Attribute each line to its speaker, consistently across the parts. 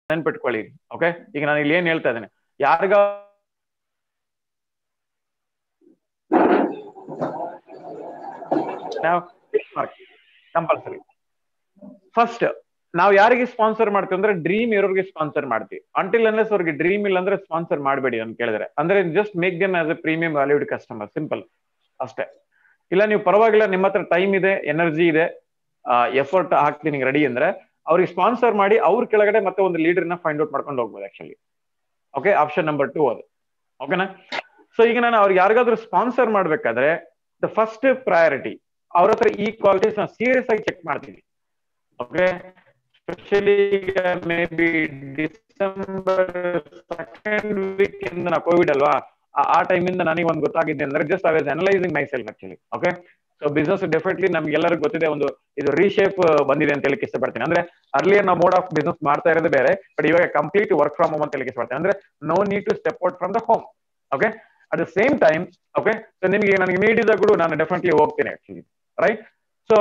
Speaker 1: ನೆನ್ಪಿಟ್ಕೊಳ್ಳಿ. ಓಕೆ, ಈಗ ನಾನು ಇಲ್ಲಿ ಏನ್ ಹೇಳ್ತಾ ಇದ್ದೇನೆ, ಯಾರಿಗ ನಾವು ಕಂಪಲ್ಸರಿ ಫಸ್ಟ್ ನಾವು ಯಾರಿಗೆ ಸ್ಪಾನ್ಸರ್ ಮಾಡ್ತೀವಿ ಅಂದ್ರೆ ಡ್ರೀಮ್ ಇರೋರಿಗೆ ಸ್ಪಾನ್ಸರ್ ಮಾಡ್ತೀವಿ. ಅಂಟಿಲ್ ಅನ್ಲೆಸ್ ಅವ್ರಿಗೆ ಡ್ರೀಮ್ ಇಲ್ಲ ಅಂದ್ರೆ ಸ್ಪಾನ್ಸರ್ ಮಾಡಬೇಡಿ ಅಂತ ಕೇಳಿದ್ರೆ. ಅಂದ್ರೆ just make them as a premium valued customer, simple ಅಷ್ಟೇ. ಇಲ್ಲ ನೀವು ಪರವಾಗಿಲ್ಲ, ನಿಮ್ಮ ಹತ್ರ ಟೈಮ್ ಇದೆ, ಎನರ್ಜಿ ಇದೆ, ಎಫರ್ಟ್ ಹಾಕ್ತೀನಿ ರೆಡಿ ಅಂದ್ರೆ ಅವ್ರಿಗೆ ಸ್ಪಾನ್ಸರ್ ಮಾಡಿ ಅವ್ರ ಕೆಳಗಡೆ ಮತ್ತೆ ಒಂದು ಲೀಡರ್ನ ಫೈಂಡ್ ಔಟ್ ಮಾಡ್ಕೊಂಡು ಹೋಗ್ಬೋದು ಆಕ್ಚುಲಿ. ಓಕೆ, ಆಪ್ಷನ್ ನಂಬರ್ 2 ಅದು. ಓಕೆನಾ? ಸೊ ಈಗ ನಾನು ಅವ್ರಿಗೆ ಯಾರಿಗಾದ್ರೂ ಸ್ಪಾನ್ಸರ್ ಮಾಡ್ಬೇಕಾದ್ರೆ ದ ಫಸ್ಟ್ ಪ್ರಯಾರಿಟಿ ಅವ್ರ ಹತ್ರ ಈ ಕ್ವಾಲಿಟೀಸ್ ಸೀರಿಯಸ್ ಆಗಿ ಚೆಕ್ ಮಾಡ್ತೀನಿ. Okay, specially may be December 2nd week ಇಂದ ನಾ ಕೋವಿಡ್ ಅಲ್ವಾ, ಆ ಟೈಮಿಂದ ನನಗೆ ಒಂದು ಗೊತ್ತಾಗಿದೆ ಅಂದ್ರೆ just I was analysing myself actually. Okay, so business definitely ನಮ್ಗೆಲ್ಲರಿಗೂ ಗೊತ್ತಿದೆ, ಒಂದು ಇದು ರೀಶೇಪ್ ಬಂದಿದೆ ಅಂತ ಹೇಳಕ್ ಇಷ್ಟಪಡ್ತೀನಿ. ಅಂದ್ರೆ ಅರ್ಲಿಯರ್ ನಾವು ಮೋಡ್ ಆಫ್ ಬಿಸ್ನೆಸ್ ಮಾಡ್ತಾ ಇರೋದು ಬೇರೆ, ಬಟ್ ಇವಾಗ ಕಂಪ್ಲೀಟ್ ವರ್ಕ್ ಫ್ರಮ್ ಹೋಮ್ ಅಂತ ಹೇಳಕ್ ಇಷ್ಟಪಡ್ತೀನಿ. ಅಂದ್ರೆ no need to step out from the home. Okay, at the same time okay, so ನಿಮಗೆ ನನಗೆ ನೀಡ್ ಇದ್ದಾಗೂ ನಾನು ಡೆಫಿನೆಟ್ಲಿ ಹೋಗ್ತೀನಿ ಆಕ್ಚುಲಿ, ರೈಟ್? ಸೊ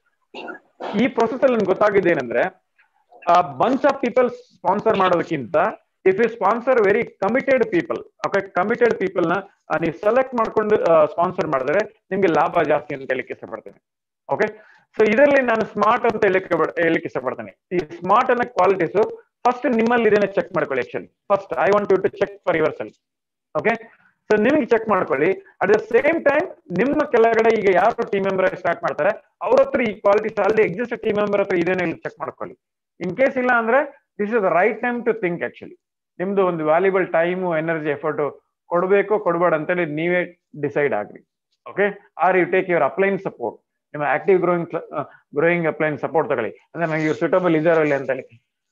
Speaker 1: ಈ ಪ್ರೊಸೆಸ್ ಅಲ್ಲಿ ನನ್ಗೆ ಗೊತ್ತಾಗಿದೆ ಏನಂದ್ರೆ, ಬಂಚ್ ಆಫ್ ಪೀಪಲ್ ಸ್ಪಾನ್ಸರ್ ಮಾಡೋದಕ್ಕಿಂತ if you sponsor very committed people, okay, committed people ನ ನೀವು ಸೆಲೆಕ್ಟ್ ಮಾಡ್ಕೊಂಡು ಸ್ಪಾನ್ಸರ್ ಮಾಡಿದ್ರೆ ನಿಮ್ಗೆ ಲಾಭ ಜಾಸ್ತಿ ಅಂತ ಹೇಳಲಿಕ್ಕೆ ಇಷ್ಟಪಡ್ತೇನೆ. ಓಕೆ, ಸೊ ಇದರಲ್ಲಿ ನಾನು ಸ್ಮಾರ್ಟ್ ಅಂತ ಹೇಳಲಿಕ್ಕೆ ಇಷ್ಟಪಡ್ತೇನೆ. ಈ ಸ್ಮಾರ್ಟ್ ಅನ್ನೋ ಕ್ವಾಲಿಟೀಸ್ ಫಸ್ಟ್ ನಿಮ್ಮಲ್ಲಿ ಇದನ್ನ ಚೆಕ್ ಮಾಡ್ಕೊಳ್ಳಿ. Actually first I want you to check for yourself. Okay, so ನಿಮ್ಗೆ ಚೆಕ್ ಮಾಡ್ಕೊಳ್ಳಿ. ಅಟ್ ದ ಸೇಮ್ ಟೈಮ್ ನಿಮ್ಮ ಕೆಳಗಡೆ ಈಗ ಯಾರು ಟೀಮ್ ಮೆಂಬರ್ ಸ್ಟಾರ್ಟ್ ಮಾಡ್ತಾರೆ ಅವ್ರ ಹತ್ರ ಈ qualities already exist team member ಹತ್ರ ಇದೇನೆ ಚೆಕ್ ಮಾಡ್ಕೊಳ್ಳಿ. ಇನ್ ಕೇಸ್ ಇಲ್ಲ ಅಂದ್ರೆ this is the right time to think actually. ನಿಮ್ದು ಒಂದು ವ್ಯಾಲ್ಯೂಬಲ್ ಟೈಮು, ಎನರ್ಜಿ, ಎಫರ್ಟ್ ಕೊಡಬೇಕು ಕೊಡಬೇಡ ಅಂತೇಳಿ ನೀವೇ ಡಿಸೈಡ್ ಆಗ್ರಿ. Okay, are you take your upline support, ನಿಮ್ಮ ಆಕ್ಟಿವ್ ಗ್ರೋಯಿಂಗ್ ಅಪ್ಲೈನ್ ಸಪೋರ್ಟ್ ತಗೊಳ್ಳಿ. ಅಂದ್ರೆ ನನಗೆ ಇವ್ರು ಸೂಟಬಲ್ ಇದಾರೋ ಇಲ್ಲ ಅಂತ ಹೇಳಿ.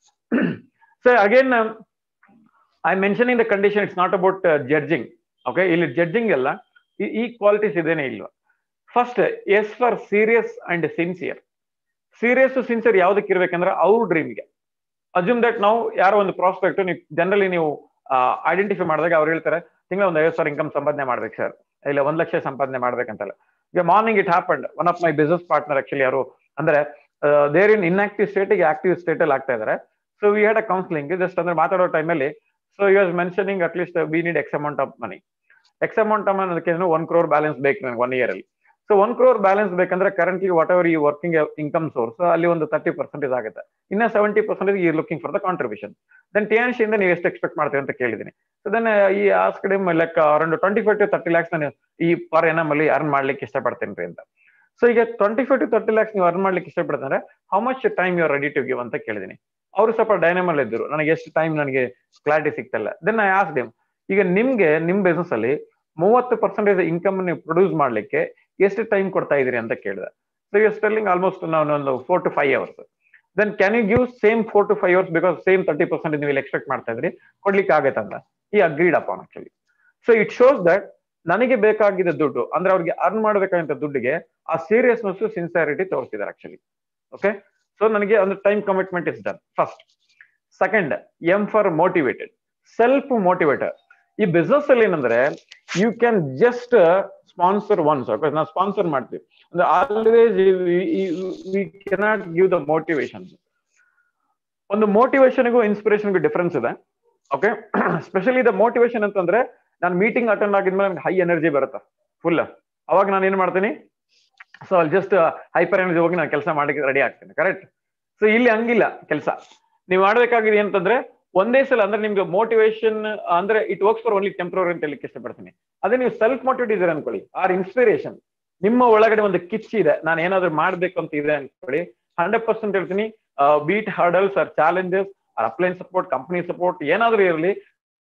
Speaker 1: So again I mentioning the condition, it's not about judging. Okay, ಇಲ್ಲಿ ಜಡ್ಜಿಂಗ್ ಎಲ್ಲ ಈ ಕ್ವಾಲಿಟೀಸ್ ಇದೇನೆ ಇಲ್ವಾ. First S for serious and sincere. Serious sincere ಯಾವ್ದಕ್ಕೆ ಇರ್ಬೇಕಂದ್ರೆ ಅವ್ರ ಡ್ರೀಮ್ಗೆ. ಅಸ್ಯೂಮ್ ದಟ್ ನಾವು ಯಾರೋ ಒಂದು ಪ್ರಾಸ್ಪೆಕ್ಟ್ ನೀವು ಜನರಲಿ ನೀವು ಐಡೆಂಟಿಫೈ ಮಾಡಿದಾಗ ಅವ್ರು ಹೇಳ್ತಾರೆ ತಿಂಗಳ ಒಂದು 50,000 ಇನ್ಕಮ್ ಸಂಪಾದನೆ ಮಾಡ್ಬೇಕು ಸರ್, ಇಲ್ಲ 1 ಲಕ್ಷ ಸಂಪಾದನೆ ಮಾಡ್ಬೇಕಂತಲ್ಲ. ಈಗ morning it happened, one of my business partner actually ಯಾರು ಅಂದ್ರೆ ದೇರ್ ಇನ್ ಇನ್ಆಕ್ಟಿವ್ ಸ್ಟೇಟ್ ಗೆ ಆಕ್ಟಿವ್ ಸ್ಟೇಟ್ ಅಲ್ಲಿ ಆಗ್ತಾ ಇದಾರೆ. So we had a counselling just ಅಂದ್ರೆ ಮಾತಾಡೋ ಟೈಮಲ್ಲಿ. So you was mentioning at least we need X amount of money. X amount of ಅದಕ್ಕೆ 1 crore ಬ್ಯಾಲೆನ್ಸ್ ಬೇಕು ನನಗೆ 1 year ಅಲ್ಲಿ. ಸೊ 1 crore ಬ್ಯಾಲೆನ್ಸ್ ಬೇಕಂದ್ರೆ ಕರೆಂಟ್ಲಿ ವಾಟ್ ಎವರ್ ಈ ವರ್ಕಿಂಗ್ ಇನ್ಕಮ್ ಸೋರ್ಸ್ ಅಲ್ಲಿ ಒಂದು 30% ಆಗುತ್ತೆ. ಇನ್ನ 70% he looking for the contribution. Then TNC ಇಂದ ನೀವು ಎಷ್ಟು ಎಕ್ಸ್ಪೆಕ್ಟ್ ಮಾಡ್ತೀವಿ ಅಂತ ಕೇಳಿದೀನಿ. So then he ask him like around 25 to 30 lakhs ನಾನು ಈ ಪರ್ ಎನಮ್ ಅಲ್ಲಿ ಅರ್ನ್ ಮಾಡ್ಲಿಕ್ಕೆ ಇಷ್ಟಪಡ್ತೇನೆ ಅಂತ. ಸೊ ಈಗ 25 to 30 lakhs ನೀವು ಅರ್ನ್ ಮಾಡ್ಲಿಕ್ಕೆ ಇಷ್ಟಪಡ್ತಾರೆ, how much time you are ready to give ಅಂತ ಕೇಳಿದೀನಿ. ಅವರು ಸ್ವಲ್ಪ ಡೈನಮಲ್ ಇದ್ರು, ನನಗೆ ಎಷ್ಟು ಟೈಮ್ ನನಗೆ ಕ್ಲಾರಿಟಿ ಸಿಗ್ತಲ್ಲ. ದೆನ್ ಐ ಆಸ್ಕ್ಡ್ ಹಿಮ್, ಈಗ ನಿಮ್ಗೆ ನಿಮ್ ಬಿಸ್ನೆಸ್ ಅಲ್ಲಿ 30% ಇನ್ಕಮ್ ನೀವು ಪ್ರೊಡ್ಯೂಸ್ ಮಾಡ್ಲಿಕ್ಕೆ ಎಷ್ಟು ಟೈಮ್ ಕೊಡ್ತಾ ಇದೀರಿ ಅಂತ ಕೇಳಿದೆ. ಸೊ ಯು ಸ್ಟೆಲ್ಲಿಂಗ್ ಆಲ್ಮೋಸ್ಟ್ ನಾನು ಒಂದು 4 to 5 hours. Then can you give same 4 to 5 hours because same 30% ನೀವು ಇಲ್ಲಿ ಎಕ್ಸ್ಪೆಕ್ಟ್ ಮಾಡ್ತಾ ಇದ್ರಿ, ಕೊಡ್ಲಿಕ್ಕೆ ಆಗತ್ತಂತ he agreed upon actually. So it shows that ನನಗೆ ಬೇಕಾಗಿದ್ದ ದುಡ್ಡು ಅಂದ್ರೆ ಅವ್ರಿಗೆ ಅರ್ನ್ ಮಾಡಬೇಕಾದಂತ ದುಡ್ಡಿಗೆ ಆ ಸೀರಿಯಸ್ನೆಸ್, ಸಿನ್ಸಿಯಾರಿಟಿ ತೋರಿಸಿದ್ದಾರೆ ಆಕ್ಚುಲಿ. ಓಕೆ, ಸೊ ನನಗೆ ಒಂದು time commitment is done first. Second, M for motivated, self motivator. ಈ ಬಿಸ್ನೆಸ್ ಅಲ್ಲಿ ಏನಂದ್ರೆ you can just sponsor once. ನಾವು ಸ್ಪಾನ್ಸರ್ ಮಾಡ್ತೀವಿ ಅಂದ್ರೆ always we cannot give the motivation. ಒಂದು ಮೋಟಿವೇಶನ್ಗೂ ಇನ್ಸ್ಪಿರೇಷನ್ಗೂ ಡಿಫರೆನ್ಸ್ ಇದೆ. ಓಕೆ, ಸ್ಪೆಷಲಿ ದ ಮೋಟಿವೇಶನ್ ಅಂತಂದ್ರೆ ನಾನು ಮೀಟಿಂಗ್ ಅಟೆಂಡ್ ಆಗಿದ್ಮೇಲೆ ನನಗೆ ಹೈ ಎನರ್ಜಿ ಬರುತ್ತೆ ಫುಲ್, ಅವಾಗ ನಾನು ಏನ್ ಮಾಡ್ತೀನಿ, ಸೊ ಅಲ್ಲಿ ಜಸ್ಟ್ ಹೈಪರ್ ಎನರ್ಜಿ ಹೋಗಿ ನಾನು ಕೆಲಸ ಮಾಡಕ್ಕೆ ರೆಡಿ ಆಗ್ತೇನೆ. ಕರೆಕ್ಟ್? ಸೊ ಇಲ್ಲಿ ಹಂಗಿಲ್ಲ ಕೆಲಸ. ನೀವು ಮಾಡ್ಬೇಕಾಗಿದೆ ಅಂತಂದ್ರೆ ಒಂದೇ ಸಲ ಅಂದ್ರೆ ನಿಮ್ಗೆ ಮೋಟಿವೇಶನ್ ಅಂದ್ರೆ it works for only temporary ಅಂತ ಹೇಳಲಿಕ್ಕೆ ಇಷ್ಟಪಡ್ತೀನಿ. ಅದೇ ನೀವು ಸೆಲ್ಫ್ ಮೋಟಿವೇಟ್ ಇದ್ರೆ ಅನ್ಕೊಳ್ಳಿ, ಆರ್ ಇನ್ಸ್ಪಿರೇಷನ್, ನಿಮ್ಮ ಒಳಗಡೆ ಒಂದು ಕಿಚ್ ಇದೆ, ನಾನು ಏನಾದ್ರು ಮಾಡ್ಬೇಕು ಅಂತ ಇದೆ ಅನ್ಕೊಳ್ಳಿ, 100% ಹೇಳ್ತೀನಿ, be it hurdles or challenges or upline support, company support ಏನಾದ್ರೂ ಇರಲಿ,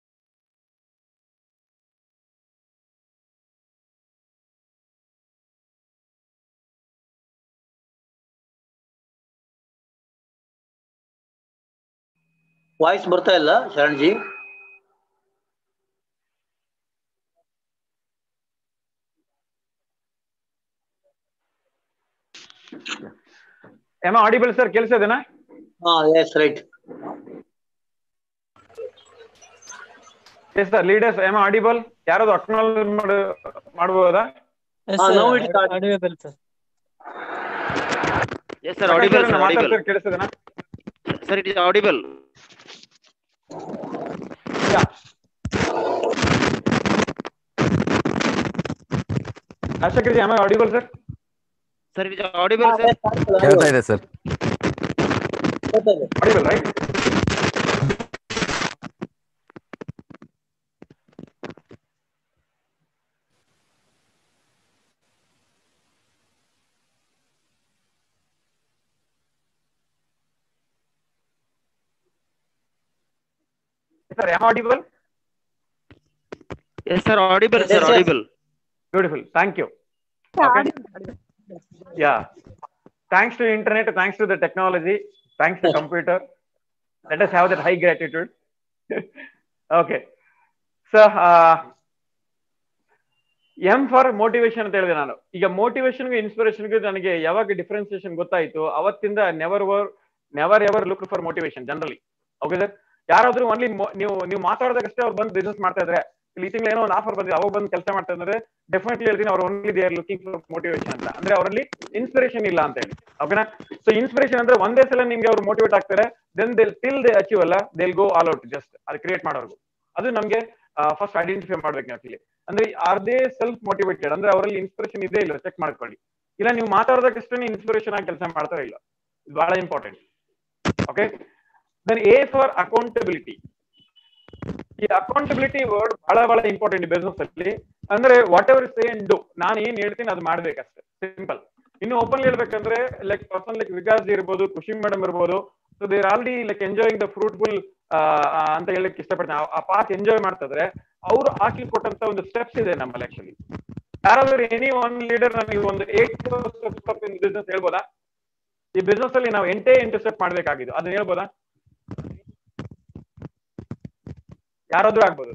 Speaker 2: ವಾಯ್ಸ್ ಬರ್ತಾ ಇಲ್ಲ Sharan ji.
Speaker 1: Am I audible sir? ಕೇಳಿಸ್ತಾ ಇದೆನಾ?
Speaker 2: Yes, right.
Speaker 1: Yes sir, leaders, am I audible? ಯಾರಾದ್ರು ಅಕ್ನಾಲೆಜ್ ಮಾಡಬಹುದಾ?
Speaker 2: Now it is audible sir.
Speaker 3: Yes sir, audible sir, audible.
Speaker 1: ಕೇಳಿಸ್ತಾ ಇದೆನಾ?
Speaker 3: Sir, it is audible.
Speaker 1: Rajashekhar ji, am I audible, sir?
Speaker 3: Sir, it is audible, sir.
Speaker 4: ಕೇಳ್ತಾ ಇದೆ sir.
Speaker 1: Audible, right? Sir, am I audible?
Speaker 3: Yes, sir, audible, sir,
Speaker 2: Yes, yes.
Speaker 3: audible.
Speaker 1: Beautiful. Thank you. Okay. Yeah. Thanks to internet, thanks to the technology, thanks to computer. Let us have that high gratitude. Okay. So, M for motivation ಅಂತ ಹೇಳಿದೆ ನಾನು. ಈಗ ಮೋಟಿವೇಶನ್ಗೆ ಇನ್ಸ್ಪಿರೇಷನ್ಗೆ ನನಗೆ ಯಾವಾಗ differentiation ಗೊತ್ತಾಯ್ತು ಅವತ್ತಿಂದ never ever look for motivation generally. Okay sir, ಯಾರಾದ್ರೂ only ನೀವು ಮಾತಾಡಿದಾಗಷ್ಟೇ ಅವ್ರು ಬಂದು ಬಿಸ್ನೆಸ್ ಮಾಡ್ತಾ ಇದ್ರೆ, ಇಲ್ಲಿ ಈ ತಿಂಗಳು ಏನೋ ಒಂದು ಆಫರ್ ಬಂದಿದೆ ಅವಾಗ ಬಂದು ಕೆಲಸ ಮಾಡ್ತಾ ಇದ್ರೆ ಡೆಫಿನೆಟ್ಲಿ ಹೇಳ್ತೀನಿ ಅವ್ರು only they are looking for motivation ಅಂತ, ಅಂದ್ರೆ ಅವರಲ್ಲಿ ಇನ್ಸ್ಪಿರೇಷನ್ ಇಲ್ಲ ಅಂತ ಹೇಳಿ. ಓಕೆನಾ? ಸೊ ಇನ್ಸ್ಪಿರೇಷನ್ ಅಂದ್ರೆ ಒಂದೇ ಸಲ ನಿಮ್ಗೆ ಅವ್ರು ಮೋಟಿವೇಟ್ ಆಗ್ತಾರೆ, ದೆನ್ ಟಿಲ್ ದೇ ಅಚೀವ್ ಅಲ್ಲ, they'll go all out just ಅದು ಕ್ರಿಯೇಟ್ ಮಾಡೋರ್ಗು. ಅದು ನಮ್ಗೆ ಫಸ್ಟ್ ಐಡೆಂಟಿಫೈ ಮಾಡ್ಬೇಕು ಆಕ್ಚುಲಿ. ಅಂದ್ರೆ ಆರ್ ದೇ ಸೆಲ್ಫ್ ಮೋಟಿವೇಟೆಡ್, ಅಂದ್ರೆ ಅವರಲ್ಲಿ ಇನ್ಸ್ಪಿರೇಷನ್ ಇದೆ ಇಲ್ಲ ಚೆಕ್ ಮಾಡ್ಕೊಳ್ಳಿ. ಇಲ್ಲ ನೀವು ಮಾತಾಡೋದಕ್ಕಷ್ಟೇ ಇನ್ಸ್ಪಿರೇಷನ್ ಆಗಿ ಕೆಲಸ ಮಾಡ್ತಾರೋ ಇಲ್ಲ, ಇದು ಬಹಳ important. Okay, then A for accountability. ಈ ಅಕೌಂಟಬಿಲಿಟಿ ವರ್ಡ್ ಬಹಳ ಇಂಪಾರ್ಟೆಂಟ್ ಬಿಸ್ನೆಸ್ ಅಲ್ಲಿ. ಅಂದ್ರೆ whatever say and do, ನಾನು ಏನ್ ಹೇಳ್ತೀನಿ ಅದು ಮಾಡ್ಬೇಕಷ್ಟೇ, ಸಿಂಪಲ್. ಇನ್ನು ಓಪನ್ ಹೇಳ್ಬೇಕಂದ್ರೆ ಲೈಕ್ ಪರ್ಸನ್ ಲೈಕ್ ವಿಕಾಸ್ ಇರ್ಬೋದು, ಖುಷಿ ಮೇಡಮ್ ಇರ್ಬೋದು, so they're already like enjoying the fruitful ಅಂತ ಹೇಳಕ್ ಇಷ್ಟಪಡ್ತೀನಿ. ಆ ಪಾತ್ ಎಂಜಾಯ್ ಮಾಡ್ತಿದ್ರೆ ಅವ್ರು ಹಾಕಿ ಕೊಟ್ಟಂತ ಒಂದು ಸ್ಟೆಪ್ಸ್ ಇದೆ ನಮ್ಮಲ್ಲಿ ಆಕ್ಚುಲಿ. ಯಾರಾದ್ರೂ ಎನಿ ಒನ್ ಲೀಡರ್ ನನಗೆ ಒಂದು 8 ಸ್ಟೆಪ್ಸ್ ಆಫ್ ಇನ್ ಬಿಸ್ನೆಸ್ ಹೇಳ್ಬೋದಾ? ಈ ಬಿಸ್ನೆಸ್ ಅಲ್ಲಿ ನಾವು 8 ಸ್ಟೆಪ್ ಮಾಡ್ಬೇಕಾಗಿದ್ದು ಅದನ್ನ ಹೇಳ್ಬೋದಾ? ಯಾರಾದ್ರೂ ಆಗ್ಬೋದು.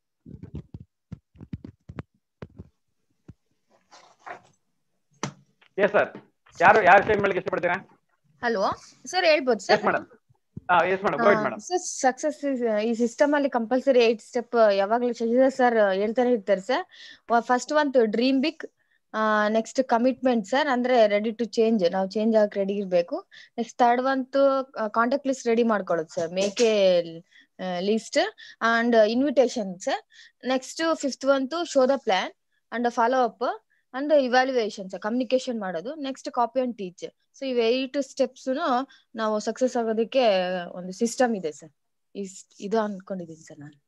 Speaker 1: ಎಸ್ ಸರ್, ಯಾರು ಶೇರ್ ಮಾಡ್ಲಿಕ್ಕೆ ಇಷ್ಟಪಡ್ತೀರಾ?
Speaker 5: ಹಲೋ ಸರ್, ಹೇಳ್ಬೋದು sir?
Speaker 1: Yes madam. Yes madam, go ahead madam.
Speaker 5: Sir, success ಈ ಸಿಸ್ಟಮ್ ಅಲ್ಲಿ ಕಂಪಲ್ಸರಿ 8 ಸ್ಟೆಪ್ ಯಾವಾಗ್ಲೂ ಶಶಿಧರ್ ಸರ್ ಹೇಳ್ತಾನೆ ಇರ್ತಾರೆ ಸರ್. ಫಸ್ಟ್ ಒಂದು dream big, next commitment sir, ಅಂದ್ರೆ ರೆಡಿ ಟು ಚೇಂಜ್, ನಾವು ಚೇಂಜ್ ಆಗಕ್ಕೆ ರೆಡಿ ಇರ್ಬೇಕು. ನೆಕ್ಸ್ಟ್ ಥರ್ಡ್ ಒಂದು ಕಾಂಟ್ಯಾಕ್ಟ್ ಲಿಸ್ಟ್ ರೆಡಿ ಮಾಡ್ಕೊಳ್ಳೋದು sir, make a list and invitation sir. Next fifth ಒಂದು show the plan and follow up and evaluation sir, communication ಮಾಡೋದು. Next copy and teach. So ಇವ್ 8 steps ನಾವು success ಆಗೋದಕ್ಕೆ ಒಂದು system ಇದೆ sir. ಇದು ಅನ್ಕೊಂಡಿದ್ದೀನಿ ಸರ್ ನಾನು.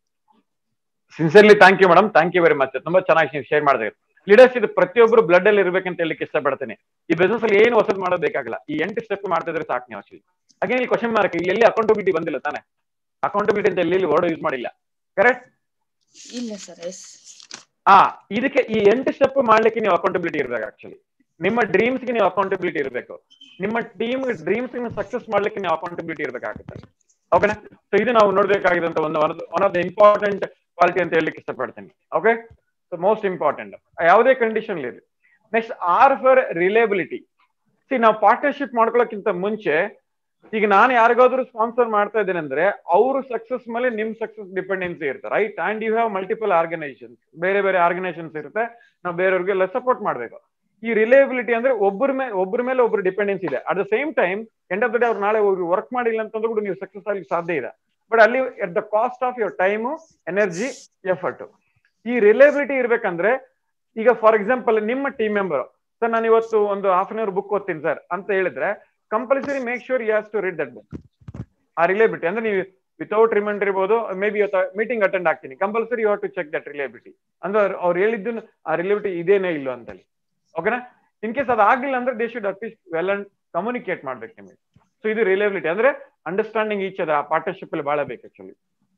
Speaker 1: Sincerely thank you madam, thank you very much. ತುಂಬಾ ಚೆನ್ನಾಗಿ ಶೇರ್ ಮಾಡಿದ್ರೆ. ಲೀಡರ್ಸ್ ಇದು ಪ್ರತಿಯೊಬ್ಬರು ಬ್ಲಡ್ ಅಲ್ಲಿ ಇರ್ಬೇಕಂತ ಹೇಳಲಿಕ್ಕೆ ಇಷ್ಟಪಡ್ತೇನೆ. ಈ ಬಿಸ್ನೆಸ್ ಅಲ್ಲಿ ಏನು ಹೊಸದ್ ಮಾಡೋದು ಬೇಕಾಗಿಲ್ಲ, ಈ 8 ಸ್ಟೆಪ್ ಮಾಡ್ತಿದ್ರೆ ಸಾಕು ನೀವು ಆಕ್ಚುಲಿ. ಹಾಗೆ ಇಲ್ಲಿ ಕ್ವಶನ್ ಮಾರ್ಕ್, ಇಲ್ಲಿ ಎಲ್ಲಿ ಅಕೌಂಟಬಿಲಿಟಿ ಬಂದಿಲ್ಲ ತಾನೆ? ಅಕೌಂಟಬಿಲಿಟಿ ಅಂತ ಎಲ್ಲಿ ವರ್ಡ್ ಯೂಸ್ ಮಾಡಿಲ್ಲ, ಕರೆಕ್ಟ್?
Speaker 5: ಇಲ್ಲ ಸರ್. ಎಸ್.
Speaker 1: ಇದಕ್ಕೆ ಈ 8 ಸ್ಟೆಪ್ ಮಾಡ್ಲಿಕ್ಕೆ ನೀವು ಅಕೌಂಟಬಿಲಿಟಿ ಇರ್ಬೇಕು ಆಕ್ಚುಲಿ. ನಿಮ್ಮ ಡ್ರೀಮ್ಸ್ ಗೆ ನೀವು ಅಕೌಂಟಬಿಲಿಟಿ ಇರಬೇಕು, ನಿಮ್ಮ ಟೀಮ್ ಡ್ರೀಮ್ಸ್ ಸಕ್ಸಸ್ ಮಾಡ್ಲಿಕ್ಕೆ ನೀವು ಅಕೌಂಟಬಿಲಿಟಿ ಇರ್ಬೇಕಾಗುತ್ತೆ. ಓಕೆನಾ? ಸೊ ಇದು ನಾವು ನೋಡ್ಬೇಕಾಗಿದ್ದಂತ one of the important quality ಅಂತ ಹೇಳಲಿಕ್ಕೆ ಇಷ್ಟಪಡ್ತೀನಿ. ಓಕೆ, ಸೊ ಮೋಸ್ಟ್ ಇಂಪಾರ್ಟೆಂಟ್ ಯಾವುದೇ ಕಂಡೀಷನ್ ಇರಲಿ. Next R for reliability. ನಾವು ಪಾರ್ಟ್ನರ್ಶಿಪ್ ಮಾಡ್ಕೊಳ್ಳೋಕ್ಕಿಂತ ಮುಂಚೆ, ಈಗ ನಾನು ಯಾರಿಗಾದ್ರೂ ಸ್ಪಾನ್ಸರ್ ಮಾಡ್ತಾ ಇದ್ದೇನೆ ಅಂದ್ರೆ ಅವರು ಸಕ್ಸಸ್ ಮೇಲೆ ನಿಮ್ ಸಕ್ಸಸ್ ಡಿಪೆಂಡೆನ್ಸಿ ಇರುತ್ತೆ, right? And you have multiple organisations, ಬೇರೆ ಬೇರೆ ಆರ್ಗನೈಸೇಷನ್ಸ್ ಇರುತ್ತೆ, ನಾವು ಬೇರೆಯವ್ರಿಗೆಲ್ಲ ಸಪೋರ್ಟ್ ಮಾಡ್ಬೇಕು. ಈ ರಿಲೇಬಿಲಿಟಿ ಅಂದ್ರೆ ಒಬ್ಬರ ಮೇಲೆ ಒಬ್ರು ಡಿಪೆಂಡೆನ್ಸ್ ಇದೆ. At the same time end of the day ಅವ್ರು ನಾಳೆ ವರ್ಕ್ ಮಾಡಿಲ್ಲ ಅಂತಂದ್ರೂ ಕೂಡ ನೀವು ಸಕ್ಸಸ್ ಆಗ್ಲಿಕ್ಕೆ ಸಾಧ್ಯ ಇದೆ, ಬಟ್ ಅಲ್ಲಿ at the cost of your time, energy, effort. ಈ ರಿಲೇಬಿಲಿಟಿ ಇರ್ಬೇಕಂದ್ರೆ, ಈಗ ಫಾರ್ ಎಕ್ಸಾಂಪಲ್ ನಿಮ್ಮ ಟೀಮ್ ಮೆಂಬರ್ ಸರ್, ನಾನು ಇವತ್ತು ಒಂದು ಹಾಫ್ ಅನ್ ಅವರ್ ಬುಕ್ ಓದ್ತೀನಿ ಸರ್ ಅಂತ ಹೇಳಿದ್ರೆ, compulsory make sure you have to read that book. ಆ ರಿಲೇಬಿಲಿಟಿ ಅಂದ್ರೆ ನೀವು ವಿತೌಟ್ ರಿಮೈಂಡರ್ ಇರ್ಬೋದು, ಮೇ ಬಿ ಮೀಟಿಂಗ್ ಅಟೆಂಡ್ ಆಗ್ತೀನಿ, compulsory you have to check that reliability. ಅಂದ್ರೆ ಅವ್ರು ಹೇಳಿದ್ದು ಆ ರಿಲೇಬಿಲಿಟಿ ಇದೇನೇ ಇಲ್ಲ ಅಂತೇಳಿ. ಓಕೆನಾ? ಇನ್ ಕೇಸ್ ಅದಾಗಿಲ್ಲ ಅಂದ್ರೆ they should at least well and communicate ಮಾಡ್ಬೇಕು ನಿಮಗೆ. ಸೊ ಇದು ರಿಲೇಬಿಲಿಟಿ ಅಂದ್ರೆ ಅಂಡರ್ಸ್ಟ್ಯಾಂಡಿಂಗ್ ಈಚ್ ಅದರ್. ಆ ಪಾರ್ಟ್ನರ್ಶಿಪ್ ಅಲ್ಲಿ ಬಹಳ ಬೇಕು ಆಕ್ಚುಲಿ.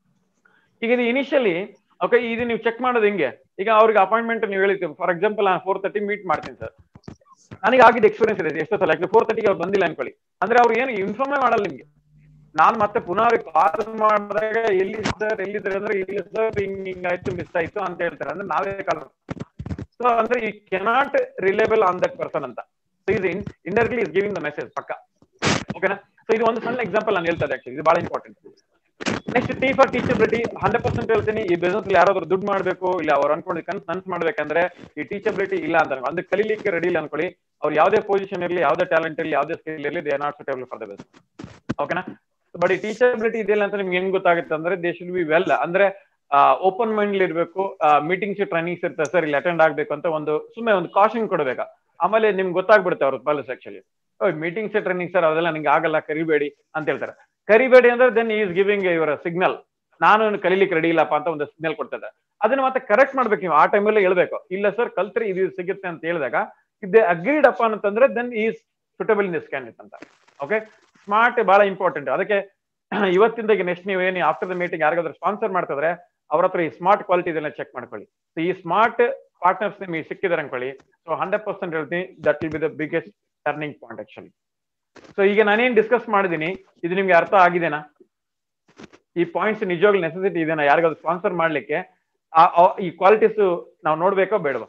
Speaker 1: ಈಗ ಇದು ಇನಿಷಿಯಲಿ ಓಕೆ, ಇದು ನೀವು ಚೆಕ್ ಮಾಡೋದು ಹಿಂಗೆ. ಈಗ ಅವ್ರಿಗೆ ಅಪಾಯಿಂಟ್ಮೆಂಟ್ ನೀವು ಹೇಳಿರ್ತೀವಿ, ಫಾರ್ ಎಕ್ಸಾಂಪಲ್ ನಾನು 4:30 ಮೀಟ್ ಮಾಡ್ತೀನಿ ಸರ್, ನನಗೆ ಆಗಿದ್ದ ಎಕ್ಸ್ಪೀರಿಯನ್ಸ್ ಇದೆ ಎಷ್ಟೋ ಸಲ. 4:30 ಅವ್ರು ಬಂದಿಲ್ಲ ಅನ್ಕೊಳ್ಳಿ, ಅಂದ್ರೆ ಅವ್ರು ಏನು ಇನ್ಫಾರ್ಮೇ ಮಾಡಲ್ಲ ನಿಮ್ಗೆ. ನಾನು ಮತ್ತೆ ಪುನಃ ಕಾಲ್ ಮಾಡಿದಾಗ ಎಲ್ಲಿದ್ದಾರೆ ಅಂದ್ರೆ ಇಲ್ಲಿ ಸರ್ ಹಿಂಗಾಯ್ತು, ಮಿಸ್ ಆಯ್ತು ಅಂತ ಹೇಳ್ತಾರೆ, ಅಂದ್ರೆ ನಾವೇ ಕಾಲ್. ಸೊ ಅಂದ್ರೆ he cannot reliable on that person ಅಂತ. ಸೊ ಇದು indirectly is giving the message ಪಕ್ಕ. ಓಕೆನಾ? ಸೊ ಇದು ಒಂದು ಸಣ್ಣ ಎಕ್ಸಾಂಪಲ್ ನಾನು ಹೇಳ್ತಾ ಇದ್ದೆ, ಇದು ಬಹಳ important. Next T for teachability. 100% ಹೇಳ್ತೀನಿ, ಈ ಬಿಸ್ನೆಸ್ ಯಾರಾದ್ರೂ ದುಡ್ಡು ಮಾಡ್ಬೇಕು, ಇಲ್ಲ ಅವ್ರು ಅನ್ಕೊಂಡು ಕನ್ಸ್ ಮಾಡ್ಬೇಕಂದ್ರೆ ಈ ಟೀಚಬಿಲಿಟಿ ಇಲ್ಲ ಅಂತ ಅಂದ್ರೆ ಕಲೀಲಿಕ್ಕೆ ರೆಡಿ ಇಲ್ಲ ಅನ್ಕೊಳ್ಳಿ, ಅವ್ರು ಯಾವುದೇ ಪೊಸಿಷನ್ ಇರಲಿ, ಯಾವುದೇ ಟ್ಯಾಲೆಂಟ್ ಇರಲಿ, ಯಾವುದೇ ಸ್ಕಿಲ್ ಇರಲಿ, they are not suitable for the business. ಓಕೆನಾ? ಬಟ್ ಈ ಟೀಚಬಿಲಿಟಿ ಇದೆಯಲ್ಲ ಅಂತ ನಿಮ್ಗೆ ಹೆಂಗ್ ಗೊತ್ತಾಗುತ್ತೆ ಅಂದ್ರೆ ದೇ ಶುಡ್ ಬಿ ವೆಲ್, ಅಂದ್ರೆ ಓಪನ್ ಮೈಂಡ್ ಇರ್ಬೇಕು. ಮೀಟಿಂಗ್ಸ್ ಟ್ರೈನಿಂಗ್ಸ್ ಇರ್ತದೆ ಸರ್, ಇಲ್ಲಿ ಅಟೆಂಡ್ ಆಗ್ಬೇಕು ಅಂತ ಒಂದು ಸುಮ್ಮನೆ ಒಂದು ಕಾಶನ್ ಕೊಡ್ಬೇಕಾ. ಆಮೇಲೆ ನಿಮ್ಗೆ ಗೊತ್ತಾಗ್ಬಿಡುತ್ತೆ ಅವ್ರ ಪಾಲಿಸ್ ಆಕ್ಚುಲಿ ಮೀಟಿಂಗ್ಸ್ ಟ್ರೈನಿಂಗ್ ಸರ್ ಅದೆಲ್ಲ ನಿಂಗೆ ಆಗಲ್ಲ ಕರಿಬೇಡಿ ಅಂತ ಹೇಳ್ತಾರೆ. ಕರಿಬೇಡಿ ಅಂದ್ರೆ then he's giving your signal, ನಾನು ಕಲೀಲಿಕ್ಕೆ ರೆಡಿ ಇಲ್ಲಪ್ಪ ಅಂತ ಒಂದು ಸಿಗ್ನಲ್ ಕೊಡ್ತದೆ. ಅದನ್ನ ಮತ್ತೆ ಕರೆಕ್ಟ್ ಮಾಡ್ಬೇಕು ನೀವು ಆ ಟೈಮಲ್ಲಿ ಹೇಳ್ಬೇಕು, ಇಲ್ಲ ಸರ್ ಕಲ್ತ್ರಿ ಇದು ಸಿಗುತ್ತೆ ಅಂತ ಹೇಳಿದಾಗ ಇದೇ ಅಗ್ರೀಡ್ ಅಪ್ಪ ಅಂತಂದ್ರೆ then he's suitable in this candidate ಅಂತ. ಓಕೆ, ಸ್ಮಾರ್ಟ್ ಬಹಳ ಇಂಪಾರ್ಟೆಂಟ್. ಅದಕ್ಕೆ ಇವತ್ತಿಂದ ನೆಕ್ಸ್ಟ್ ನೀವು ಏನು ಆಫ್ಟರ್ ದ ಮೀಟಿಂಗ್ ಯಾರಿಗಾದ್ರೂ ಸ್ಪಾನ್ಸರ್ ಮಾಡ್ತಿದ್ರೆ ಅವ್ರ ಹತ್ರ ಈ ಸ್ಮಾರ್ಟ್ ಕ್ವಾಲಿಟಿ ಇದೆಲ್ಲ ಚೆಕ್ ಮಾಡ್ಕೊಳ್ಳಿ. ಸೊ ಈ ಸ್ಮಾರ್ಟ್ ಪಾರ್ಟ್ನರ್ಸ್ ನಿಮಗೆ ಸಿಕ್ಕಿದಾರೆ ಅನ್ಕೊಳ್ಳಿ, ಸೊ 100% ಹೇಳ್ತೀನಿ that will be the biggest turning point actually. So ಈಗ ನಾನೇನ್ ಡಿಸ್ಕಸ್ ಮಾಡಿದೀನಿ ಇದು ನಿಮ್ಗೆ ಅರ್ಥ ಆಗಿದೆನಾ? ಈ ಪಾಯಿಂಟ್ಸ್ ನಿಜವಾಗ್ಲೂ ನೆಸೆಸಿಟಿ ಇದೆನಾ ಯಾರಿಗಾದ್ರು ಸ್ಪಾನ್ಸರ್ ಮಾಡ್ಲಿಕ್ಕೆ? ಈ ಕ್ವಾಲಿಟೀಸ್ ನಾವು ನೋಡ್ಬೇಕೋ ಬೇಡವಾ?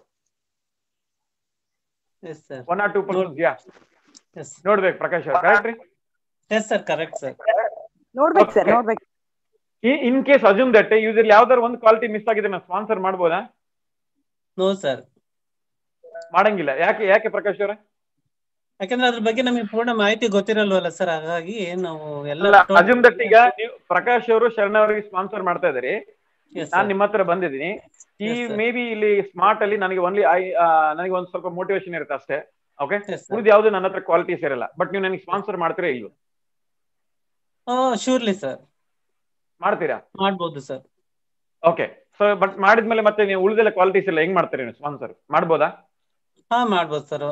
Speaker 1: 1 or 2% ನೋಡ್ಬೇಕು ಪ್ರಕಾಶ್ ಅವ್ರ, ಕರೆಕ್ಟ್ ರೀ?
Speaker 4: Yes sir, correct sir.
Speaker 6: ನೋಡ್ಬೇಕು ಸರ್, ನೋಡ್ಬೇಕು.
Speaker 1: In case assume that user ಯಾವ್ದಾದ್ರು ಒಂದು ಕ್ವಾಲಿಟಿ ಮಿಸ್ ಆಗಿದೆ ನಾವು ಸ್ಪಾನ್ಸರ್ ಮಾಡ್ಬೋದಾ?
Speaker 4: ನೋ ಸರ್,
Speaker 1: ಮಾಡಂಗಿಲ್ಲ. ಯಾಕೆ ಪ್ರಕಾಶ್ ಅವರೇ?
Speaker 4: ಯಾಕಂದ್ರೆ ಅದ್ರ ಬಗ್ಗೆ ನಮಗೆ ಪೂರ್ಣ ಮಾಹಿತಿ ಗೊತ್ತಿರಲ್ವಲ್ಲ ಸರ್, ಹಾಗಾಗಿ ನಾವು ಎಲ್ಲ
Speaker 1: ಅಸ್ಯೂಮ್ ದಟ್ ಈಗ ನೀವು ಪ್ರಕಾಶ್ ಅವರು ಶರಣ ಅವರಿಗೆ ಸ್ಪಾನ್ಸರ್ ಮಾಡ್ತಾ ಇದ್ದೀರಿ, ನಾನ್ ನಿಮ್ಮ ಹತ್ರ ಬಂದಿದ್ದೀನಿ. ಈ ಮೇ ಬಿ ಇಲ್ಲಿ ಸ್ಮಾರ್ಟ್ ಅಲ್ಲಿ ನನಗೆ ನನಗೆ ಒಂದ್ ಸ್ವಲ್ಪ ಮೋಟಿವೇಶನ್ ಇರುತ್ತೆ ಅಷ್ಟೇ. ಓಕೆ, ಉಳಿದ ಯಾವ್ದು ನನ್ನ ಹತ್ರ ಕ್ವಾಲಿಟೀಸ್ ಇರಲ್ಲ. ಬಟ್ ನೀವು ನನಗೆ ಸ್ಪಾನ್ಸರ್ ಮಾಡ್ತೀರಾ ಇಲ್ವೋ?
Speaker 4: ಶೂರ್ಲಿ ಸರ್,
Speaker 1: ಮಾಡ್ತೀರಾ?
Speaker 4: ಮಾಡ್ಬೋದು ಸರ್.
Speaker 1: ಓಕೆ, ಸೊ ಬಟ್ ಮಾಡಿದ್ಮೇಲೆ ಮತ್ತೆ ನೀವು ಉಳಿದೆಲ್ಲ ಕ್ವಾಲಿಟೀಸ್ ಎಲ್ಲ ಹೆಂಗ್ ಮಾಡ್ತೀರಿ ನೀವು ಸ್ಪಾನ್ಸರ್ ಮಾಡ್ಬೋದಾ?
Speaker 4: ಮಾಡ್ಬೋದು ಸರ್.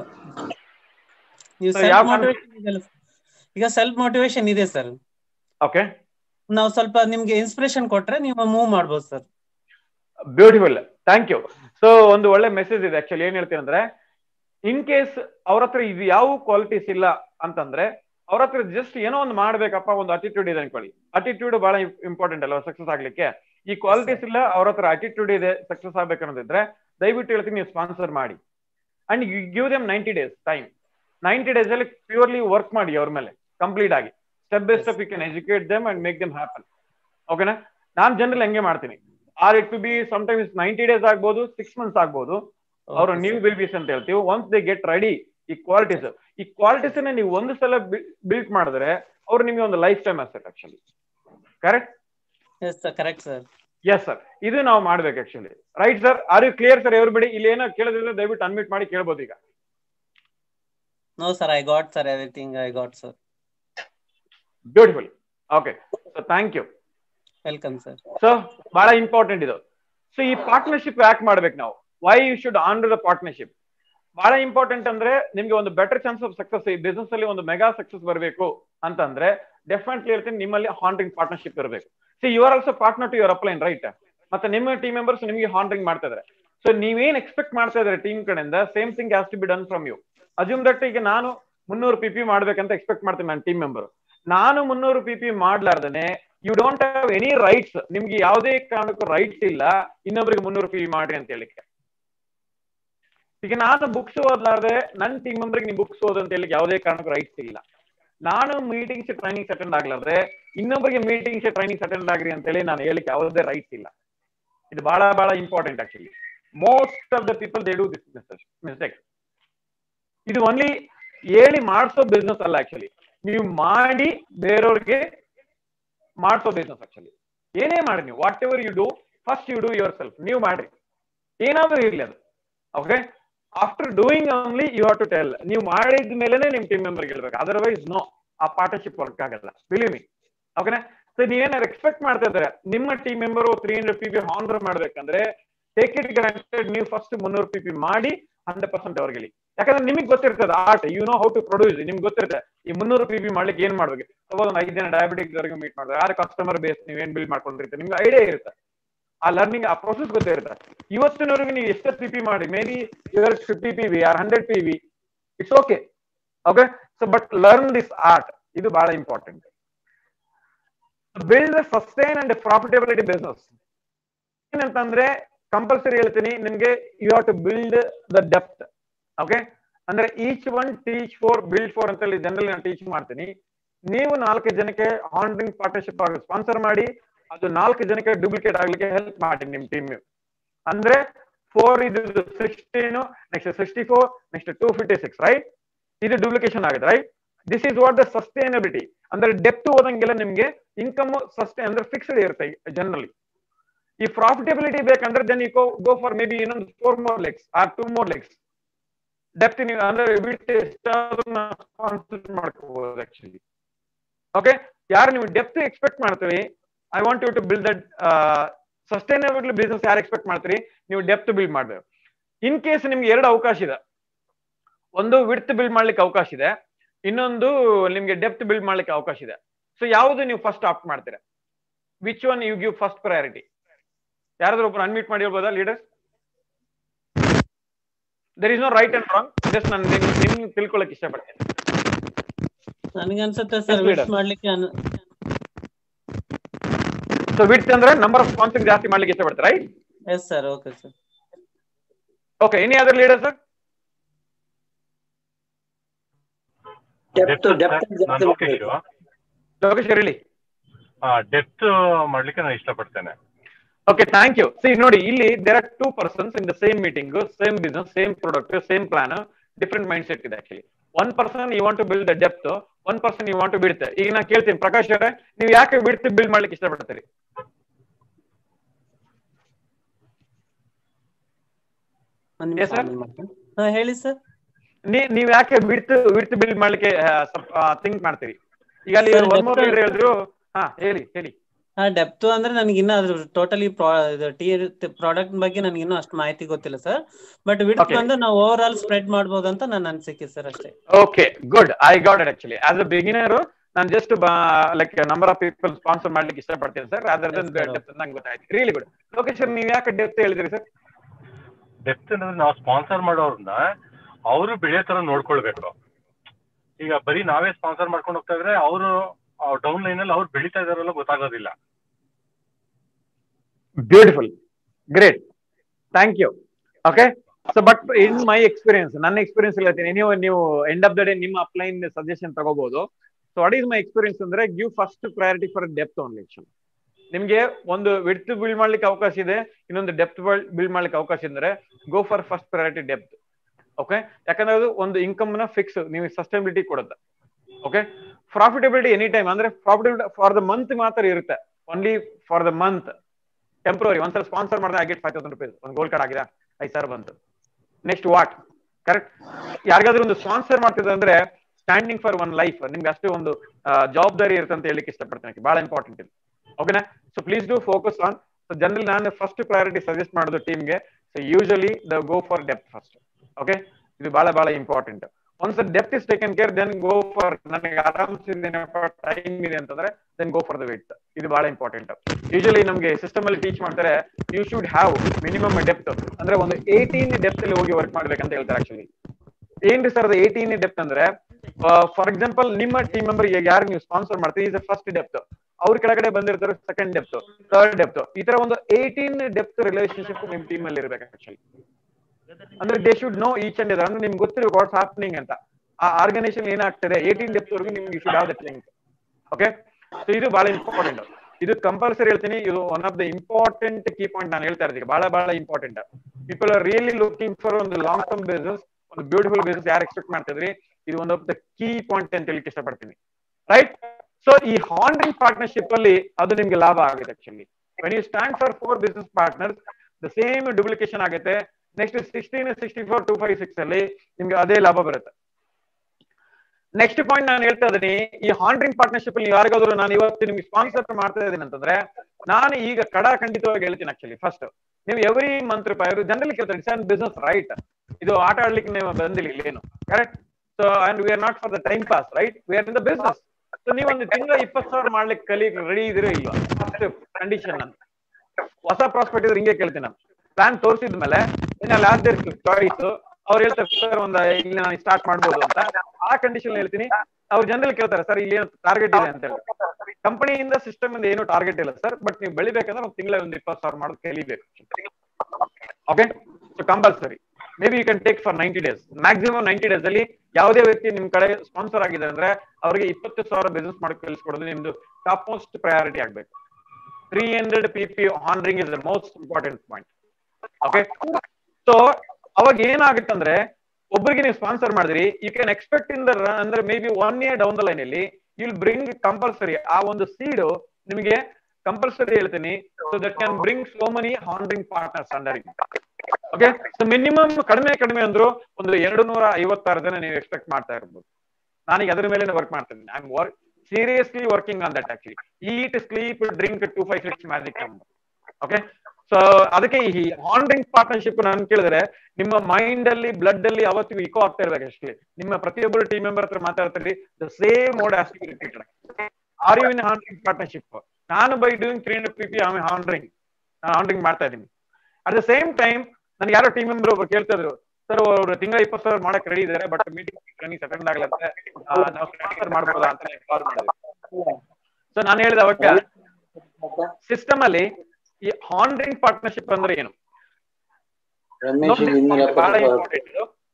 Speaker 4: ಈಗ ಸೆಲ್ಫ್ ಮೋಟಿವೇಶನ್ ಇದೆ ಸರ್.
Speaker 1: ಓಕೆ,
Speaker 4: ನಾವು ಸ್ವಲ್ಪ ನಿಮ್ಗೆ ಇನ್ಸ್ಪಿರೇಷನ್ ಕೊಟ್ರೆ ನೀವು ಮೂವ್ ಮಾಡ್ಬೋದು sir.
Speaker 1: Beautiful, thank you. So ಒಂದು ಒಳ್ಳೆ ಮೆಸೇಜ್ ಇದೆ ಆಕ್ಚುಲಿ. ಏನ್ ಹೇಳ್ತೀನಿ ಅಂದ್ರೆ, ಇನ್ ಕೇಸ್ ಅವ್ರ ಹತ್ರ ಇದು ಯಾವ ಕ್ವಾಲಿಟೀಸ್ ಇಲ್ಲ ಅಂತಂದ್ರೆ ಅವ್ರ ಹತ್ರ ಜಸ್ಟ್ ಏನೋ ಒಂದು ಮಾಡ್ಬೇಕಪ್ಪ, ಒಂದು ಅಟಿಟ್ಯೂಡ್ ಇದೆ ಅನ್ಕೊಳ್ಳಿ. ಅಟಿಟ್ಯೂಡ್ ಬಹಳ ಇಂಪಾರ್ಟೆಂಟ್ ಅಲ್ವಾ ಸಕ್ಸಸ್ ಆಗ್ಲಿಕ್ಕೆ? ಈ ಕ್ವಾಲಿಟೀಸ್ ಇಲ್ಲ, ಅವ್ರ ಹತ್ರ ಅಟಿಟ್ಯೂಡ್ ಇದೆ, ಸಕ್ಸಸ್ ಆಗ್ಬೇಕನ್ನೋದಿದ್ರೆ ದಯವಿಟ್ಟು ಹೇಳ್ತೀನಿ ನೀವು ಸ್ಪಾನ್ಸರ್ ಮಾಡಿ. And give them 90 days time. 90 days ಅಲ್ಲಿ ಪ್ಯೂರ್ಲಿ ವರ್ಕ್ ಮಾಡಿ ಅವ್ರ ಮೇಲೆ ಕಂಪ್ಲೀಟ್ ಆಗಿ. Step by step you can educate them and make them happen. ಓಕೆನಾ? ನಾನ್ ಜನರಲ್ ಹೆಂಗೆ ಮಾಡ್ತೀನಿ, or it to be sometimes 90 days ಆಗ್ಬೋದು, 6 months ಆಗ್ಬೋದು. ಅವ್ರ ನ್ಯೂ ಬೇಬೀಸ್ ಅಂತ ಹೇಳ್ತೀವಿ. ಒನ್ಸ್ ದೇ ಗೆಟ್ ರೆಡಿ, ಈ ಕ್ವಾಲಿಟೀಸ್ ನೀವು ಒಂದು ಸಲ ಬಿಲ್ಟ್ ಮಾಡಿದ್ರೆ ಅವ್ರು ನಿಮ್ಗೆ ಒಂದು lifetime asset actually. Correct?
Speaker 4: Correct sir.
Speaker 1: Yes sir, ಇದು ನಾವು ಮಾಡ್ಬೇಕು actually. Right sir, are you clear sir? Everybody ಇಲ್ಲಿ ಏನೋ ಕೇಳಿದ್ರೆ ದಯವಿಟ್ಟು ಅನ್ಮಿಟ್ ಮಾಡಿ ಕೇಳ್ಬೋದು ಈಗ.
Speaker 4: No sir, I got sir, everything I got sir.
Speaker 1: Beautiful. Okay, so thank you.
Speaker 4: Welcome sir.
Speaker 1: So ಬಹಳ ಇಂಪಾರ್ಟೆಂಟ್ ಇದು. ಸೊ ಈ ಪಾರ್ಟ್ನರ್ಶಿಪ್ ಯಾಕೆ ಮಾಡ್ಬೇಕು ನಾವು? Why you should honour the partnership? ಬಹಳ ಇಂಪಾರ್ಟೆಂಟ್ ಅಂದ್ರೆ ನಿಮ್ಗೆ ಒಂದು ಬೆಟರ್ ಚಾನ್ಸ್ ಆಫ್ ಸಕ್ಸಸ್, ಈ ಬಿಸ್ನೆಸ್ ಅಲ್ಲಿ ಒಂದು ಮೆಗಾ ಸಕ್ಸಸ್ ಬರಬೇಕು ಅಂತಂದ್ರೆ ಡೆಫಿನೆಟ್ಲಿ ಹೇಳ್ತೀನಿ ನಿಮ್ಮಲ್ಲಿ ಹಾಂಡ್ರಿಂಗ್ ಪಾರ್ಟ್ನರ್ಶಿಪ್ ಇರಬೇಕು. See you are also partner to your upline, right? ಮತ್ತೆ ನಿಮ್ಮ ಟೀಮ್ ಮೆಂಬರ್ಸ್ ನಿಮಗೆ ಹಾಂಡ್ರಿಂಗ್ ಮಾಡ್ತಾ ಇದಾರೆ. ಸೊ ನೀವೇನ್ ಎಕ್ಸ್ಪೆಕ್ಟ್ ಮಾಡ್ತಾ ಇದಾರೆ ಟೀಮ್ ಕಡೆಯಿಂದ, same thing has to be done from you. Assume that ಈಗ ನಾನು 300 PP ಮಾಡ್ಬೇಕಂತ ಎಕ್ಸ್ಪೆಕ್ಟ್ ಮಾಡ್ತೀನಿ ನನ್ನ ಟೀಮ್ ಮೆಂಬರ್. ನಾನು 300 PP ಮಾಡ್ಲಾರ್ದೇನೆ you don't have any rights, ನಿಮ್ಗೆ ಯಾವುದೇ ಕಾರಣಕ್ಕೂ ರೈಟ್ಸ್ ಇಲ್ಲ ಇನ್ನೊಬ್ರಿಗೆ 300 PP ಮಾಡ್ರಿ ಅಂತ ಹೇಳಿಕ್ಕೆ. ಈಗ ನಾನು ಬುಕ್ಸ್ ಓದ್ಲಾರ್ದೆ ನನ್ನ ಟೀಮ್ ಮೆಂಬರ್ಗೆ ನೀವು ಬುಕ್ಸ್ ಓದ್ ಅಂತ ಹೇಳಿಕ್ಕೆ ಯಾವುದೇ ಕಾರಣಕ್ಕೂ ರೈಟ್ಸ್ ಇಲ್ಲ. ನಾನು ಮೀಟಿಂಗ್ಸ್ ಟ್ರೈನಿಂಗ್ಸ್ ಅಟೆಂಡ್ ಆಗ್ಲಾರ್ದೆ ಇನ್ನೊಬ್ಬರಿಗೆ ಮೀಟಿಂಗ್ಸ್ ಟ್ರೈನಿಂಗ್ಸ್ ಅಟೆಂಡ್ ಆಗ್ರಿ ಅಂತ ಹೇಳಿ ನಾನು ಹೇಳಿಕ್ಕೆ ಯಾವುದೇ ರೈಟ್ಸ್ ಇಲ್ಲ. ಇದು ಬಹಳ ಬಹಳ important actually. Most of the people they do this mistake. ಇದು ಓನ್ಲಿ ಹೇಳಿ ಮಾಡಿಸೋ ಬಿಸ್ನೆಸ್ ಅಲ್ಲ ಆಕ್ಚುಲಿ, ನೀವು ಮಾಡಿ ಬೇರೆಯವ್ರಿಗೆ ಮಾಡಿಸೋ ಬಿಸ್ನೆಸ್ ಆಕ್ಚುಲಿ. ಏನೇ ಮಾಡಿ ನೀವು, whatever you do, first you do yourself. ನೀವು ಮಾಡ್ರಿ, ಏನಾದ್ರೂ ಇರ್ಲಿ ಅದು. Okay, after doing only you have to tell. ನೀವು ಮಾಡಿದ ಮೇಲೆನೆ ನಿಮ್ ಟೀಮ್ ಮೆಂಬರ್ಗೆ ಹೇಳ್ಬೇಕು, ಅದರ್ವೈಸ್ ನೋ, ಆ ಪಾರ್ಟ್ನರ್ಶಿಪ್ ವರ್ಕ್ ಆಗಲ್ಲ, ಬಿಲೀವ್ ಮಿ. ಓಕೆನಾ? ಸೊ ನೀವೇನಾದ್ರು ಎಕ್ಸ್ಪೆಕ್ಟ್ ಮಾಡ್ತಾ ಇದ್ದಾರೆ ನಿಮ್ಮ ಟೀಮ್ ಮೆಂಬರ್ 300 PP ಹಾನರ್ ಮಾಡ್ಬೇಕಂದ್ರೆ ಟೇಕ್ ಇಟ್ ಗ್ರಾಂಟೆಡ್, ನೀವು ಫಸ್ಟ್ 300 PP ಮಾಡಿ 100% ಅವ್ರಿಗೆ ಹೇಳಿ. ಯಾಕಂದ್ರೆ ನಿಮಗೆ ಗೊತ್ತಿರ್ತದೆ art, you know how to produce. ನಿಮ್ಗೆ ಗೊತ್ತಿರುತ್ತೆ ಈ 300 PP ಮಾಡ್ಲಿಕ್ಕೆ ಏನ್ ಮಾಡ್ಬೇಕು. ಸಪೋಸ್ ಒಂದು 5 ಜನ ಡಯಾಬಿಟಿಕ್ ಅವ್ರಿಗೆ ಮೀಟ್ ಮಾಡಿದ್ರೆ ಯಾರು ಕಸ್ಟಮರ್ ಬೇಸ್ ನೀವೇನ್ ಬಿಲ್ಡ್ ಮಾಡ್ಕೊಂಡಿರ್ತೀರಿ, ನಿಮ್ಗೆ ಐಡಿಯಾ ಇರುತ್ತೆ. ಆ ಲರ್ನಿಂಗ್, ಆ ಪ್ರೊಸೆಸ್ ಗೊತ್ತಿರುತ್ತೆ. ಇವತ್ತಿನವರೆಗೆ ನೀವು ಎಷ್ಟು PP ಮಾಡಿ, may be 50 PV or 100 PV, it's okay. Okay, so but learn this art, ಇದು ಬಹಳ important. Build sustain and profitability business ಏನಂತಂದ್ರೆ ಕಂಪಲ್ಸರಿ ಹೇಳ್ತೀನಿ ನಿಮ್ಗೆ, you have to build the depth. Okay, ಅಂದ್ರೆ each one teach four build four ಅಂತ ಹೇಳಿ general ನಾನು teach ಮಾಡ್ತೀನಿ. ನೀವು 4 ಜನಕ್ಕೆ ಹಾಂಡ್ರಿಂಗ್ ಪಾರ್ಟ್ನರ್ಶಿಪ್ ಆಗಿ ಸ್ಪಾನ್ಸರ್ ಮಾಡಿ, ಅದು 4 ಜನಕ್ಕೆ ಡೂಪ್ಲಿಕೇಟ್ ಆಗ್ಲಿಕ್ಕೆ ಹೆಲ್ಪ್ ಮಾಡಿ ನಿಮ್ ಟೀಮ್. ಅಂದ್ರೆ 4 ಇದು 16, ನೆಕ್ಸ್ಟ್ 64, ನೆಕ್ಸ್ಟ್ 256, ರೈಟ್? ಇದು ಡೂಪ್ಲಿಕೇಶನ್ ಆಗಿದೆ, right? This is what the sustainability. ಅಂದ್ರೆ ಡೆಪ್ತ್ ಹೋದಂಗೆಲ್ಲ ನಿಮ್ಗೆ ಇನ್ಕಮ್ ಸಸ್ಟೈನ್ ಅಂದ್ರೆ ಫಿಕ್ಸ್ಡ್ ಇರುತ್ತೆ ಜನರಲಿ. ಈ ಪ್ರಾಫಿಟಬಿಲಿಟಿ ಬೇಕಂದ್ರೆ then you go for may be ಇನ್ನೊಂದು 4 more legs or 2 more legs. Depth ನೀವು ಅಂದ್ರೆ ಬಿಟ್ಟು ಕಾನ್ಸಂಟ್ರೇಟ್ ಮಾಡ್ಕೋಬಹುದು ಆಕ್ಚುಲಿ. ಓಕೆ, ಯಾರು ನೀವು ಡೆಪ್ತ್ ಎಕ್ಸ್ಪೆಕ್ಟ್ ಮಾಡ್ತೀವಿ, I want you to build that sustainable business ಯಾರು ಎಕ್ಸ್ಪೆಕ್ಟ್ ಮಾಡ್ತೀರಿ, ನೀವು ಡೆಪ್ತ್ ಬಿಲ್ಡ್ ಮಾಡ್ಬೇಕು. ಇನ್ ಕೇಸ್ ನಿಮ್ಗೆ 2 ಅವಕಾಶ ಇದೆ, ಒಂದು ವಿಡ್ತ್ ಬಿಲ್ಡ್ ಮಾಡ್ಲಿಕ್ಕೆ ಅವಕಾಶ ಇದೆ, ಇನ್ನೊಂದು ನಿಮ್ಗೆ ಡೆಪ್ತ್ ಬಿಲ್ಡ್ ಮಾಡ್ಲಿಕ್ಕೆ ಅವಕಾಶ ಇದೆ. ಸೊ ಯಾವುದು ನೀವು ಫಸ್ಟ್ ಆಪ್ಟ್ ಮಾಡ್ತೀರಾ? Which one you give first priority? ಯಾರಾದ್ರೂ ಒಬ್ರು ಅನ್ಮ್ಯೂಟ್ ಮಾಡಿ ಹೇಳ್ಬೋದಾ leaders? There is no right and wrong, just ನಾನು ನಿಮ್ ತಿಳ್ಕೊಳ್ಳಕ್ಕೆ ಇಷ್ಟಪಡ್ತೇನೆ.
Speaker 4: ನನಗೆ ಅನ್ಸುತ್ತೆ ಸರ್ ವಿಡ್ತ್ ಮಾಡ್ಲಿಕ್ಕೆ
Speaker 1: ಸೊ ವಿಡ್ತ್ ಅಂದ್ರೆ ನಂಬರ್ ಆಫ್ ಸ್ಪಾನ್ಸರ್ ಜಾಸ್ತಿ ಮಾಡ್ಲಿಕ್ಕೆ ಇಷ್ಟಪಡ್ತಾರೆ, right?
Speaker 4: Yes sir. Okay sir.
Speaker 1: Okay, any other leader sir? Lokesh ಹೇಳಿ.
Speaker 7: ಡೆಪ್ತ್ ಮಾಡ್ಲಿಕ್ಕೆ ನಾನು ಇಷ್ಟಪಡ್ತೇನೆ.
Speaker 1: Okay, thank you. ಸಿ ನೋಡಿ, ಇಲ್ಲಿ there are 2 persons in the same meeting, same business, same product, same plan, different mindset ಇದೆ actually. 1 person you want to build the depth, 1 person you want to width. ಈಗ ನಾನು ಕೇಳ್ತೀನಿ ಪ್ರಕಾಶ್ ಅವರೇ, ನೀವು ಯಾಕೆ ಬಿಡ್ತ್ build ಮಾಡ್ಲಿಕ್ಕೆ ಇಷ್ಟಪಡ್ತೀರಿ?
Speaker 4: ಹೇಳಿ ಸರ್.
Speaker 1: ನೀವ್ ಯಾಕೆ ವಿಡ್ತ್ ಬಿಲ್ಡ್ ಮಾಡ್ಲಿಕ್ಕೆ ಥಿಂಕ್ ಮಾಡ್ತೀರಿ? ಈಗ ಅಲ್ಲಿ 1 more leader ಹೇಳಿದ್ರು. ಹೇಳಿ.
Speaker 4: ಡೆಪ್ತ್ ಅಂದ್ರೆ ನನಗೆ ಇನ್ನ ಅದ್ರ ಟೋಟಲಿ ಪ್ರಾಡಕ್ಟ್ ಬಗ್ಗೆ ನನಗೆ ಇನ್ನೂ ಅಷ್ಟು ಮಾಹಿತಿ ಗೊತ್ತಿಲ್ಲ ಸರ್. ಬಟ್ ವಿಡ್ತ್ ಬಂದು ನಾವು ಓವರ್ ಆಲ್ ಸ್ಪ್ರೆಡ್ ಮಾಡಬಹುದು ಅಂತ ನನ್ನ ಅನಿಸಿಕೆ ಸರ್, ಅಷ್ಟೇ.
Speaker 1: Okay, good, I got it. Actually as a beginner ನಾನು just like number of people sponsor ಮಾಡ್ಲಿಕ್ಕೆ ಇಷ್ಟಪಡ್ತೀನಿ ಸರ್, ರಾದರ್ ದನ್ ಡೆಪ್ತ್. ನಂಗೆ ಗೊತ್ತಾಯ್ತು, ರಿಯಲಿ ಗುಡ್. ಲೋಕೇಶ್ ಸರ್, ನೀವು ಯಾಕೆ ಡೆಪ್ತ್ ಹೇಳಿದ್ರಿ ಸರ್?
Speaker 7: ಡೆಪ್ತ್ ಅಂದ್ರೆ ನಾವು ಸ್ಪಾನ್ಸರ್ ಮಾಡೋರ್ನ ಅವರು ಬೆಳೆಯೋ ತರ ನೋಡ್ಕೊಳ್ಬೇಕು. ಈಗ ಬರೀ ನಾವೇ ಸ್ಪಾನ್ಸರ್ ಮಾಡ್ಕೊಂಡು ಹೋಗ್ತಾ ಇದ್ರೆ ಅವರು ಡೌನ್ ಲೈನ್ ಅಲ್ಲಿ ಅವ್ರು ಬೆಳೀತಾ ಇದಾರಲ್ಲ ಗೊತ್ತಾಗೋದಿಲ್ಲ.
Speaker 1: Beautiful, great, thank you. Okay, so but in my experience, ನನ್ನ ಎಕ್ಸ್ಪೀರಿಯನ್ಸ್ ಹೇಳ್ತೀನಿ, ನೀವು ಎಂಡ್ ಆಫ್ ದ ಡೇ ನಿಮ್ಮ ಅಪ್ಲೈನ್ ಸಜೆಷನ್ ತಗೋಬಹುದು. So what is my experience ಅಂದ್ರೆ, give first priority for depth only. ನಿಮ್ಗೆ ಒಂದು ವಿಡ್ತ್ ಬಿಲ್ಡ್ ಮಾಡ್ಲಿಕ್ಕೆ ಅವಕಾಶ ಇದೆ, ಇನ್ನೊಂದು ಡೆಪ್ತ್ ಬಿಲ್ಡ್ ಮಾಡ್ಲಿಕ್ಕೆ ಅವಕಾಶ ಇದ್ರೆ go for first priority depth. Okay, ಯಾಕಂದ್ರೆ ಅದು ಒಂದು ಇನ್ಕಮ್ ನ ಫಿಕ್ಸ್, ನೀವು ಸಸ್ಟೈನಬಿಲಿಟಿ ಕೊಡುತ್ತೆ. ಓಕೆ, ಪ್ರಾಫಿಟಬಿಲಿಟಿ ಎನಿ ಟೈಮ್ ಅಂದ್ರೆ ಪ್ರಾಫಿಟಬಿಲಿಟಿ ಫಾರ್ ದ ಮಂತ್ ಮಾತ್ರ ಇರುತ್ತೆ, only for the month. Temporary ಒಂದ್ಸಲ ಸ್ಪಾನ್ಸರ್ ಮಾಡಿದ್ರೆ ಆಗಿಟ್ 5,000 rupees, ಒಂದು ಗೋಲ್ಡ್ ಕಾರ್ಡ್ ಆಗಿದೆ 5,000 ಬಂತು. Next what? ಕರೆಕ್ಟ್. ಯಾರಿಗಾದ್ರೂ ಒಂದು ಸ್ಪಾನ್ಸರ್ ಮಾಡ್ತಿದ್ರೆ ಅಂದ್ರೆ ಸ್ಟ್ಯಾಂಡಿಂಗ್ ಫಾರ್ 1 life, ನಿಮ್ಗೆ ಅಷ್ಟು ಒಂದು ಜವಾಬ್ದಾರಿ ಇರುತ್ತೆ ಅಂತ ಹೇಳಿಕ್ಕೆ ಇಷ್ಟಪಡ್ತೇನೆ. ಬಹಳ ಇಂಪಾರ್ಟೆಂಟ್ ಇದೆ. ಓಕೆನಾ? So please do focus on. So generally ನಾನು ಫಸ್ಟ್ ಪ್ರಯಾರಿಟಿ ಸಜೆಸ್ಟ್ ಮಾಡೋದು ಟೀಮ್ಗೆ. So usually the go for depth first. Okay, ಇದು ಬಹಳ important. Once depth is taken care, then go for ನನಗೆ ಆರಾಮಿಸಿದೇನಪ್ಪ ಟೈಮ್ ಇದೆ ಅಂತಂದ್ರೆ then go for the width. ಇದು ಬಹಳ ಇಂಪಾರ್ಟೆಂಟ್. ಯೂಶಲಿ ನಮ್ಗೆ ಸಿಸ್ಟಮ್ ಅಲ್ಲಿ ಟೀಚ್ ಮಾಡ್ತಾರೆ, you should have minimum depth ಅಂದ್ರೆ ಒಂದು 18 ಡೆಪ್ತ್ ಅಲ್ಲಿ ಹೋಗಿ ವರ್ಕ್ ಮಾಡ್ಬೇಕಂತ ಹೇಳ್ತಾರೆ. ಆಕ್ಚುಲಿ ಏನ್ರಿ ಸರ್ ಅದು 18 ಡೆಪ್ತ್ ಅಂದ್ರೆ? ಫಾರ್ ಎಕ್ಸಾಂಪಲ್, ನಿಮ್ಮ ಟೀಮ್ ಮೆಂಬರ್ ಯಾರು ನೀವು ಸ್ಪಾನ್ಸರ್ ಮಾಡ್ತೀವಿ, ಇಸ್ ಫಸ್ಟ್ ಡೆಪ್ತ್. ಅವ್ರ ಕೆಳಗಡೆ ಬಂದಿರ್ತಾರೆ ಸೆಕೆಂಡ್ ಡೆಪ್ತ್, ಥರ್ಡ್ ಡೆಪ್ತ್. ಈ ತರ ಒಂದು 18 ಡೆಪ್ತ್ ರಿಲೇಶನ್ಶಿಪ್ ನಿಮ್ ಟೀಮ್ ಅಲ್ಲಿ ಇರ್ಬೇಕು ಆಕ್ಚುಲಿ. ಅಂದ್ರೆ they should know each and ಅಂದ್ರೆ ನಿಮ್ಗೆ ಗೊತ್ತಿರೋ ವಾಟ್ಸ್ ಹ್ಯಾಪನಿಂಗ್ ಅಂತ, ಆ ಆರ್ಗನೈಸೇಷನ್ ಏನಾಗ್ತದೆ 18 ಡೆಪ್ತ್ ವರೆಗೂ ನಿಮ್ಗೆ should have that link. Okay, so ಇದು ಬಹಳ ಇಂಪಾರ್ಟೆಂಟ್. ಇದು ಕಂಪಲ್ಸರಿ ಹೇಳ್ತೀನಿ, ಇದು one of the important key point ನಾನು ಹೇಳ್ತಾ ಇರ್ತೀನಿ. ಬಹಳ important. People are really looking for ಒಂದು ಲಾಂಗ್ ಟರ್ಮ್ ಬಿಸ್ನೆಸ್, ಒಂದು ಬ್ಯೂಟಿಫುಲ್ ಬಿಸ್ನೆಸ್ ಯಾರು ಎಕ್ಸ್ಪೆಕ್ಟ್ ಮಾಡ್ತಿದ್ರಿ, ಇದು one of the key point ಅಂತ ಹೇಳಿಕ್ಕೆ ಇಷ್ಟಪಡ್ತೀನಿ, ರೈಟ್? ಸೊ ಈ ಹಾಂಡ್ರಿಂಗ್ ಪಾರ್ಟ್ನರ್ಶಿಪ್ ಅಲ್ಲಿ ಅದು ನಿಮ್ಗೆ ಲಾಭ ಆಗುತ್ತೆ actually. When you stand for 4 business partners, the same duplication ಆಗುತ್ತೆ. ನೆಕ್ಸ್ಟ್ 16, 64, 256 ಅಲ್ಲಿ ನಿಮ್ಗೆ ಅದೇ ಲಾಭ ಬರುತ್ತೆ. ನೆಕ್ಸ್ಟ್ ಪಾಯಿಂಟ್ ನಾನು ಹೇಳ್ತಾ ಇದ್ದೀನಿ, ಈ ಹಾಂಡ್ರಿಂಗ್ ಪಾರ್ಟ್ನರ್ಶಿಪ್ ಅಲ್ಲಿ ಯಾರಿಗಾದ್ರೂ ನಾನು ಇವತ್ತು ನಿಮ್ಗೆ ಸ್ಪಾನ್ಸರ್ ಮಾಡ್ತಾ ಇದ್ದೀನಿ ಅಂತಂದ್ರೆ, ನಾನು ಈಗ ಖಂಡಿತವಾಗಿ ಹೇಳ್ತೀನಿ ಆಕ್ಚುಲಿ. ಫಸ್ಟ್ ನೀವು ಎವ್ರಿ ಮಂತ್ ರೂಪಾಯಿ ಜನರಲಿ ಕೇಳ್ತಾರೆ, ಇಟ್ಸ್ ಆನ್ ಬಿಸ್ನೆಸ್, ರೈಟ್? ಇದು ಆಟ ಆಡ್ಲಿಕ್ಕೆ ನೀವು ಬಂದಿಲ್ಲ ಇಲ್ಲೇನು, correct? So and we are not for the time pass, right? We are in the business. So ನೀವು ಒಂದು ತಿಂಗಳ 20,000 ಮಾಡ್ಲಿಕ್ಕೆ ಕಲಿಗೆ ರೆಡಿ ಇದ್ರೆ ಇಲ್ವಾ? ಫಸ್ಟ್ ಕಂಡೀಷನ್ ಅಂತ. ಹೊಸ ಪ್ರಾಸ್ಪೆಕ್ಟ್ ಇದ್ರೆ ಹಿಂಗೆ ಕೇಳ್ತೀನಿ ನಾನು. ಪ್ಲಾನ್ ತೋರಿಸಿದ್ಮೇಲೆ ಚಾಯ್ಸ್ ಅವ್ರು ಹೇಳ್ತಾರೆ ಸರ್ ಒಂದು ಇಲ್ಲಿ ನಾನು ಸ್ಟಾರ್ಟ್ ಮಾಡ್ಬೋದು ಅಂತ. ಆ ಕಂಡೀಷನ್ ಹೇಳ್ತೀನಿ. ಅವ್ರು ಜನರಲ್ ಕೇಳ್ತಾರೆ, ಸರ್ ಇಲ್ಲಿ ಏನು ಟಾರ್ಗೆಟ್ ಇದೆ ಅಂತ ಹೇಳಿ. ಕಂಪನಿಯಿಂದ ಸಿಸ್ಟಮ್ ಇಂದ ಏನು ಟಾರ್ಗೆಟ್ ಇಲ್ಲ ಸರ್, ಬಟ್ ನೀವು ಬೆಳಿಬೇಕಂದ್ರೆ ಒಂದು ತಿಂಗಳ ಒಂದು 20,000 ಮಾಡೋದು ಕಲಿಬೇಕು. Okay, so compulsory. May B you can take for 90 days. Maximum 90 days ಅಲ್ಲಿ ಯಾವುದೇ ವ್ಯಕ್ತಿ ನಿಮ್ ಕಡೆ ಸ್ಪಾನ್ಸರ್ ಆಗಿದೆ ಅಂದ್ರೆ ಅವ್ರಿಗೆ 20,000 ಬಿಸ್ನೆಸ್ ಮಾಡಿ ಕಲಿಸ್ಕೊಡೋದು ನಿಮ್ದು ಟಾಪ್ ಮೋಸ್ಟ್ ಪ್ರಯಾರಿಟಿ ಆಗ್ಬೇಕು. 300 PP ಹಾಂಡ್ರಿಂಗ್ is the most important point. Okay, so ಅವಾಗ ಏನಾಗುತ್ತಂದ್ರೆ, ಒಬ್ಬರಿಗೆ ನೀವು ಸ್ಪಾನ್ಸರ್ ಮಾಡಿದ್ರಿ, you can expect in the ಅಂದ್ರೆ may be 1 year down the line ಅಲ್ಲಿ ವಿಲ್ ಬ್ರಿಂಗ್ ಕಂಪಲ್ಸರಿ ಆ ಒಂದು ಸೀಡ್ ನಿಮಗೆ ಕಂಪಲ್ಸರಿ ಹೇಳ್ತೀನಿ. So that can bring so many ಹಾಂಡ್ರಿಂಗ್ partners under it. Okay, so minimum ಕಡಿಮೆ ಅಂದ್ರು ಒಂದು 256 ಜನ ನೀವು ಎಕ್ಸ್ಪೆಕ್ಟ್ ಮಾಡ್ತಾ ಇರ್ಬೋದು. ನಾನೀಗ ಅದ್ರ ಮೇಲೆ ವರ್ಕ್ ಮಾಡ್ತೀನಿ. I am seriously working on that actually. Eat, sleep, drink 256 magic number. Okay, so ಅದಕ್ಕೆ ಈ ಹಾಂಡ್ರಿಂಗ್ ಪಾರ್ಟ್ನರ್ಶಿಪ್ ನಾನು ಕೇಳಿದ್ರೆ ನಿಮ್ಮ ಮೈಂಡ್ ಅಲ್ಲಿ, ಬ್ಲಡ್ ಅಲ್ಲಿ ಅವತ್ತಿಗೂ ಇಕೋ ಆಗ್ತಾ ಇರ್ಬೇಕು ಅಷ್ಟೇ. ನಿಮ್ಮ ಪ್ರತಿಯೊಬ್ಬರು ಟೀಮ್ ಮೆಂಬರ್ ಹತ್ರ ಮಾತಾಡ್ತೀರಿ, the same mode has to be repeated. Are you in ಹಾಂಡ್ರಿಂಗ್ ಪಾರ್ಟ್ನರ್ಶಿಪ್? ನಾನು ಬೈ ಡೂಯಿಂಗ್ 300 PP ನಾನು ಹಾಂಡ್ರಿಂಗ್ ಮಾಡ್ತಾ ಇದ್ದೀನಿ. ಅಟ್ ದ ಸೇಮ್ ಟೈಮ್ ನನ್ಗೆ ಯಾರೋ ಟೀಮ್ ಮೆಂಬರ್ ಒಬ್ರು ಕೇಳ್ತಾ ಇದ್ರು, ಸರ್ ಅವ್ರು ತಿಂಗಳ 20,000 ಮಾಡಕ್ ರೆಡಿ ಇದಾರೆ, ಬಟ್ ಮೀಟಿಂಗ್ ಅಟೆಂಡ್ ಆಗ್ಲತ್ತೆ, ನಾವು ಟ್ರಾನ್ಸ್ಫರ್ ಮಾಡ್ಬೋದಾ ಅಂತ ಕಾಲ್ ಮಾಡಿದ್ವಿ. ಸೊ ನಾನು ಹೇಳಿದೆ ಅವಾಗ ಸಿಸ್ಟಮ್ ಅಲ್ಲಿ ಈ ಹಾಂಡ್ರಿಂಗ್ ಪಾರ್ಟ್ನರ್ಶಿಪ್ ಅಂದ್ರೆ ಏನು ಬಹಳ ಇಂಪಾರ್ಟೆಂಟ್.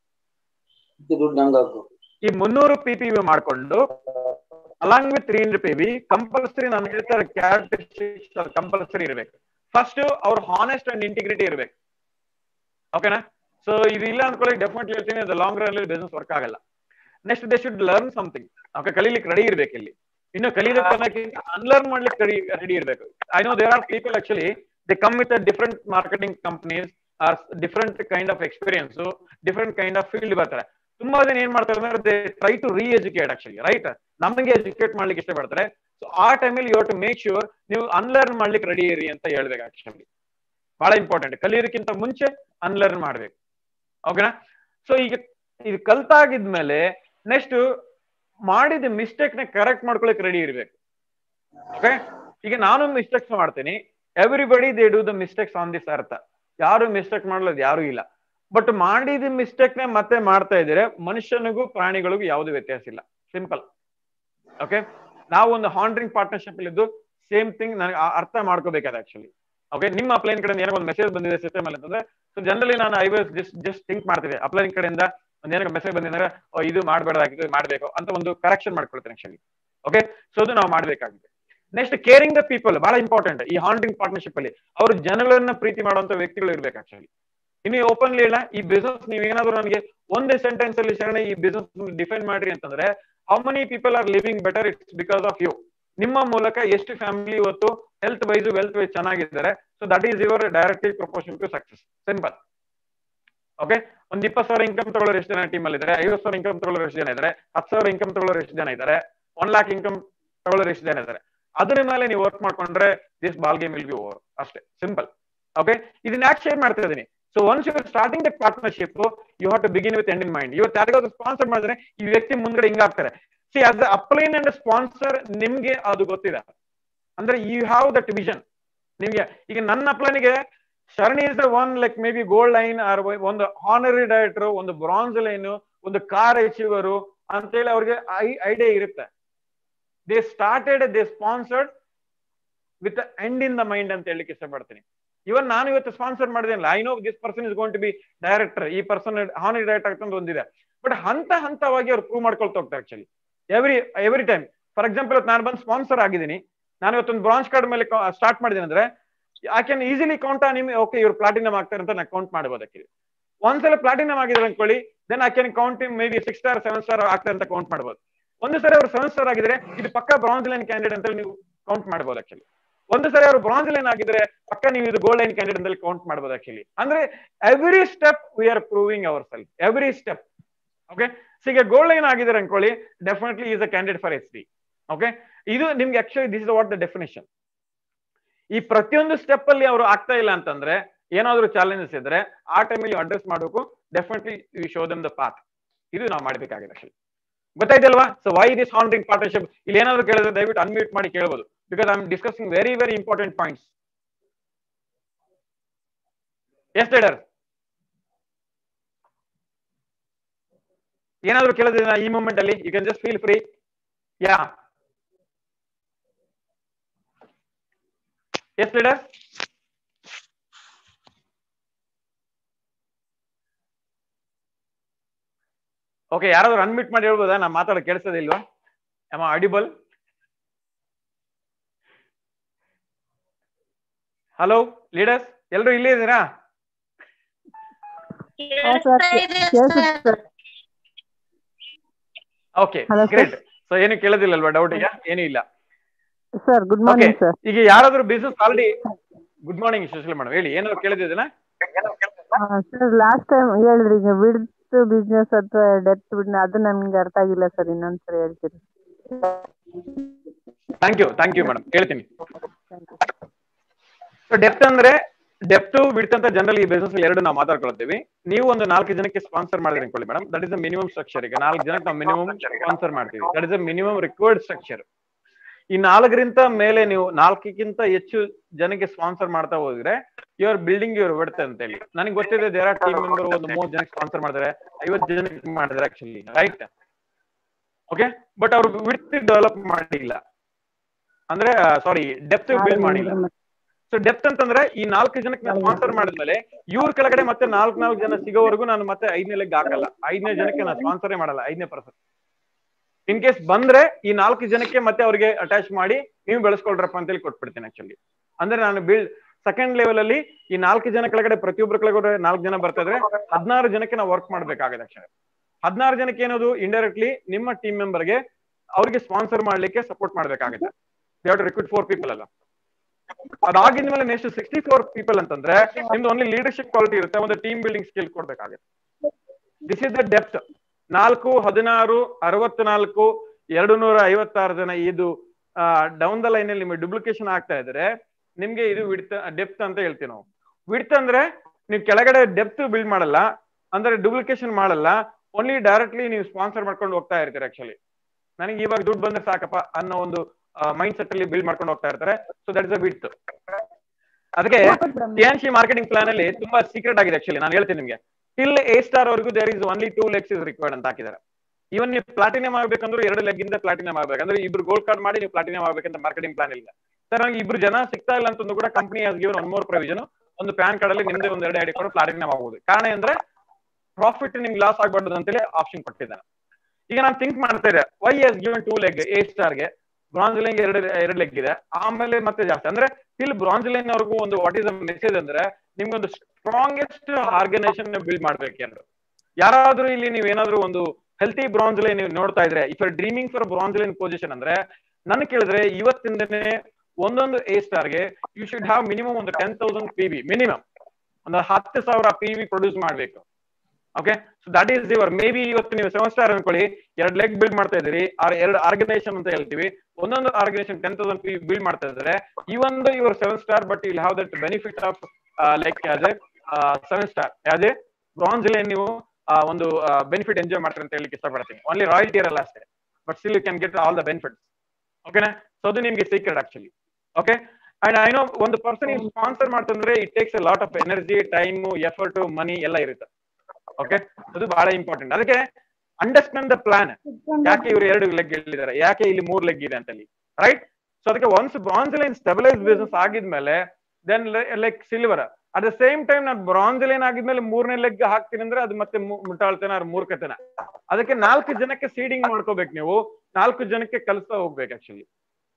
Speaker 1: ಈ 300 PPV ಮಾಡ್ಕೊಂಡು ಅಲಾಂಗ್ ವಿತ್ 300 PV ಕಂಪಲ್ಸರಿ ನಾನು ಹೇಳ್ತಾರೆ ಕ್ಯಾರೆಕ್ಟರಿಸ್ಟಿಕ್ಸ್ ಕಂಪಲ್ಸರಿ ಇರ್ಬೇಕು. ಫಸ್ಟ್ ಅವ್ರ ಹಾನೆಸ್ಟ್ ಅಂಡ್ ಇಂಟಿಗ್ರಿಟಿ ಇರ್ಬೇಕು. ಓಕೆನಾ? ಸೊ ಇದು ಇಲ್ಲ ಅನ್ಕೊಳ್ಳಿ ಡೆಫಿನೆಟ್ಲಿ ಹೇಳ್ತೀನಿ, ಅದು ಲಾಂಗ್ ರನ್ ಅಲ್ಲಿ ಬಿಸ್ನೆಸ್ ವರ್ಕ್ ಆಗಲ್ಲ. Next they should learn something. Okay, ಕಲೀಲಿಕ್ಕೆ ರೆಡಿ ಇರ್ಬೇಕು. ಇಲ್ಲಿ ಇನ್ನು ಕಲೀಲಿಕ್ಕೆ ಅನ್ಲರ್ನ್ ಮಾಡ್ಲಿಕ್ಕೆ ರೆಡಿ ಇರ್ಬೇಕು. I know there are people actually they come with different marketing companies are different kind of experience, different kind of field ಬರ್ತಾರೆ. ತುಂಬಾ ಜನ ಏನ್ ಮಾಡ್ತಾರೆ ಅಂದ್ರೆ they try to reeducate actually, right? ನಮಗೆ ಎಜುಕೇಟ್ ಮಾಡ್ಲಿಕ್ಕೆ ಇಷ್ಟಪಡ್ತಾರೆ. ಸೊ ಆ ಟೈಮಲ್ಲಿ you have to make sure ನೀವು ಅನ್ಲರ್ನ್ ಮಾಡ್ಲಿಕ್ಕೆ ರೆಡಿ ಇರಿ ಅಂತ ಹೇಳ್ಬೇಕು. ಆಕ್ಚುಲಿ ಬಹಳ ಇಂಪಾರ್ಟೆಂಟ್. ಕಲಿಯೋದಕ್ಕಿಂತ ಮುಂಚೆ ಅನ್ಲರ್ನ್ ಮಾಡ್ಬೇಕು. ಓಕೆನಾ? ಸೊ ಈಗ ಇದು ಕಲ್ತಾಗಿದ್ಮೇಲೆ ನೆಕ್ಸ್ಟ್ ಮಾಡಿದ ಮಿಸ್ಟೇಕ್ ನ ಕರೆಕ್ಟ್ ಮಾಡ್ಕೊಳಕ್ ರೆಡಿ ಇರ್ಬೇಕು. ಓಕೆ, ಈಗ ನಾನು ಮಿಸ್ಟೇಕ್ಸ್ ಮಾಡ್ತೀನಿ. Everybody they do the mistakes on this earth. ಯಾರು ಮಿಸ್ಟೇಕ್ ಮಾಡಲೋದು ಯಾರು ಇಲ್ಲ. ಬಟ್ ಮಾಡಿದ ಮಿಸ್ಟೇಕ್ ನ ಮತ್ತೆ ಮಾಡ್ತಾ ಇದ್ರೆ ಮನುಷ್ಯನಿಗೂ ಪ್ರಾಣಿಗಳಿಗೂ ಯಾವ್ದು ವ್ಯತ್ಯಾಸ ಇಲ್ಲ. ಸಿಂಪಲ್. ಓಕೆ, ನಾವು ಒಂದು ಹಾಂಡ್ರಿಂಗ್ ಪಾರ್ಟ್ನರ್ಶಿಪ್ ಇದ್ದು ಸೇಮ್ ಥಿಂಗ್ ನನಗೆ ಅರ್ಥ ಮಾಡ್ಕೋಬೇಕಾದ ಆಕ್ಚುಲಿ. ಓಕೆ, ನಿಮ್ಮ ಅಪ್ಲೈನ್ ಕಡೆಯಿಂದ ಏನೋ ಒಂದು ಮೆಸೇಜ್ ಬಂದಿದೆ ಸಿಸ್ಟಮ್ ಅಲ್ಲಿ ಅಂತಂದ್ರೆ, ಸೊ ಜನರಲಿ ನಾನು ಐ ವಾಸ್ ಜಸ್ಟ್ ಥಿಂಕ್ ಮಾಡ್ತಿದ್ದೆ, ಅಪ್ಲೈನ್ ಕಡೆಯಿಂದ ಒಂದೇನೋ ಮೆಸೇಜ್ ಬಂದಿದ್ರೆ ಇದು ಮಾಡಬೇಡಾಗಿದ್ದು ಮಾಡ್ಬೇಕು ಅಂತ ಒಂದು ಕರೆಕ್ಷನ್ ಮಾಡ್ಕೊಳ್ತೇನೆ ಆಕ್ಚುಲಿ. ಓಕೆ, ಸೊ ಅದು ನಾವು ಮಾಡ್ಬೇಕಾಗಿದೆ. ನೆಕ್ಸ್ಟ್ ಕೇರಿಂಗ್ ದ ಪೀಪಲ್ ಬಹಳ ಇಂಪಾರ್ಟೆಂಟ್. ಈ ಹಾಂಡ್ರಿಂಗ್ ಪಾರ್ಟ್ನರ್ಶಿಪ್ ಅಲ್ಲಿ ಅವರು ಜನಗಳನ್ನ ಪ್ರೀತಿ ಮಾಡುವಂತ ವ್ಯಕ್ತಿಗಳು ಇರ್ಬೇಕು ಆಕ್ಚುಲಿ. ಇನ್ನು ಓಪನ್ಲಿ ಇಲ್ಲ, ಈ ಬಿಸ್ನೆಸ್ ನೀವ್ ಏನಾದ್ರು ನನಗೆ ಒಂದೇ ಸೆಂಟೆನ್ಸ್ ಅಲ್ಲಿ ಶರಣ ಈ ಬಿಸ್ನೆಸ್ ಡಿಫೈನ್ ಮಾಡ್ರಿ ಅಂತಂದ್ರೆ, how many people are living better it's because of you. ನಿಮ್ಮ ಮೂಲಕ ಎಷ್ಟು ಫ್ಯಾಮಿಲಿ ಇವತ್ತು ಹೆಲ್ತ್ ವೈಸ್ ವೆಲ್ತ್ ವೈಸ್ ಚೆನ್ನಾಗಿದ್ದಾರೆ. So that is your directly proportion to success. Simple. Okay, ಒಂದು 20,000 ಇನ್ಕಮ್ ತಗೊಳ್ಳೋರು ಎಷ್ಟು ಜನ ಟೀಮ್ ಅಲ್ಲಿ ಇದ್ದಾರೆ? 50,000 ಇನ್ಕಮ್ ತಗೊಳ್ಳೋರು ಎಷ್ಟು ಜನ ಇದ್ದಾರೆ? 10,000 ಇನ್ಕಮ್ ತಗೊಳ್ಳೋರು ಎಷ್ಟು ಜನ ಇದ್ದಾರೆ? 1 lakh ಇನ್ಕಮ್ ತಗೊಳ್ಳೋರು ಎಷ್ಟು ಜನ ಇದ್ದಾರೆ? ಅದ್ರ ಮೇಲೆ ನೀವು ವರ್ಕ್ ಮಾಡ್ಕೊಂಡ್ರೆ this ball game will be over. ಅಷ್ಟೇ, ಸಿಂಪಲ್. ಓಕೆ, ಇದನ್ನ ಯಾಕೆ ಶೇರ್ ಮಾಡ್ತಾ ಇದ್ದೀನಿ? So once you starting the partnership you have to begin with end in mind. ಇವತ್ತು ಯಾರಿಗಾದ್ರು ಸ್ಪಾನ್ಸರ್ ಮಾಡಿದ್ರೆ ಈ ವ್ಯಕ್ತಿ ಮುಂದ್ಗಡೆ ಹಿಂಗಾಗ್ತಾರೆ. See as the upline and sponsor ನಿಮ್ಗೆ ಅದು ಗೊತ್ತಿದೆ ಅಂದ್ರೆ ಯು ಹ್ಯಾವ್ ದಟ್ ವಿಷನ್. ನಿಮ್ಗೆ ಈಗ ನನ್ನ ಅಪ್ಲೈನ್ಗೆ ಶರಣಿ is the one like may be gold line or ಒಂದು ಹಾನರಿ ಡೈರೆಕ್ಟರ್, ಒಂದು ಬ್ರಾನ್ಸ್ ಲೈನ್, ಒಂದು ಕಾರ್ ಅಚೀವರು ಅಂತೇಳಿ ಅವ್ರಿಗೆ ಐಡಿಯಾ ಇರುತ್ತೆ. They started, they sponsored with end in the mind ಅಂತ ಹೇಳಲಿಕ್ಕೆ ಇಷ್ಟಪಡ್ತೀನಿ. ಇವನ್ ನಾನು ಇವತ್ತು ಸ್ಪಾನ್ಸರ್ ಮಾಡಿದೇನಲ್ಲ, I know this person is going to be director, ಈ ಪರ್ಸನ್ ಹಾನರಿ ಡೈರೆಕ್ಟರ್ ಆಗ್ತಂದು ಒಂದಿದೆ. ಬಟ್ ಹಂತವಾಗಿ ಅವ್ರು ಪ್ರೂವ್ ಮಾಡ್ಕೊಳ್ತಾ ಹೋಗ್ತಾರೆ actually every time. For example ನಾನು ಬಂದು ಸ್ಪಾನ್ಸರ್ ಆಗಿದ್ದೀನಿ, ನಾನು ಇವತ್ತೊಂದು ಬ್ರಾಂಚ್ ಕಾರ್ಡ್ ಮೇಲೆ ಸ್ಟಾರ್ಟ್ ಮಾಡಿದ್ದೀನಿ ಅಂದ್ರೆ I can easily count on ನಿಮ್. ಓಕೆ, ಇವ್ರು ಪ್ಲಾಟಿನಮ್ ಆಗ್ತಾರೆ ಅಂತ ನಾನು ಕೌಂಟ್ ಮಾಡಬಹುದು ಆಕ್ಚುಲಿ. ಒಂದ್ಸಲ ಪ್ಲಾಟಿನಮ್ ಆಗಿದ್ರೆ ಅನ್ಕೊಳ್ಳಿ, then I can count may B 6 star 7 star ಆಗ್ತಾರೆ ಅಂತ ಕೌಂಟ್ ಮಾಡಬಹುದು. ಒಂದು ಸರಿ ಅವ್ರು 7 star ಆಗಿದ್ರೆ ಇದು ಪಕ್ಕ ಬ್ರಾಂಜ್ ಲೈನ್ ಕ್ಯಾಂಡಿಡೇಟ್ ಅಂತ ನೀವು ಕೌಂಟ್ ಮಾಡಬಹುದು ಆಕ್ಚುಲಿ. ಒಂದು ಸರಿ ಅವರು ಬ್ರಾಂಜ್ ಲೈನ್ ಆಗಿದ್ರೆ ಪಕ್ಕ ನೀವು ಇದು ಗೋಲ್ಡ್ ಲೈನ್ ಕ್ಯಾಂಡಿಡೇಟ್ ಅಂತ ಕೌಂಟ್ ಮಾಡಬಹುದು ಆಕ್ಚುಲಿ. ಅಂದ್ರೆ every step we are proving ourself, every step. Okay, so ಈಗ ಗೋಲ್ಡ್ ಲೈನ್ ಆಗಿದ್ರೆ ಅನ್ಕೊಳ್ಳಿ, definitely is a candidate for HD. Okay, ಇದು ನಿಮ್ಗೆ actually this is what the definition. ಈ ಪ್ರತಿಯೊಂದು ಸ್ಟೆಪ್ ಅಲ್ಲಿ ಅವರು ಆಗ್ತಾ ಇಲ್ಲ ಅಂತಂದ್ರೆ, ಏನಾದ್ರು ಚಾಲೆಂಜಸ್ ಇದ್ರೆ ಆ ಟೈಮಲ್ಲಿ ಅಡ್ರೆಸ್ ಮಾಡಬೇಕು. Definitely you show them the path. ಇದು ನಾವು ಮಾಡಬೇಕಾಗಿದೆ actually. ಗೊತ್ತಾಯ್ತಲ್ವಾ? So why this handling partnership? ಇಲ್ಲಿ ಏನಾದ್ರು ಕೇಳಿದ್ರೆ ದಯವಿಟ್ಟು ಅನ್ಮ್ಯೂಟ್ ಮಾಡಿ ಕೇಳಬಹುದು, because I am discussing very very important points. S leader, ಏನಾದ್ರು ಕೇಳಿದ್ರೆ ಈ ಮೂಮೆಂಟ್ ಅಲ್ಲಿ you can just feel free. Yeah, S leader. Okay, ಯಾರಾದ್ರೂ ಅನ್ಮಿಟ್ ಮಾಡಿ ಹೇಳ್ಬೋದಾ? ನಾ ಮಾತಾಡೋ ಕೇಳಿಸೋದೇ ಇಲ್ವಾ? Am I audible? Hello leaders, ಎಲ್ಲರೂ ಇಲ್ಲೇ ಇದ್ದೀರಾ? Okay, great. ಸೊ ಏನು ಕೇಳೋದಿಲ್ಲಲ್ವಾ? ಡೌಟ್ ಈಗ ಏನೂ ಇಲ್ಲ.
Speaker 6: Sir good morning sir.
Speaker 1: ಈಗ ಯಾರಾದ್ರೂ business already good morning Sushila madam ಹೇಳಿ ಏನಾದ್ರು ಕೇಳಿದಿದ್ದೀನ?
Speaker 6: ಸರ್ ಲಾಸ್ಟ್ ಟೈಮ್ ಹೇಳಿದ್ರಿ ಈಗ ವಿಡ್ತ್ ಬಿಸ್ನೆಸ್ ಅಥವಾ ಡೆಪ್ತ್ ಬಿಸ್ನೆಸ್ ಅದು ನನ್ಗೆ ಅರ್ಥ ಆಗಿಲ್ಲ ಸರ್, ಇನ್ನೊಂದ್ಸರಿ ಹೇಳ್ತೀರಿ?
Speaker 1: ಥ್ಯಾಂಕ್ ಯು ಮೇಡಮ್, ಹೇಳ್ತೀನಿ. ಸೊ ಡೆಪ್ತ್ ಅಂದ್ರೆ ಡೆಪ್ತ್ ವಿಡ್ತ್ ಅಂತ ಜನರಲ್ ಈ ಬಿಸ್ನೆಸ್ ಎರಡು ನಾವು ಮಾತಾಡ್ಕೊಳ್ತೀವಿ. ನೀವು ಒಂದು 4 ಜನಕ್ಕೆ ಸ್ಪಾನ್ಸರ್ ಮಾಡಿದ್ರೆ ಅನ್ಕೊಳ್ಳಿ madam, that is a minimum structure. ಈಗ 4 ಜನಕ್ಕೆ ನಾವು ಮಿನಿಮಮ್ ಸ್ಪಾನ್ಸರ್ ಮಾಡ್ತೀವಿ, that is a minimum required structure. ಈ 4ರಿಂದ ಮೇಲೆ ನೀವು 4ಕ್ಕಿಂತ ಹೆಚ್ಚು ಜನಕ್ಕೆ ಸ್ಪಾನ್ಸರ್ ಮಾಡ್ತಾ ಹೋದ್ರೆ ಯುವರ್ ಬಿಲ್ಡಿಂಗ್ ಯುವರ್ ವಿಡ್ತ್ ಅಂತ ಹೇಳಿ. ನನಗೆ ಗೊತ್ತಿದೆ ದೇರ್ ಆರ್ ಟೀಮ್ ಮೆಂಬರ್ ಒಂದು 30 ಜನಕ್ಕೆ ಸ್ಪಾನ್ಸರ್ ಮಾಡಿದ್ರೆ 50 ಜನಕ್ಕೆ ಮಾಡಿದ್ರೆ ಆಕ್ಚುಲಿ ರೈಟ್. ಓಕೆ, ಬಟ್ ಅವ್ರು ವಿಡ್ತ್ ಡೆವಲಪ್ ಮಾಡಿಲ್ಲ, ಅಂದ್ರೆ ಸಾರಿ ಡೆಪ್ತ್ ಬಿಲ್ಡ್ ಮಾಡಿಲ್ಲ. ಸೊ ಡೆಪ್ತ್ ಅಂತಂದ್ರೆ ಈ 4 ಜನಕ್ಕೆ ನಾನು ಸ್ಪಾನ್ಸರ್ ಮಾಡಿದ್ಮೇಲೆ ಇವ್ರ ಕೆಳಗಡೆ ಮತ್ತೆ 4 ಜನ ಸಿಗೋವರೆಗೂ ನಾನು ಮತ್ತೆ 5ನೇ ಲೆಗ್ ಹಾಕಲ್ಲ. 5ನೇ ಜನಕ್ಕೆ ನಾನು ಸ್ಪಾನ್ಸರೇ ಮಾಡಲ್ಲ. 5ನೇ ಪರ್ಸನ್ ಇನ್ ಕೇಸ್ ಬಂದ್ರೆ ಈ 4 ಜನಕ್ಕೆ ಮತ್ತೆ ಅವ್ರಿಗೆ ಅಟ್ಯಾಚ್ ಮಾಡಿ ನೀವು ಬೆಳೆಸ್ಕೊಳ್ರಪ್ಪ ಅಂತೇಳಿ ಕೊಟ್ಬಿಡ್ತೀನಿ ಆಕ್ಚುಲಿ. ಅಂದ್ರೆ ನಾನು ಸೆಕೆಂಡ್ ಲೆವೆಲ್ ಅಲ್ಲಿ ಈ 4 ಜನ ಕೆಳಗಡೆ ಪ್ರತಿಯೊಬ್ಬರ ಕೆಳಗಡೆ 4 ಜನ ಬರ್ತಾ ಇದ್ರೆ 16 ಜನಕ್ಕೆ ನಾವು ವರ್ಕ್ ಮಾಡ್ಬೇಕಾಗಿದೆ ಆಕ್ಚುಲಿ. 16 ಜನಕ್ಕೆ ಏನದು ಇಂಡೈರೆಕ್ಟ್ಲಿ ನಿಮ್ಮ ಟೀಮ್ ಮೆಂಬರ್ಗೆ ಅವ್ರಿಗೆ ಸ್ಪಾನ್ಸರ್ ಮಾಡ್ಲಿಕ್ಕೆ ಸಪೋರ್ಟ್ ಮಾಡ್ಬೇಕಾಗುತ್ತೆ. They have to recruit 4 people ಅಲ್ಲ. ಅದಾಗಿದ್ಮೇಲೆ ನೆಕ್ಸ್ಟ್ 64 ಪೀಪಲ್ ಅಂತಂದ್ರೆ ನಿಮ್ದು ಓನ್ಲಿ ಲೀಡರ್ಶಿಪ್ ಕ್ವಾಲಿಟಿ ಇರುತ್ತೆ, ಒಂದು ಟೀಮ್ ಬಿಲ್ಡಿಂಗ್ ಸ್ಕಿಲ್ ಕೊಡ್ಬೇಕಾಗುತ್ತೆ. This is the depth. 4, 16, 64, 256 ಜನ ಇದು ಡೌನ್ ದ ಲೈನ್ ಅಲ್ಲಿ ನಿಮಗೆ ಡುಪ್ಲಿಕೇಶನ್ ಆಗ್ತಾ ಇದ್ರೆ ನಿಮ್ಗೆ ಇದು ಡೆಪ್ತ್ ಅಂತ ಹೇಳ್ತೀವಿ ನಾವು. ವಿಡ್ತ್ ಅಂದ್ರೆ ನೀವು ಕೆಳಗಡೆ ಡೆಪ್ತ್ ಬಿಲ್ಡ್ ಮಾಡಲ್ಲ, ಅಂದ್ರೆ ಡುಪ್ಲಿಕೇಶನ್ ಮಾಡಲ್ಲ, ಓನ್ಲಿ ಡೈರೆಕ್ಟ್ಲಿ ನೀವು ಸ್ಪಾನ್ಸರ್ ಮಾಡ್ಕೊಂಡು ಹೋಗ್ತಾ ಇರ್ತೀರಿ. ಆಕ್ಚುಲಿ ನನಗೆ ಇವಾಗ ದುಡ್ಡು ಬಂದ್ರೆ ಸಾಕಪ್ಪ ಅನ್ನೋ ಒಂದು ಮೈಂಡ್ ಸೆಟ್ ಅಲ್ಲಿ ಬಿಲ್ಡ್ ಮಾಡ್ಕೊಂಡು ಹೋಗ್ತಾ ಇರ್ತಾರೆ. So that is a width. ಅದಕ್ಕೆ TNC ಮಾರ್ಕೆಟಿಂಗ್ ಪ್ಲಾನ್ ಅಲ್ಲಿ ತುಂಬಾ ಸೀಕ್ರೆಟ್ ಆಗಿದೆ ಆಕ್ಚುಲಿ. ನಾನು ಹೇಳ್ತೀನಿ ನಿಮ್ಗೆ, ಟಿಲ್ A ಸ್ಟಾರ್ ವರೆಗೂ there is only 2 legs is required ಅಂತ ಹಾಕಿದ್ದಾರೆ. ಇವನ್ ನೀವು ಪ್ಲಾಟಿನಮ್ ಆಗ್ಬೇಕಂದ್ರೆ 2 ಲೆಗ್ ಇಂದ ಪ್ಲಾಟಿನಮ್ ಆಗ್ಬೇಕಂದ್ರೆ ಇಬ್ರು ಗೋಲ್ಡ್ ಕಾರ್ಡ್ ಮಾಡಿ ನೀವು ಪ್ಲಾಟಿನಮ್ ಆಗ್ಬೇಕಂತ ಮಾರ್ಕೆಟಿಂಗ್ ಪ್ಲಾನ್ ಇಲ್ಲ ಸರ್. ನಂಗೆ ಇಬ್ರು ಜನ ಸಿಗ್ತಾ ಇಲ್ಲ ಅಂತಂದು ಕೂಡ company has given one more provision. ಒಂದು ಪ್ಯಾನ್ ಕಾರ್ಡ್ ಅಲ್ಲಿ ನಿಮ್ದೇ 1-2 ಐಡಿ ಕೊಟ್ಟು ಪ್ಲಾಟಿನಮ್ ಆಗಬಹುದು. ಕಾರಣ ಅಂದ್ರೆ ಪ್ರಾಫಿಟ್ ನಿಮ್ಗೆ ಲಾಸ್ ಆಗ್ಬಾರ್ದು ಅಂತೇಳಿ ಆಪ್ಷನ್ ಕೊಟ್ಟಿದ್ದಾನೆ. ಈಗ ನಾನು ಥಿಂಕ್ ಮಾಡ್ತಾ ಇದ್ದೆ, why has given 2 leg A ಸ್ಟಾರ್ಗೆ, ಬ್ರಾಂಜ್ ಲೈನ್ 2 ಲೆಗ್ ಇದೆ, ಆಮೇಲೆ ಮತ್ತೆ ಜಾಸ್ತಿ ಅಂದ್ರೆ ಟಿಲ್ ಬ್ರಾಂಜ್ ಲೈನ್ ಅವ್ರಿಗೂ ಒಂದು ವಾಟ್ ಇಸ್ ದ ಮೆಸೇಜ್ ಅಂದ್ರೆ ನಿಮ್ಗೆ ಒಂದು ಸ್ಟ್ರಾಂಗೆಸ್ಟ್ ಆರ್ಗನೈಸೇಷನ್ ಬಿಲ್ಡ್ ಮಾಡ್ಬೇಕು. ಯಾರಾದ್ರೂ ಇಲ್ಲಿ ನೀವು ಏನಾದ್ರು ಒಂದು ಹೆಲ್ತಿ ಬ್ರಾಂಜ್ ಲೈನ್ ನೀವು ನೋಡ್ತಾ ಇದ್ರೆ, if you are dreaming for bronze line position ಅಂದ್ರೆ ನನ್ ಕೇಳಿದ್ರೆ ಇವತ್ತಿಂದನೇ ಒಂದೊಂದು A ಸ್ಟಾರ್ಗೆ ಯು ಶುಡ್ ಹ್ಯಾವ್ ಮಿನಿಮಮ್ ಒಂದು 10,000 PV, ಮಿನಿಮಮ್ ಒಂದು 10,000 PV ಪ್ರೊಡ್ಯೂಸ್ ಮಾಡ್ಬೇಕು. Okay, so that is your maybe ಇವತ್ತು ನೀವು 7 ಸ್ಟಾರ್ ಅನ್ಕೊಳ್ಳಿ, 2 ಲೆಗ್ ಬಿಲ್ಡ್ ಮಾಡ್ತಾ ಇದ್ದೀರಿ, 2 ಆರ್ಗನೈಸೇಷನ್ ಅಂತ ಹೇಳ್ತೀವಿ, ಒಂದೊಂದು ಆರ್ಗನೈಸೇಷನ್ 10,000 PV ಬಿಲ್ಡ್ ಮಾಡ್ತಾ ಇದ್ದಾರೆ. Even your 7 star, but will have that benefit of like as a 7 star as a bronze line ನೀವು ಒಂದು ಬೆನಿಫಿಟ್ ಎಂಜಾಯ್ ಮಾಡ್ತಾರೆ ಅಂತ ಹೇಳಿಕ್ಕೆ ಇಷ್ಟಪಡ್ತೀನಿ. ಓನ್ಲಿ ರಾಯಲ್ಟಿ ಇರಲ್ಲ ಅಷ್ಟೇ, but still you can get all the benefits. ಓಕೆನಾ? ಸೊ ಅದು ನಿಮ್ಗೆ secret actually. Okay, and I know ಒಂದು ಪರ್ಸನ್ ನೀವು ಸ್ಪಾನ್ಸರ್ ಮಾಡ್ತಂದ್ರೆ it takes a lot of energy, time, effort, money ಎಲ್ಲ ಇರುತ್ತೆ. ಓಕೆ, ಅದು ಬಹಳ ಇಂಪಾರ್ಟೆಂಟ್. ಅದಕ್ಕೆ ಅಂಡರ್ಸ್ಟ್ಯಾಂಡ್ ದ ಪ್ಲಾನ್. ಯಾಕೆ ಇವರು 2 ಲೆಗ್ ಹೇಳಿದ್ದಾರೆ, ಯಾಕೆ ಇಲ್ಲಿ 3 ಲೆಗ್ ಇದೆ ಅಂತ ಹೇಳಿ, ರೈಟ್? ಸೊ ಅದಕ್ಕೆ once bronze line stabilise business ಆಗಿದ್ಮೇಲೆ then like silver at the same time ನಾನು ಬ್ರಾಂಜ್ ಲೈನ್ ಆಗಿದ್ಮೇಲೆ 3ನೇ ಲೆಗ್ ಹಾಕ್ತೀನಿ ಅಂದ್ರೆ ಅದು ಮತ್ತೆ ಮುಟ್ಟಾಳ್ತೇನ ಮೂರ್ಖತನ. ಅದಕ್ಕೆ 4 ಜನಕ್ಕೆ ಸೀಡಿಂಗ್ ಮಾಡ್ಕೋಬೇಕು. ನೀವು 4 ಜನಕ್ಕೆ ಕಲಿಸ್ತಾ ಹೋಗ್ಬೇಕು. Actually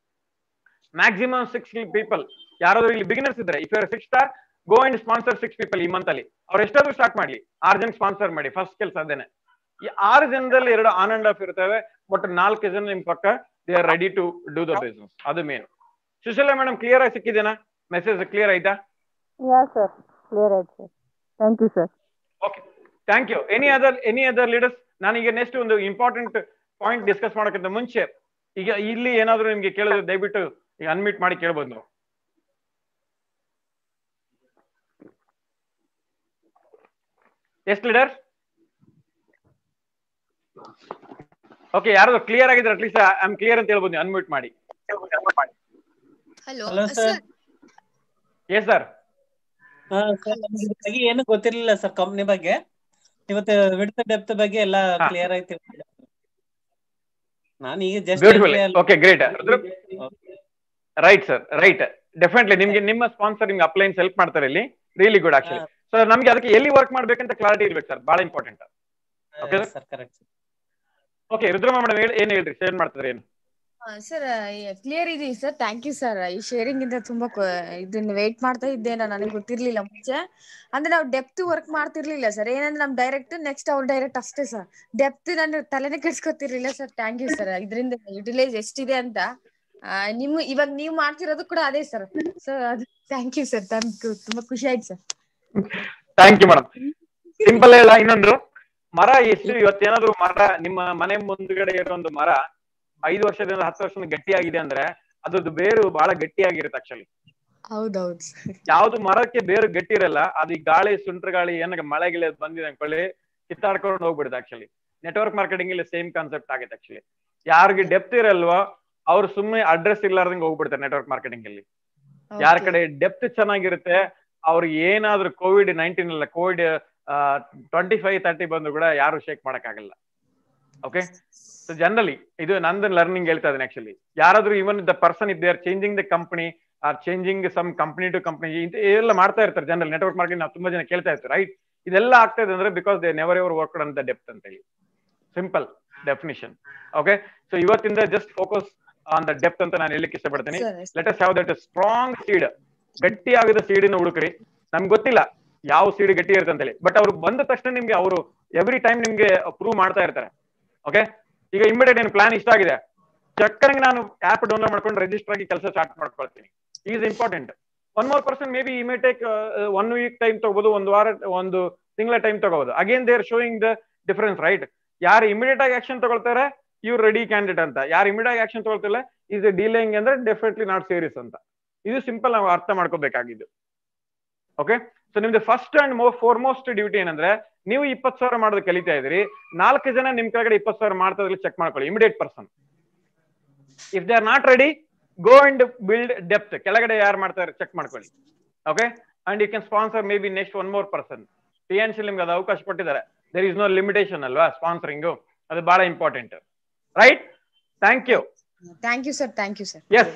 Speaker 1: maximum 6 people. ಯಾರಾದ್ರೂ ಇಲ್ಲಿ ಬಿಗಿನರ್ಸ್ ಇದ್ರೆ, if you are 6 star, go and sponsor 6 people ಈ ಮಂತ್ ಅಲ್ಲಿ. ಅವ್ರು ಎಷ್ಟಾದ್ರೂ ಸ್ಟಾರ್ಟ್ ಮಾಡ್ಲಿ, 6 ಜನಕ್ಕೆ ಸ್ಪಾನ್ಸರ್ ಮಾಡಿ. ಫಸ್ಟ್ ಕೆಲಸ ಅದೇನೆ. ಈ 6 ಜನದಲ್ಲಿ 2 ಆನ್ ಅಂಡ್ ಆಫ್ ಇರ್ತವೆ, ಬಟ್ 4 ಜನ ನಿಮ್ ಪಕ್ಕ they are ready to do the business. ಅದು ಮೇನ್. ಸುಶೀಲಾ ಮೇಡಮ್ ಕ್ಲಿಯರ್ ಆಗಿ ಸಿಕ್ಕಿದೇನಾ? ಮೆಸೇಜ್ ಕ್ಲಿಯರ್ ಆಯ್ತಾ?
Speaker 6: ಯಾ ಸರ್, ಕ್ಲಿಯರ್ ಆಯ್ತು sir. Thank you sir.
Speaker 1: Okay, thank you. Any other leaders? ನಾನೀಗ ನೆಕ್ಸ್ಟ್ ಒಂದು ಇಂಪಾರ್ಟೆಂಟ್ ಪಾಯಿಂಟ್ ಡಿಸ್ಕಸ್ ಮಾಡೋಕ್ಕಿಂತ ಮುಂಚೆ ಈಗ ಇಲ್ಲಿ ಏನಾದ್ರು ನಿಮ್ಗೆ ಕೇಳಿದ್ರೆ ದಯವಿಟ್ಟು ಈಗ ಅನ್ಮಿಟ್ ಮಾಡಿ ಕೇಳ್ಬೋದು ನೀವು. Yes leader? ಓಕೆ, ಯಾರಾದ್ರೂ ಕ್ಲಿಯರ್ ಆಗಿದ್ರೆ ಅಟ್ಲೀಸ್ಟ್ ಐ ಆಮ್ ಕ್ಲಿಯರ್ ಅಂತ ಹೇಳ್ಬೋದು ನೀವು, ಅನ್ಮ್ಯೂಟ್ ಮಾಡಿ.
Speaker 5: Hello
Speaker 4: sir.
Speaker 1: Yes sir.
Speaker 4: ಬಗ್ಗೆ ಏನು ಗೊತ್ತಿರ್ಲಿಲ್ಲ ಸರ್ ಕಂಪ್ನಿ ಬಗ್ಗೆ. ಇವತ್ತು ವಿಡ್ತ್ ಡೆಪ್ತ್ ಬಗ್ಗೆ ಎಲ್ಲ ಕ್ಲಿಯರ್ ಆಯ್ತು. ನಾನು ಈಗ just
Speaker 1: okay, great. Right sir, right. Definitely ನಿಮ್ಗೆ ನಿಮ್ಮ ಸ್ಪಾನ್ಸರ್ ನಿಮ್ಗೆ ಅಪ್ಲೈನ್ಸ್ ಹೆಲ್ಪ್ ಮಾಡ್ತಾರೆ ಇಲ್ಲಿ. Really good actually. ಸೊ ನಮ್ಗೆ ಅದಕ್ಕೆ ಎಲ್ಲಿ ವರ್ಕ್ ಮಾಡ್ಬೇಕಂತ ಕ್ಲಾರಿಟಿ ಇರ್ಬೇಕು ಸರ್, ಬಹಳ important. Okay
Speaker 4: sir, correct.
Speaker 1: Okay, Rudramma madam ಏನ್ ಹೇಳ್ರಿ, ಶೇರ್ ಮಾಡ್ತಾರೆ ಏನು?
Speaker 5: ಸರ್ ಕ್ಲಿಯರ್ ಇದೀವಿ ಸರ್. Thank you sir. ಈ ಶೇರಿಂಗ್ ಇಂದ ತುಂಬಾ ಇದನ್ನ ವೇಟ್ ಮಾಡ್ತಾ ಇದ್ದೆ ನಾನು, ನನಗೆ ಗೊತ್ತಿರ್ಲಿಲ್ಲ ಮುಂಚೆ. ಅಂದ್ರೆ ನಾವು ಡೆಪ್ತ್ ವರ್ಕ್ ಮಾಡ್ತಿರ್ಲಿಲ್ಲ ಸರ್. ಏನಂದ್ರೆ ನಮ್ ಡೈರೆಕ್ಟ್ ನೆಕ್ಸ್ಟ್ ಅವ್ರ ಡೈರೆಕ್ಟ್ ಅಷ್ಟೇ ಸರ್. ಡೆಪ್ತ್ ನಾನು ತಲೆನೇ ಕೆಡ್ಸ್ಕೊತಿರ್ಲಿಲ್ಲ ಸರ್. Thank you sir. ಇದರಿಂದ ಯುಟಿಲೈಸ್ ಎಷ್ಟಿದೆ ಅಂತ ಇವಾಗ ನೀವು ಮಾಡ್ತಿರೋದು ಕೂಡ ಅದೇ ಸರ್. ಸೊ ಅದು ಥ್ಯಾಂಕ್ ಯು ಸರ್, ತುಂಬಾ ಖುಷಿ ಆಯ್ತು sir.
Speaker 1: Thank you madam. Simple ಹೇಳ. ಇನ್ನೊಂದು ಮರ ಎಷ್ಟು ಇವತ್ತೇನಾದ್ರು ಮರ ನಿಮ್ಮ ಮನೆ ಮುಂದ್ಗಡೆ ಇರೋ ಒಂದು ಮರ 5 ವರ್ಷದಿಂದ 10 ವರ್ಷದಿಂದ ಗಟ್ಟಿಯಾಗಿದೆ ಅಂದ್ರೆ ಅದ್ರದ್ದು ಬೇರು ಬಹಳ ಗಟ್ಟಿಯಾಗಿರುತ್ತೆ ಆಕ್ಚುಲಿ.
Speaker 5: ಹೌದೌದು.
Speaker 1: ಯಾವ್ದು ಮರಕ್ಕೆ ಬೇರು ಗಟ್ಟಿ ಇರಲ್ಲ, ಅದು ಈ ಗಾಳಿ ಸುಂಟ್ರ ಗಾಳಿ ಏನಾಗ ಮಳೆ ಗಿಳೆ ಬಂದಿದೆ ಅನ್ಕೊಳ್ಳಿ ಕಿತ್ತಾಡ್ಕೊಂಡು ಹೋಗ್ಬಿಡುತ್ತೆ ಆಕ್ಚುಲಿ. ನೆಟ್ವರ್ಕ್ ಮಾರ್ಕೆಟಿಂಗ್ ಇಲ್ಲಿ ಸೇಮ್ ಕಾನ್ಸೆಪ್ಟ್ ಆಗುತ್ತೆ ಆಕ್ಚುಲಿ. ಯಾರಿಗೆ ಡೆಪ್ತ್ ಇರಲ್ವೋ ಅವ್ರು ಸುಮ್ಮನೆ ಅಡ್ರೆಸ್ ಇಲ್ಲಾರ್ದಂಗೆ ಹೋಗ್ಬಿಡ್ತಾರೆ ನೆಟ್ವರ್ಕ್ ಮಾರ್ಕೆಟಿಂಗ್ ಅಲ್ಲಿ. ಯಾರ ಕಡೆ ಡೆಪ್ತ್ ಚೆನ್ನಾಗಿರುತ್ತೆ ಅವ್ರಿಗೆ ಏನಾದ್ರು COVID-19 ಅಲ್ಲ, ಕೋವಿಡ್ 25-30 ಬಂದ್ರು ಕೂಡ ಯಾರು ಶೇಕ್ ಮಾಡಕ್ ಆಗಲ್ಲ. ಓಕೆ, ಸೊ ಜನರಲಿ ಇದು ನಂದು ಲರ್ನಿಂಗ್ ಹೇಳ್ತಾ ಇದ್ದೀನಿ ಆಕ್ಚುಲಿ. ಯಾರಾದ್ರೂ even the person if they are changing the company are changing some company to company ಎಲ್ಲ ಮಾಡ್ತಾ ಇರ್ತಾರೆ ಜನರಲ್ ನೆಟ್ವರ್ಕ್ ಮಾರ್ಕೆಟಿಂಗ್. ನಾವು ತುಂಬಾ ಜನ ಕೇಳ್ತಾ ಇರ್ತೀವಿ ರೈಟ್. ಇದೆಲ್ಲ ಆಗ್ತಾ ಇದೆ ಅಂದ್ರೆ because they never ever worked on the depth ಅಂತ ಹೇಳಿ ಸಿಂಪಲ್ ಡೆಫಿನಿಷನ್. ಓಕೆ, ಸೊ ಇವತ್ತಿಂದ just focus on the depth ಅಂತ ನಾನು ಹೇಳಲಿಕ್ಕೆ ಇಷ್ಟಪಡ್ತೀನಿ. Let us have that strong seed. ಗಟ್ಟಿಯಾಗದ ಸೀಡಿನ ಹುಡುಕ್ರಿ. ನಮ್ಗೆ ಗೊತ್ತಿಲ್ಲ ಯಾವ ಸೀಡ್ ಗಟ್ಟಿ ಇರುತ್ತೆ ಅಂತ ಹೇಳಿ, ಬಟ್ ಅವ್ರು ಬಂದ ತಕ್ಷಣ ನಿಮ್ಗೆ ಅವರು ಎವ್ರಿ ಟೈಮ್ ನಿಮ್ಗೆ ಪ್ರೂವ್ ಮಾಡ್ತಾ ಇರ್ತಾರೆ. ಓಕೆ, ಈಗ ಇಮಿಡಿಯೇಟ್ ಏನ್ ಪ್ಲಾನ್ ಇಷ್ಟ ಆಗಿದೆ ಚಕ್ಕಂಗೆ ನಾನು ಆಪ್ ಡೌನ್ಲೋಡ್ ಮಾಡ್ಕೊಂಡು ರಿಜಿಸ್ಟರ್ ಆಗಿ ಕೆಲಸ ಸ್ಟಾರ್ಟ್ ಮಾಡ್ಕೊಳ್ತೀನಿ. Is important. One more person maybe may take 1 week time ತಗೋಬಹುದು, 1 ವಾರ 1 ತಿಂಗಳ ಟೈಮ್ ತಗೋಬಹುದು. Again they are showing the difference right. ಯಾರು ಇಮಿಡಿಯೇಟ್ ಆಗಿ ಆಕ್ಷನ್ ತಗೊಳ್ತಾರೆ ಇವ್ರು ರೆಡಿ ಕ್ಯಾಂಡಿಡೇಟ್ ಅಂತ, ಯಾರು ಇಮಿಡಿಯೇಟ್ ಆಗಿ ಆಕ್ಷನ್ ತಗೊಳ್ತಿಲ್ಲ ಇಸ್ ಡಿಲೇಯಿಂಗ್ ಅಂದ್ರೆ ಡೆಫಿನೆಟ್ಲಿ ನಾಟ್ ಸೀರಿಯಸ್ ಅಂತ. ಇದು ಸಿಂಪಲ್ ನಾವು ಅರ್ಥ ಮಾಡ್ಕೋಬೇಕಾಗಿದ್ದು. ಓಕೆ, ಸೊ ನಿಮ್ದು ಫಸ್ಟ್ ಅಂಡ್ ಫಾರ್ಮೋಸ್ಟ್ ಡ್ಯೂಟಿ ಏನಂದ್ರೆ ನೀವು 20,000 ಮಾಡೋದು ಕಲಿತಾ ಇದ್ರಿ, 4 ಜನ ನಿಮ್ ಕೆಳಗಡೆ 20,000 ಮಾಡ್ತಾ ಇದ್ರಲ್ಲಿ ಚೆಕ್ ಮಾಡ್ಕೊಳ್ಳಿ immediate person. If they are not ready go and build depth. ಕೆಳಗಡೆ ಯಾರು ಮಾಡ್ತಾರೆ ಚೆಕ್ ಮಾಡ್ಕೊಳ್ಳಿ. Okay, and you can sponsor maybe next 1 more person. TNC ನಿಮ್ಗೆ ಅದು ಅವಕಾಶ ಕೊಟ್ಟಿದ್ದಾರೆ. ದೇರ್ ಇಸ್ ನೋ ಲಿಮಿಟೇಷನ್ ಅಲ್ವಾ ಸ್ಪಾನ್ಸರಿಂಗು, ಅದು ಬಹಳ important right. Thank you.
Speaker 5: Thank you sir. Thank you sir.
Speaker 1: Yes,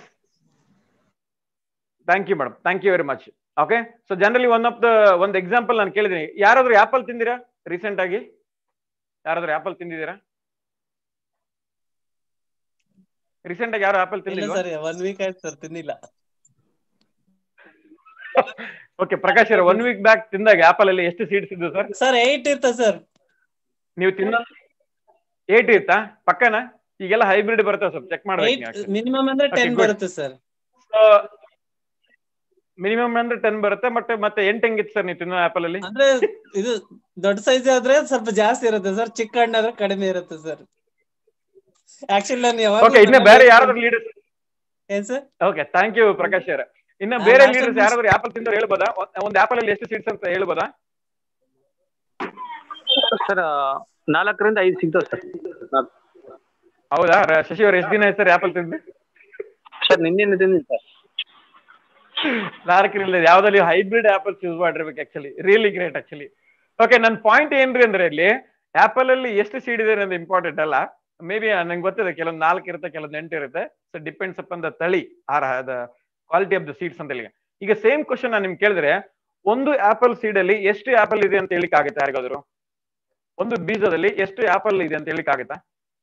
Speaker 1: thank you madam, thank you very much. Okay, so generally ಒಂದು example ನಾನು ಕೇಳಿದೀನಿ. ಯಾರಾದ್ರೂ ಆಪಲ್ ತಿಂದಿರಾ ರೀಸೆಂಟ್ ಆಗಿ? ಯಾರಾದ್ರೂ ಆಪಲ್ ತಿಂದಿದ್ದೀರಾ ರೀಸೆಂಟ್ ಆಗಿ? ಯಾರು ಆಪಲ್ ತಿಂದಿಲ್ಲ?
Speaker 4: 1 week ಆಯ್ತು ಸರ್, ತಿಂದಿಲ್ಲ.
Speaker 1: ಓಕೆ, ಪ್ರಕಾಶ್ ಅವರ 1 week ಬ್ಯಾಕ್ ತಿಂದಾಗ ಆಪಲ್ ಅಲ್ಲಿ ಎಷ್ಟು ಸೀಡ್ಸ್ ಇದ್ದು ಸರ್?
Speaker 4: ಸರ್ 8 ಇರ್ತಾ ಸರ್.
Speaker 1: ನೀವು ತಿನ್ನ 8 ಇರ್ತಾ ಪಕ್ಕನಾ? ಈಗೆಲ್ಲ ಹೈಬ್ರಿಡ್ ಬರುತ್ತೆ, ಸ್ವಲ್ಪ ಚೆಕ್ ಮಾಡ್ಬೇಕು.
Speaker 4: ಮಿನಿಮಮ್ ಅಂದ್ರೆ 10 ಬರುತ್ತೆ ಸರ್.
Speaker 1: ಮಿನಿಮಮ್ ಅಂದ್ರೆ 10 ಬರುತ್ತೆ. ಮತ್ತೆ 8 ಹೆಂಗಿತ್ತು ಸರ್ ನೀವು ತಿನ್ನೋ ಆಪಲ್ ಅಲ್ಲಿ?
Speaker 4: ಅಂದ್ರೆ ಇದು ದೊಡ್ಡ ಸೈಜ್ ಆದ್ರೆ ಸ್ವಲ್ಪ ಜಾಸ್ತಿ ಇರುತ್ತೆ ಸರ್, ಚಿಕ್ಕ ಹಣ್ಣಾದ್ರೆ ಕಡಿಮೆ ಇರುತ್ತೆ ಸರ್. ಆಕ್ಚುಲಿ ನಾನು ಯಾವಾಗ
Speaker 1: ಇನ್ನ ಬೇರೆ ಯಾರಾದ್ರೂ ಲೀಡರ್ಸ್
Speaker 4: ಏನ್ sir?
Speaker 1: Okay, thank you Prakash ಅವರ. ಇನ್ನ ಬೇರೆ ಲೀಡರ್ಸ್ ಯಾರಾದ್ರೂ ಆಪಲ್ ತಿಂದ್ರೆ ಹೇಳ್ಬೋದಾ? ಒಂದು ಆಪಲ್ ಅಲ್ಲಿ ಎಷ್ಟು ಸೀಡ್ಸ್ ಅಂತ ಹೇಳ್ಬೋದಾ
Speaker 2: ಸರ್? 4 ರಿಂದ 5 ಸಿಗ್ತಾವ ಸರ್.
Speaker 1: ಹೌದಾ? ಶಶಿ ಅವ್ರ ಎಷ್ಟು ದಿನ ಆಯ್ತು ಸರ್ ಆಪಲ್ ತಿಂದು?
Speaker 2: ಸರ್ ನಿನ್ನೆ ತಿಂದಿನಿ ಸರ್.
Speaker 1: 4 ರಿಂದ ಯಾವ್ದಲ್ಲಿ ಹೈಬ್ರಿಡ್ ಆಪಲ್ ಚೂಸ್ ಮಾಡಿರ್ಬೇಕು actually. Really great actually. Okay, ನನ್ನ ಪಾಯಿಂಟ್ ಏನ್ರಿ ಅಂದ್ರೆ ಇಲ್ಲಿ ಆಪಲ್ ಅಲ್ಲಿ ಎಷ್ಟು ಸೀಡ್ ಇದೆ ಅನ್ನೋದು ಇಂಪಾರ್ಟೆಂಟ್ ಅಲ್ಲ. ಮೇ ಬಿ ನಂಗೆ ಗೊತ್ತಿದೆ ಕೆಲವೊಂದು 4 ಇರುತ್ತೆ, ಕೆಲವೊಂದು 8 ಇರುತ್ತೆ. ಸೊ ಡಿಪೆಂಡ್ಸ್ ಅಪಾನ್ ದ ತಳಿ or the quality of the seeds ಅಂತ ಹೇಳಿ. ಈಗ ಸೇಮ್ ಕ್ವಶನ್ ನಾನು ನಿಮ್ಗೆ ಕೇಳಿದ್ರೆ ಒಂದು ಆಪಲ್ ಸೀಡ್ ಅಲ್ಲಿ ಎಷ್ಟು ಆಪಲ್ ಇದೆ ಅಂತ ಹೇಳಿಕ್ ಆಗುತ್ತೆ ಯಾರಿಗಾದ್ರು? ಒಂದು ಬೀಜದಲ್ಲಿ ಎಷ್ಟು ಆಪಲ್ ಇದೆ ಅಂತ ಹೇಳಿಕ್ ಆಗುತ್ತಾ?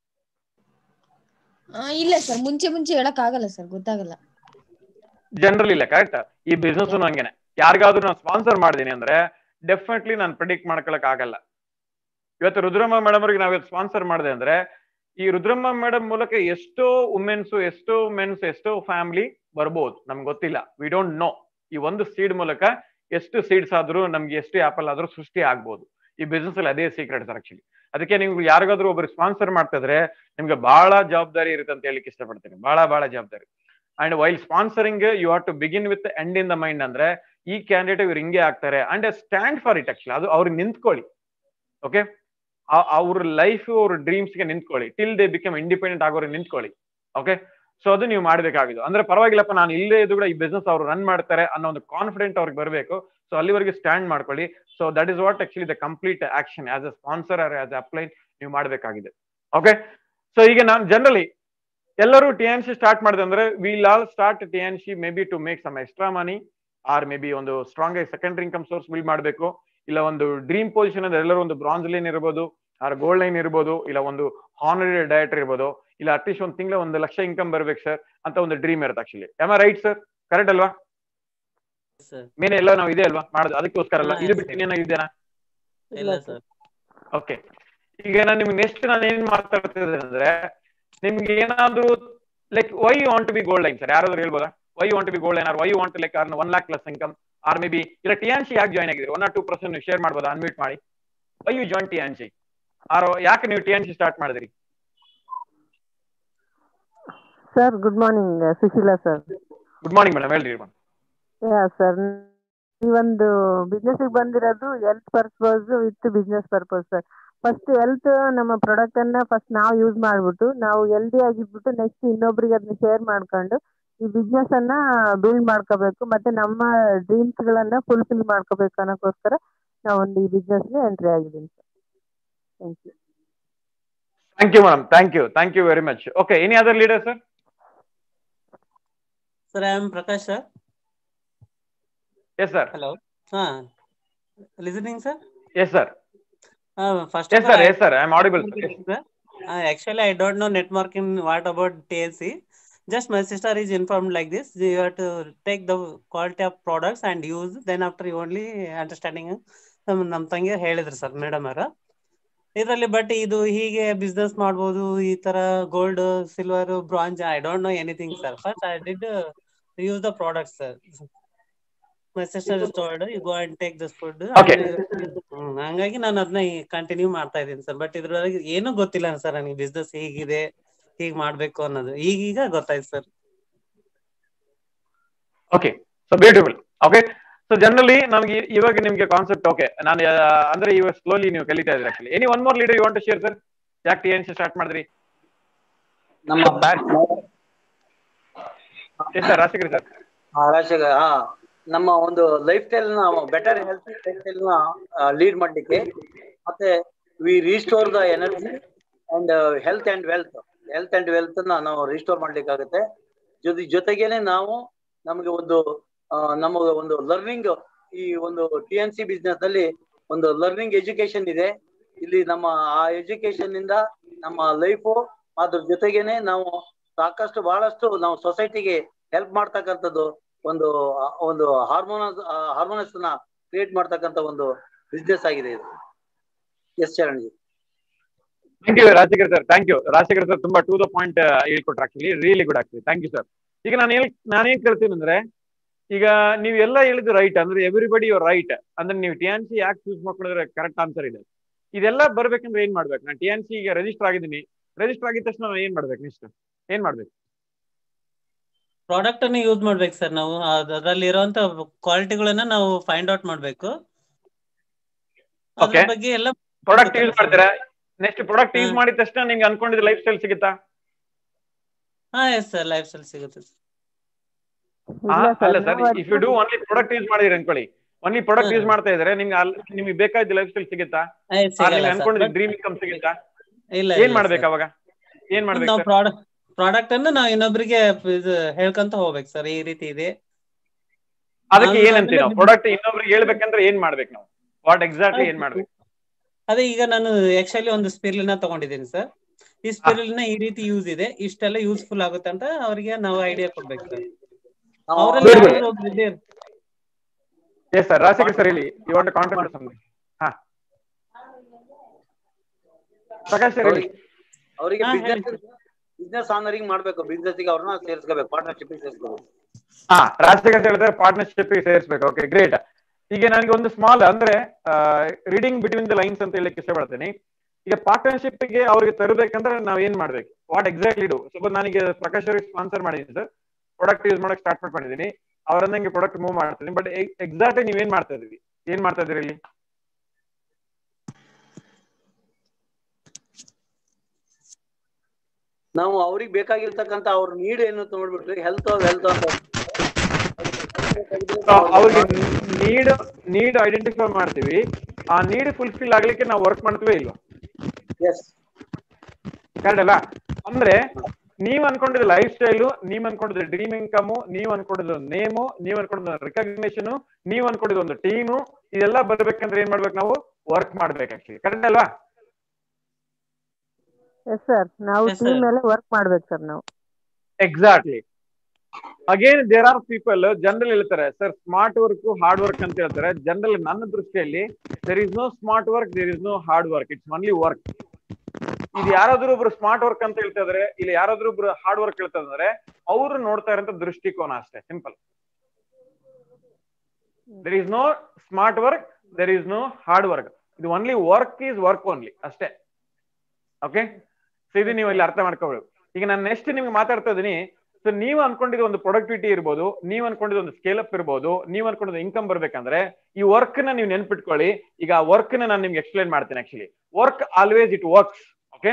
Speaker 5: ಇಲ್ಲ ಸರ್, ಮುಂಚೆ ಹೇಳಕ್ ಆಗಲ್ಲ ಸರ್, ಗೊತ್ತಾಗಲ್ಲ.
Speaker 1: ಜನರಲ್ ಇಲ್ಲ, ಕರೆಕ್ಟ್. ಈ ಬಿಸ್ನೆಸ್ ಹಂಗೇನೆ. ಯಾರಿಗಾದ್ರೂ ನಾನು ಸ್ಪಾನ್ಸರ್ ಮಾಡಿದೀನಿ ಅಂದ್ರೆ ಡೆಫಿನೆಟ್ಲಿ ನಾನು ಪ್ರಿಡಿಕ್ಟ್ ಮಾಡ್ಕೊಳಕ್ ಆಗಲ್ಲ. ಇವತ್ತು ರುದ್ರಮ್ಮ ಮೇಡಮ್ ಅವ್ರಿಗೆ ನಾವು ಸ್ಪಾನ್ಸರ್ ಮಾಡಿದೆ ಅಂದ್ರೆ ಈ ರುದ್ರಮ್ಮ ಮೇಡಮ್ ಮೂಲಕ ಎಷ್ಟೋ ವುಮೆನ್ಸ್, ಎಷ್ಟೋ ಮೆನ್ಸ್, ಎಷ್ಟೋ ಫ್ಯಾಮಿಲಿ ಬರ್ಬೋದು, ನಮ್ಗೆ ಗೊತ್ತಿಲ್ಲ. We don't know. ಈ ಒಂದು ಸೀಡ್ ಮೂಲಕ ಎಷ್ಟು ಸೀಡ್ಸ್ ಆದ್ರೂ ನಮ್ಗೆ ಎಷ್ಟು ಆಪಲ್ ಆದ್ರೂ ಸೃಷ್ಟಿ ಆಗ್ಬೋದು. ಈ ಬಿಸ್ನೆಸ್ ಅಲ್ಲಿ ಅದೇ ಸೀಕ್ರೆಟ್ ಸರ್ ಆಕ್ಚುಲಿ. ಅದಕ್ಕೆ ನೀವು ಯಾರಿಗಾದ್ರೂ ಒಬ್ರು ಸ್ಪಾನ್ಸರ್ ಮಾಡ್ತಿದ್ರೆ ನಿಮ್ಗೆ ಬಹಳ ಜವಾಬ್ದಾರಿ ಇರುತ್ತೆ ಅಂತ ಹೇಳಿಕ್ಕೆ ಇಷ್ಟಪಡ್ತೀನಿ. ಬಹಳ ಜವಾಬ್ದಾರಿ. And while sponsoring you have to begin with end in the mind. ಅಂದ್ರೆ ಈ ಕ್ಯಾಂಡಿಡೇಟ್ ಇವ್ರು ಹಿಂಗೆ ಆಗ್ತಾರೆ and stand for it actually. ಅದು ಅವ್ರಿಗೆ ನಿಂತ್ಕೊಳ್ಳಿ. ಓಕೆ, ಅವ್ರ ಲೈಫ್, ಅವ್ರ ಡ್ರೀಮ್ಸ್ಗೆ ನಿಂತ್ಕೊಳ್ಳಿ. ಟಿಲ್ ದೇ ಬಿಕಮ್ ಇಂಡಿಪೆಂಡೆಂಟ್ ಆಗೋರಿಗೆ ನಿಂತ್ಕೊಳ್ಳಿ. ಓಕೆ, ಸೊ ಅದು ನೀವು ಮಾಡ್ಬೇಕಾಗಿದ್ದು. ಅಂದ್ರೆ ಪರವಾಗಿಲ್ಲಪ್ಪ, ನಾನು ಇಲ್ಲೇ ಇದ್ದು ಕೂಡ ಈ ಬಿಸ್ನೆಸ್ ಅವ್ರು ರನ್ ಮಾಡ್ತಾರೆ ಅನ್ನೋ ಒಂದು ಕಾನ್ಫಿಡೆಂಟ್ ಅವ್ರಿಗೆ ಬರಬೇಕು. ಸೊ ಅಲ್ಲಿವರೆಗೆ ಸ್ಟ್ಯಾಂಡ್ ಮಾಡ್ಕೊಳ್ಳಿ. So that is what actually the complete action as a sponsor or as upline ನೀವು ಮಾಡ್ಬೇಕಾಗಿದೆ. ಓಕೆ, ಸೊ ಈಗ ನಾನು ಜನರಲಿ ಎಲ್ಲರೂ TNC ಸ್ಟಾರ್ಟ್ ಮಾಡಿದೆ ಅಂದ್ರೆ will all start TNC maybe to make some extra money or maybe ಒಂದು strong secondary income source build ಮಾಡಬೇಕು. ಇಲ್ಲ ಒಂದು ಡ್ರೀಮ್ ಪೊಸಿಷನ್ ಅಂದ್ರೆ ಎಲ್ಲರೂ ಒಂದು ಬ್ರಾಂಜ್ ಲೈನ್ ಇರ್ಬೋದು, ಆರ್ ಗೋಲ್ಡ್ ಲೈನ್ ಇರ್ಬೋದು, ಇಲ್ಲ ಒಂದು ಹಾನರಿ ಡೈರೆಕ್ಟರ್ ಇರ್ಬೋದು, ಇಲ್ಲ ಅಟ್ಲೀಸ್ಟ್ ಒಂದು ತಿಂಗಳ 1 ಲಕ್ಷ ಇನ್ಕಮ್ ಬರ್ಬೇಕು ಸರ್ ಅಂತ ಒಂದು ಡ್ರೀಮ್ ಇರುತ್ತೆ actually. Am I right sir? Correct ಅಲ್ವಾ? ಮೇನ್ ಎಲ್ಲ ನಾವು ಇದೆ ಅಲ್ವಾ ಮಾಡೋದು, ಅದಕ್ಕೋಸ್ಕರ ಅಲ್ಲ. ಇದು ಬಿಟ್ಟು ಏನಾಗಿದ್ದೇನಾ?
Speaker 4: ಇಲ್ಲ ಸರ್.
Speaker 1: ಓಕೆ, ಈಗ ನಾನು ನಿಮ್ಗೆ ನೆಕ್ಸ್ಟ್ ನಾನು ಏನ್ ಮಾತಾಡ್ತಿದ್ದೆ ಅಂದ್ರೆ ನಿಮ್ಗೆ ಏನಾದ್ರೂ like why you want to be gold line sir, ಯಾರಾದ್ರೂ ಹೇಳ್ಬೋದಾ? Why you want to be gold line, or why you want like earn 1 lakh plus income, or maybe ಇಲ್ಲ TNC ಯಾಕೆ ಜಾಯ್ನ್ ಆಗಿದ್ರಿ? 1 or 2% ನೀವು share ಮಾಡ್ಬೋದಾ unmute ಮಾಡಿ? Why you join TNC, or ಯಾಕೆ ನೀವು TNC ಸ್ಟಾರ್ಟ್ ಮಾಡಿದ್ರಿ?
Speaker 6: Sir good morning, Sushila sir.
Speaker 1: Good morning madam, ಹೇಳ್ರಿ ಮೇಡಮ್.
Speaker 6: ಯಾ ಸರ್, ನೀವೊಂದು ಬಿಸ್ನೆಸ್ ಬಂದಿರೋದು health purpose with business purpose sir. First health ನಮ್ಮ ಪ್ರಾಡಕ್ಟ್ ಅನ್ನ ಫಸ್ಟ್ ನಾವು ಯೂಸ್ ಮಾಡ್ಬಿಟ್ಟು ನಾವು ಹೆಲ್ದಿ ಆಗಿದ್ಬಿಟ್ಟು ನೆಕ್ಸ್ಟ್ ಇನ್ನೊಬ್ರಿಗೆ ಅದನ್ನ ಶೇರ್ ಮಾಡ್ಕೊಂಡು ಈ ಬಿಸ್ನೆಸ್ ಅನ್ನ ಬಿಲ್ಡ್ ಮಾಡ್ಕೋಬೇಕು, ಮತ್ತೆ ನಮ್ಮ ಡ್ರೀಮ್ಸ್ ಗಳನ್ನ ಫುಲ್ಫಿಲ್ ಮಾಡ್ಕೋಬೇಕು ಅನ್ನೋಕ್ಕೋಸ್ಕರ ನಾವೊಂದು ಈ ಬಿಸ್ನೆಸ್ ಗೆ ಎಂಟ್ರಿ ಆಗಿದ್ದೀನಿ sir. Thank you.
Speaker 1: Thank you madam, thank you very much. Okay, any other leader sir?
Speaker 4: Sir, I am Prakash sir.
Speaker 1: Yes sir.
Speaker 4: Hello. Listening sir?
Speaker 1: Yes sir.
Speaker 4: First
Speaker 1: Yes
Speaker 4: of all,
Speaker 1: sir, yes sir, I am audible sir.
Speaker 4: Actually I don't know networking what about TLC. Just my sister is informed like this. You have to take the quality of products and use, then after you only understanding. ನಮ್ಮ ತಂಗಿ ಹೇಳಿದ್ರು sir madam ಅವರ ಇದರಲ್ಲಿ. But ಇದು ಹೀಗೆ business ಮಾಡ್ಬೋದು ಈ ತರ gold, silver, bronze, I don't know anything sir. First I did use the product sir. My sister told you go and take this food. ಹಂಗಾಗಿ ನಾನು ಅದನ್ನ ಕಂಟಿನ್ಯೂ ಮಾಡ್ತಾ ಇದ್ದೀನಿ ಸರ್. ಬಟ್ ಇದ್ರೊಳಗೆ ಏನೂ ಗೊತ್ತಿಲ್ಲ ಸರ್ ನನಗೆ, ಬಿಸ್ನೆಸ್ ಹೀಗಿದೆ ಹೀಗ್ ಮಾಡ್ಬೇಕು ಅನ್ನೋದು ಈಗೀಗ ಗೊತ್ತಾಯ್ತು sir.
Speaker 1: Okay, so beautiful. Okay, so generally ನಮ್ಗೆ ಇವಾಗ ನಿಮ್ಗೆ ಕಾನ್ಸೆಪ್ಟ್ ಓಕೆ, ನಾನು ಅಂದ್ರೆ ಇವಾಗ ಸ್ಲೋಲಿ ನೀವು ಕಲಿತಾ ಇದ್ರಿ. Actually any one more leader you want to share sir? ಯಾಕೆ TNC ಸ್ಟಾರ್ಟ್ ಮಾಡಿದ್ರಿ?
Speaker 2: ನಮ್ಮ
Speaker 1: ರಾಜಶೇಖರ್ ಸರ್.
Speaker 2: ರಾಜಶೇಖರ್, ನಮ್ಮ ಒಂದು ಲೈಫ್ ಸ್ಟೈಲ್ ನ ಬೆಟರ್ ಹೆಲ್ತ್ ಲೈಫ್ ಸ್ಟೈಲ್ ನ ಲೀಡ್ ಮಾಡ್ಲಿಕ್ಕೆ, ಮತ್ತೆ we restore the energy and health and wealth ನ ನಾವು ರೀಸ್ಟೋರ್ ಮಾಡ್ಲಿಕ್ಕಾಗುತ್ತೆ. ಜೊತೆಗೇನೆ ನಾವು ನಮಗೆ ಒಂದು ಲರ್ನಿಂಗ್, ಈ ಒಂದು TNC ಬಿಸ್ನೆಸ್ ಅಲ್ಲಿ ಒಂದು ಲರ್ನಿಂಗ್ ಎಜುಕೇಶನ್ ಇದೆ. ಇಲ್ಲಿ ನಮ್ಮ ಆ ಎಜುಕೇಶನ್ ಇಂದ ನಮ್ಮ ಲೈಫು, ಅದ್ರ ಜೊತೆಗೇನೆ ನಾವು ಬಹಳಷ್ಟು ನಾವು ಸೊಸೈಟಿಗೆ ಹೆಲ್ಪ್ ಮಾಡ್ತಕ್ಕಂಥದ್ದು ಒಂದು ಹಾರ್ಮೋನಸ್ ನ ಕ್ರಿಯೇಟ್ ಮಾಡ್ತಕ್ಕಂಥ ಒಂದು ಬಿಸ್ನೆಸ್ ಆಗಿದೆ ಇದು. Yes Charan ji.
Speaker 1: Thank you Rajashekar sir, thank you Rajashekar sir, ತುಂಬಾ ಟು ದ ಪಾಯಿಂಟ್ ಹೇಳ್ಕೊಟ್ರು. ಆಕ್ಚುಲಿ ರಿಯಲಿ ಗುಡ್ ಆಗ್ತದೆ. Thank you sir. ಈಗ ನಾನೇನ್ ಕೇಳ್ತೀನಿ ಅಂದ್ರೆ, ಈಗ ನೀವೆಲ್ಲ ಹೇಳಿದ್ದು ರೈಟ್, ಅಂದ್ರೆ ಎವ್ರಿಬಡಿ ಯುವರ್ ರೈಟ್. ಅಂದ್ರೆ ನೀವು TNC ಯಾಕೆ ಚೂಸ್ ಮಾಡ್ಕೊಂಡ್ರೆ ಕರೆಕ್ಟ್ ಆನ್ಸರ್ ಇದೆ. ಇದೆಲ್ಲ ಬರ್ಬೇಕಂದ್ರೆ ಏನ್ ಮಾಡ್ಬೇಕು? ನಾನು TNC ಈಗ ರಿಜಿಸ್ಟರ್ ಆಗಿದ್ದೀನಿ, ರಿಜಿಸ್ಟರ್ ಆಗಿದ ತಕ್ಷಣ ನಾನು ಏನ್ ಮಾಡ್ಬೇಕು? ನೆಕ್ಸ್ಟ್ ಏನ್ ಮಾಡ್ಬೇಕು?
Speaker 4: ಪ್ರಾಡಕ್ಟ್ ಅನ್ನು ಯೂಸ್ ಮಾಡ್ಬೇಕು ಸರ್. ನಾವು ಅದರಲ್ಲಿ ಇರುವಂತ ಕ್ವಾಲಿಟಿಗಳನ್ನ ನಾವು ಫೈಂಡ್ ಔಟ್ ಮಾಡ್ಬೇಕು. ಅದ್ರ ಬಗ್ಗೆ ಎಲ್ಲ
Speaker 1: ಪ್ರಾಡಕ್ಟ್ ಯೂಸ್ ಮಾಡ್ತೀರಾ? ನೆಕ್ಸ್ಟ್ ಪ್ರಾಡಕ್ಟ್ ಯೂಸ್ ಮಾಡಿದ ತಕ್ಷಣ ನಿಮ್ಗೆ ಅನ್ಕೊಂಡಿದ್ದ ಲೈಫ್ ಸ್ಟೈಲ್ ಸಿಗುತ್ತಾ?
Speaker 4: ಎಸ್ ಸರ್, ಲೈಫ್ ಸ್ಟೈಲ್ ಸಿಗುತ್ತೆ ಸರ್.
Speaker 1: ಅಲ್ಲ sir, if you do only product use ಮಾಡಿದ್ರಿ ಅನ್ಕೊಳ್ಳಿ, ಓನ್ಲಿ ಪ್ರಾಡಕ್ಟ್ ಯೂಸ್ ಮಾಡ್ತಾ ಇದ್ರೆ ನಿಮ್ಗೆ ಬೇಕಾದ ಲೈಫ್ ಸ್ಟೈಲ್ ಸಿಗುತ್ತಾ? ಅನ್ಕೊಂಡಿದ್ದ ಡ್ರೀಮ್ ಇನ್ಕಮ್ ಸಿಗುತ್ತಾ?
Speaker 4: ಇಲ್ಲ.
Speaker 1: ಏನ್ ಮಾಡ್ಬೇಕು ಅವಾಗ? ಏನ್ ಮಾಡ್ಬೇಕು?
Speaker 4: ನಾವು ಪ್ರಾಡಕ್ಟ್ ಅನ್ನು ನಾವು ಇನ್ನೊಬ್ರಿಗೆ ಹೇಳ್ಕೊಂತ ಹೋಗ್ಬೇಕು ಸರ್, ಈ ರೀತಿ ಇದೆ.
Speaker 1: ಅದಕ್ಕೆ ಏನಂತೀವಿ ನಾವು? ಪ್ರಾಡಕ್ಟ್ ಇನ್ನೊಬ್ರಿಗೆ ಹೇಳ್ಬೇಕಂದ್ರೆ ಏನ್ ಮಾಡ್ಬೇಕು ನಾವು? ವಾಟ್ ಎಕ್ಸಾಕ್ಟ್ಲಿ ಏನ್ ಮಾಡ್ಬೇಕು?
Speaker 4: ಅದೇ ಈಗ ನಾನು ಆಕ್ಚುಲಿ ಒಂದು ಸ್ಪಿರಿಲಿನ ತಗೊಂಡಿದ್ದೀನಿ ಸರ್. ಈ ಸ್ಪಿರಿಲಿನ ಈ ರೀತಿ ಯೂಸ್ ಇದೆ, ಇಷ್ಟೆಲ್ಲ ಯೂಸ್ಫುಲ್ ಆಗುತ್ತೆ ಅಂತ ಅವರಿಗೆ ನಾವು ಐಡಿಯಾ ಕೊಡ್ಬೇಕು ಸರ್. ಅವರಲ್ಲಿ
Speaker 1: ಎಸ್ ಸರ್, ರಾಜಶೇಖರ್ ಸರ್ ಹೇಳಿ. You want to contribute something? Prakash sir ಹೇಳಿ.
Speaker 2: ಅವರಿಗೆ ಬಿಸ್ನೆಸ್ ಆನರಿಂಗ್ ಮಾಡ್ಬೇಕು, ಬಿಸ್ನೆಸ್ ಗೆ ಅವ್ರನ್ನ ಸೇರಿಸ್ಕೋಬೇಕು, ಪಾರ್ಟ್ನರ್ಶಿಪ್ ಸೇರಿಸ್ಕೋಬೇಕು.
Speaker 1: ರಾಜಶೇಖರ್ ಹೇಳಿದ್ರೆ ಪಾರ್ಟ್ನರ್ಶಿಪ್ ಸೇರಿಸ್ಬೇಕು. Okay, great. ಈಗ ನನಗೆ ಒಂದು ಸ್ಮಾಲ್ ಅಂದ್ರೆ ರೀಡಿಂಗ್ ಬಿಟ್ವೀನ್ ದ ಲೈನ್ಸ್ ಅಂತ ಹೇಳಲಿಕ್ಕೆ ಇಷ್ಟಪಡ್ತೀನಿ. ಈಗ ಪಾರ್ಟ್ನರ್ಶಿಪ್ ಗೆ ಅವ್ರಿಗೆ ತರಬೇಕಂದ್ರೆ ನಾವ್ ಏನ್ ಮಾಡ್ಬೇಕು? What exactly do? ಸಪೋಸ್ ನಾನೀಗ ಪ್ರಕಾಶ್ ಅವ್ರಿಗೆ ಸ್ಪಾನ್ಸರ್ ಮಾಡಿದ್ದೀನಿ ಸರ್, ಪ್ರಾಡಕ್ಟ್ ಯೂಸ್ ಮಾಡಕ್ ಸ್ಟಾರ್ಟ್ ಮಾಡ್ಕೊಂಡಿದ್ದೀನಿ, ಅವರನ್ನಂಗೆ ಪ್ರಾಡಕ್ಟ್ ಮೂವ್ ಮಾಡ್ತೀನಿ. ಬಟ್ ಎಕ್ಸಾಕ್ಟ್ಲಿ ನೀವೇನ್ ಮಾಡ್ತಾ ಇದೀರಿ? ಏನ್ ಮಾಡ್ತಾ ಇದೀರಿ ಇಲ್ಲಿ?
Speaker 2: ನಾವು ಅವ್ರಿಗೆ ಬೇಕಾಗಿರ್ತಕ್ಕಂಥ ಅವ್ರ ನೀಡ್ ಏನು ಅಂತ ನೋಡ್ಬಿಟ್ಟು ಹೆಲ್ತ್ ಅಂತ
Speaker 1: ಅವ್ರಿಗೆ ನೀಡ್ ಐಡೆಂಟಿಫೈ ಮಾಡ್ತೀವಿ. ಆ ನೀಡ್ ಫುಲ್ಫಿಲ್ ಆಗ್ಲಿಕ್ಕೆ ನಾವು ವರ್ಕ್ ಮಾಡ್ತೀವಿ ಇಲ್ವಾ? ಕರೆಕ್ಟ್ ಅಲ್ಲ? ಅಂದ್ರೆ ನೀವ್ ಅನ್ಕೊಂಡಿದ್ದ ಲೈಫ್ ಸ್ಟೈಲು, ನೀವ್ ಅನ್ಕೊಂಡಿದ್ದ ಡ್ರೀಮ್ ಇನ್ಕಮ್, ನೀವ್ ಅನ್ಕೊಂಡಿದ್ದ ನೇಮು, ನೀವ್ ಅನ್ಕೊಂಡಿದ್ದ ರೆಕಗ್ನೇಷನ್, ನೀವ್ ಅನ್ಕೊಂಡಿದ್ದ ಒಂದು ಟೀಮು, ಇದೆಲ್ಲ ಬರ್ಬೇಕಂದ್ರೆ ಏನ್ ಮಾಡ್ಬೇಕು? ನಾವು ವರ್ಕ್ ಮಾಡ್ಬೇಕು. ಆಕ್ಚುಲಿ ಕರೆಕ್ಟ್ ಅಲ್ವಾ?
Speaker 6: ಎಸ್ ಸರ್, ನಾವು ಟೀಮ್ ಮೇಲೆ ವರ್ಕ್ ಮಾಡ್ಬೇಕು ಸರ್ ನಾವು.
Speaker 1: Exactly. Again there are people general ಹೇಳ್ತಾರೆ sir smart work hard work ಅಂತ ಹೇಳ್ತಾರೆ. ಜನರಲ್ ನನ್ನ ದೃಷ್ಟಿಯಲ್ಲಿ there is no smart work, there is no hard work, it's only work. ಇದು ಯಾರಾದ್ರೂ ಒಬ್ರು ಸ್ಮಾರ್ಟ್ ವರ್ಕ್ ಅಂತ ಹೇಳ್ತಾ ಇದಾರೆ, ಇಲ್ಲಿ ಯಾರಾದ್ರೂ ಒಬ್ರು ಹಾರ್ಡ್ ವರ್ಕ್ ಹೇಳ್ತಾ ಇದಾರೆ, ಅವ್ರು ನೋಡ್ತಾ ಇರೋಂಥ ದೃಷ್ಟಿಕೋನ ಅಷ್ಟೇ, simple. There is no smart work, there is no hard work. ಇದು only work is work only ಅಷ್ಟೇ. ಓಕೆ, ಸೊ ಇದು ನೀವು ಇಲ್ಲಿ ಅರ್ಥ ಮಾಡ್ಕೋಬೇಕು. ಈಗ ನಾನು ನೆಕ್ಸ್ಟ್ ನಿಮ್ಗೆ ಮಾತಾಡ್ತಾ ಇದೀನಿ. ಸೊ ನೀವು ಅನ್ಕೊಂಡಿದ್ದು ಒಂದು ಪ್ರೊಡಕ್ಟಿವಿಟಿ ಇರ್ಬೋದು, ನೀವು ಅನ್ಕೊಂಡಿದ್ದು ಒಂದು ಸ್ಕೇಲ್ ಅಪ್ ಇರ್ಬೋದು, ನೀವು ಅನ್ಕೊಂಡಿದ್ದು ಇನ್ಕಮ್ ಬರ್ಬೇಕಂದ್ರೆ ಈ ವರ್ಕ್ ನ ನೀವು ನೆನ್ಪಿಟ್ಕೊಳ್ಳಿ. ಈಗ ವರ್ಕ್ ನ ನಾನು ನಿಮ್ಗೆ ಎಕ್ಸ್ಪ್ಲೈನ್ ಮಾಡ್ತೀನಿ. Actually work always it works. Okay,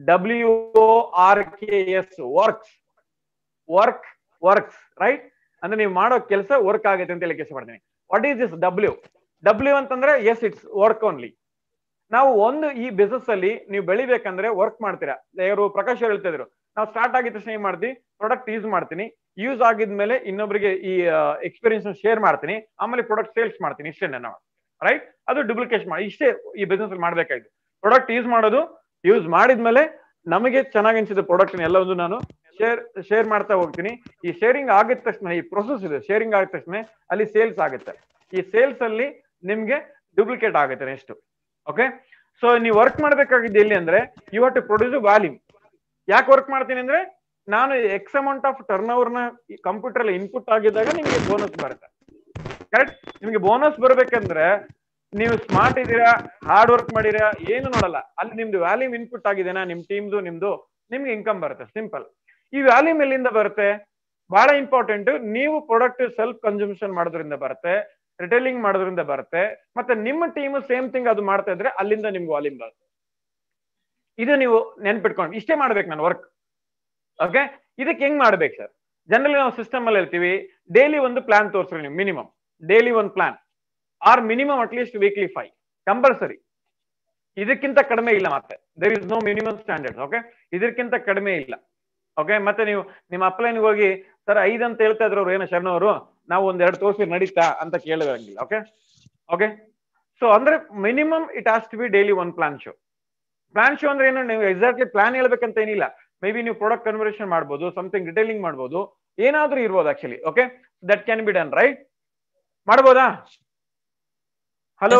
Speaker 1: WORKS works. Work works, right? ಅಂದ್ರೆ ನೀವು ಮಾಡೋ ಕೆಲಸ ವರ್ಕ್ ಆಗುತ್ತೆ ಅಂತ ಹೇಳಿ ಇಷ್ಟಪಡ್ತೀನಿ. ವಾಟ್ ಈಸ್ ದಿಸ್ W ಅಂತಂದ್ರೆ ಎಸ್, ಇಟ್ಸ್ ವರ್ಕ್ ಓನ್ಲಿ. ನಾವು ಒಂದು ಈ ಬಿಸ್ನೆಸ್ ಅಲ್ಲಿ ನೀವು ಬೆಳಿಬೇಕಂದ್ರೆ ವರ್ಕ್ ಮಾಡ್ತೀರಾ. ಯಾರು ಪ್ರಕಾಶ್ ಅವ್ರು ಹೇಳ್ತಾ ಇದ್ರು, ನಾವು ಸ್ಟಾರ್ಟ್ ಆಗಿದ ತಕ್ಷಣ ಏನ್ ಮಾಡ್ತೀವಿ, ಪ್ರಾಡಕ್ಟ್ ಯೂಸ್ ಮಾಡ್ತೀನಿ, ಯೂಸ್ ಆಗಿದ್ಮೇಲೆ ಇನ್ನೊಬ್ಬರಿಗೆ ಈ ಎಕ್ಸ್ಪೀರಿಯನ್ಸ್ ಶೇರ್ ಮಾಡ್ತೀನಿ, ಆಮೇಲೆ ಪ್ರಾಡಕ್ಟ್ ಸೇಲ್ಸ್ ಮಾಡ್ತೀನಿ, ಇಷ್ಟೇ ನಾವು, ರೈಟ್? ಅದು ಡುಪ್ಲಿಕೇಟ್ ಮಾಡಿ, ಇಷ್ಟೇ ಈ ಬಿಸ್ನೆಸ್ ಅಲ್ಲಿ ಮಾಡ್ಬೇಕಾಯ್ತು. ಪ್ರಾಡಕ್ಟ್ ಯೂಸ್ ಮಾಡೋದು, ಯೂಸ್ ಮಾಡಿದ್ಮೇಲೆ ನಮಗೆ ಚೆನ್ನಾಗಿ ಅನ್ಸಿದ ಪ್ರಾಡಕ್ಟ್ ಎಲ್ಲವೊಂದು ನಾನು ಶೇರ್ ಮಾಡ್ತಾ ಹೋಗ್ತೀನಿ. ಈ ಶೇರಿಂಗ್ ಆಗಿದ ತಕ್ಷಣ, ಈ ಪ್ರೊಸೆಸ್ ಇದೆ, ಶೇರಿಂಗ್ ಆಗಿದ ತಕ್ಷಣ ಅಲ್ಲಿ ಸೇಲ್ಸ್ ಆಗುತ್ತೆ. ಈ ಸೇಲ್ಸ್ ಅಲ್ಲಿ ನಿಮ್ಗೆ ಡುಪ್ಲಿಕೇಟ್ ಆಗುತ್ತೆ ನೆಕ್ಸ್ಟ್. ಓಕೆ, ಸೊ ನೀವು ವರ್ಕ್ ಮಾಡ್ಬೇಕಾಗಿದ್ದು ಎಲ್ಲಿ ಅಂದ್ರೆ you have to produce volume. ಯಾಕೆ ವರ್ಕ್ ಮಾಡ್ತೀನಿ ಅಂದ್ರೆ ನಾನು X amount of turnover ನ ಕಂಪ್ಯೂಟರ್ ಅಲ್ಲಿ ಇನ್ಪುಟ್ ಆಗಿದ್ದಾಗ ನಿಮ್ಗೆ ಬೋನಸ್ ಬರುತ್ತೆ. ಕರೆಕ್ಟ್? ನಿಮ್ಗೆ ಬೋನಸ್ ಬರ್ಬೇಕಂದ್ರೆ ನೀವು ಸ್ಮಾರ್ಟ್ ಇದೀರಾ, ಹಾರ್ಡ್ ವರ್ಕ್ ಮಾಡಿರಾ, ಏನು ನೋಡಲ್ಲ, ಅಲ್ಲಿ ನಿಮ್ದು ವ್ಯಾಲ್ಯೂಮ್ ಇನ್ಪುಟ್ ಆಗಿದೆನಾ, ನಿಮ್ ಟೀಮ್ದು ನಿಮ್ದು, ನಿಮ್ಗೆ ಇನ್ಕಮ್ ಬರುತ್ತೆ. ಸಿಂಪಲ್. ಈ ವ್ಯಾಲ್ಯೂಮ್ ಎಲ್ಲಿಂದ ಬರುತ್ತೆ? ಬಹಳ ಇಂಪಾರ್ಟೆಂಟ್. ನೀವು ಪ್ರಾಡಕ್ಟ್ ಸೆಲ್ಫ್ ಕನ್ಸಂಪ್ಷನ್ ಮಾಡೋದ್ರಿಂದ ಬರುತ್ತೆ, ರಿಟೇಲಿಂಗ್ ಮಾಡೋದ್ರಿಂದ ಬರುತ್ತೆ, ಮತ್ತೆ ನಿಮ್ಮ ಟೀಮ್ ಸೇಮ್ ಥಿಂಗ್ ಅದು ಮಾಡ್ತಾ ಇದ್ರೆ ಅಲ್ಲಿಂದ ನಿಮ್ಗೆ ವಾಲ್ಯೂಮ್ ಬರುತ್ತೆ. ಇದು ನೀವು ನೆನ್ಪಿಟ್ಕೊಂಡು ಇಷ್ಟೇ ಮಾಡ್ಬೇಕು ನಾನು ವರ್ಕ್. ಓಕೆ, ಇದಕ್ಕೆ ಹೆಂಗ್ ಮಾಡ್ಬೇಕು ಸರ್? ಜನರಲಿ ನಾವು ಸಿಸ್ಟಮ್ ಅಲ್ಲಿ ಹೇಳ್ತೀವಿ, ಡೈಲಿ ಒಂದು ಪ್ಲಾನ್ ತೋರಿಸ್ರಿ ನೀವು, ಮಿನಿಮಮ್ ಡೈಲಿ ಒಂದು plan, or minimum at least weekly 5 compulsory. ಇದಕ್ಕಿಂತ ಕಡಿಮೆ ಇಲ್ಲ. ಮತ್ತೆ there is no minimum standard. Okay, ಇದಕ್ಕಿಂತ ಕಡಿಮೆ ಇಲ್ಲ. ಓಕೆ, ಮತ್ತೆ ನೀವು ನಿಮ್ಮ ಅಪ್ಲೈನ್ಗೆ ಹೋಗಿ ಸರ್ 5 ಅಂತ ಹೇಳ್ತಾ ಇದ್ರು ಅವ್ರು, ಏನೋ ಶರಣ್ ಅವರು, ನಾವು 1-2 ತೋರಿಸಿ ನಡೀತಾ ಅಂತ ಕೇಳೋಂಗಿಲ್ಲ. ಓಕೆ ಓಕೆ, ಸೊ ಅಂದ್ರೆ minimum it has to be daily one plan show. Plan show ಅಂದ್ರೆ ಏನು, ನೀವು ಎಕ್ಸಾಕ್ಟ್ಲಿ ಪ್ಲಾನ್ ಹೇಳ್ಬೇಕಂತ ಏನಿಲ್ಲ. ಮೇ ಬಿ ನೀವು ಪ್ರಾಡಕ್ಟ್ ಕನ್ವರ್ಷನ್ ಮಾಡ್ಬೋದು, ಸಮಥಿಂಗ್ ರಿಟೇಲಿಂಗ್ ಮಾಡ್ಬೋದು, ಏನಾದ್ರೂ ಇರ್ಬೋದು actually. Okay, that can be done, right? ಮಾಡ್ಬೋದಾ? Hello,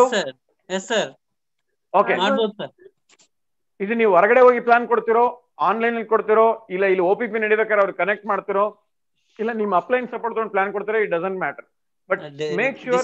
Speaker 1: okay. ಇದು ನೀವು ಹೊರಗಡೆ ಹೋಗಿ ಪ್ಲಾನ್ ಕೊಡ್ತಿರೋ, ಆನ್ಲೈನ್ ಅಲ್ಲಿ ಕೊಡ್ತಿರೋ, ಇಲ್ಲ ಇಲ್ಲಿ OPP ನಡಿಬೇಕಾದ್ರೆ ಅವ್ರು ಕನೆಕ್ಟ್ ಮಾಡ್ತಿರೋ, ಇಲ್ಲ ನಿಮ್ಮ ಅಪ್ಲೈನ್ ಸಪೋರ್ಟ್ ತಗೊಂಡು ಪ್ಲಾನ್ ಕೊಡ್ತಿರೋ, it doesn't matter. But make sure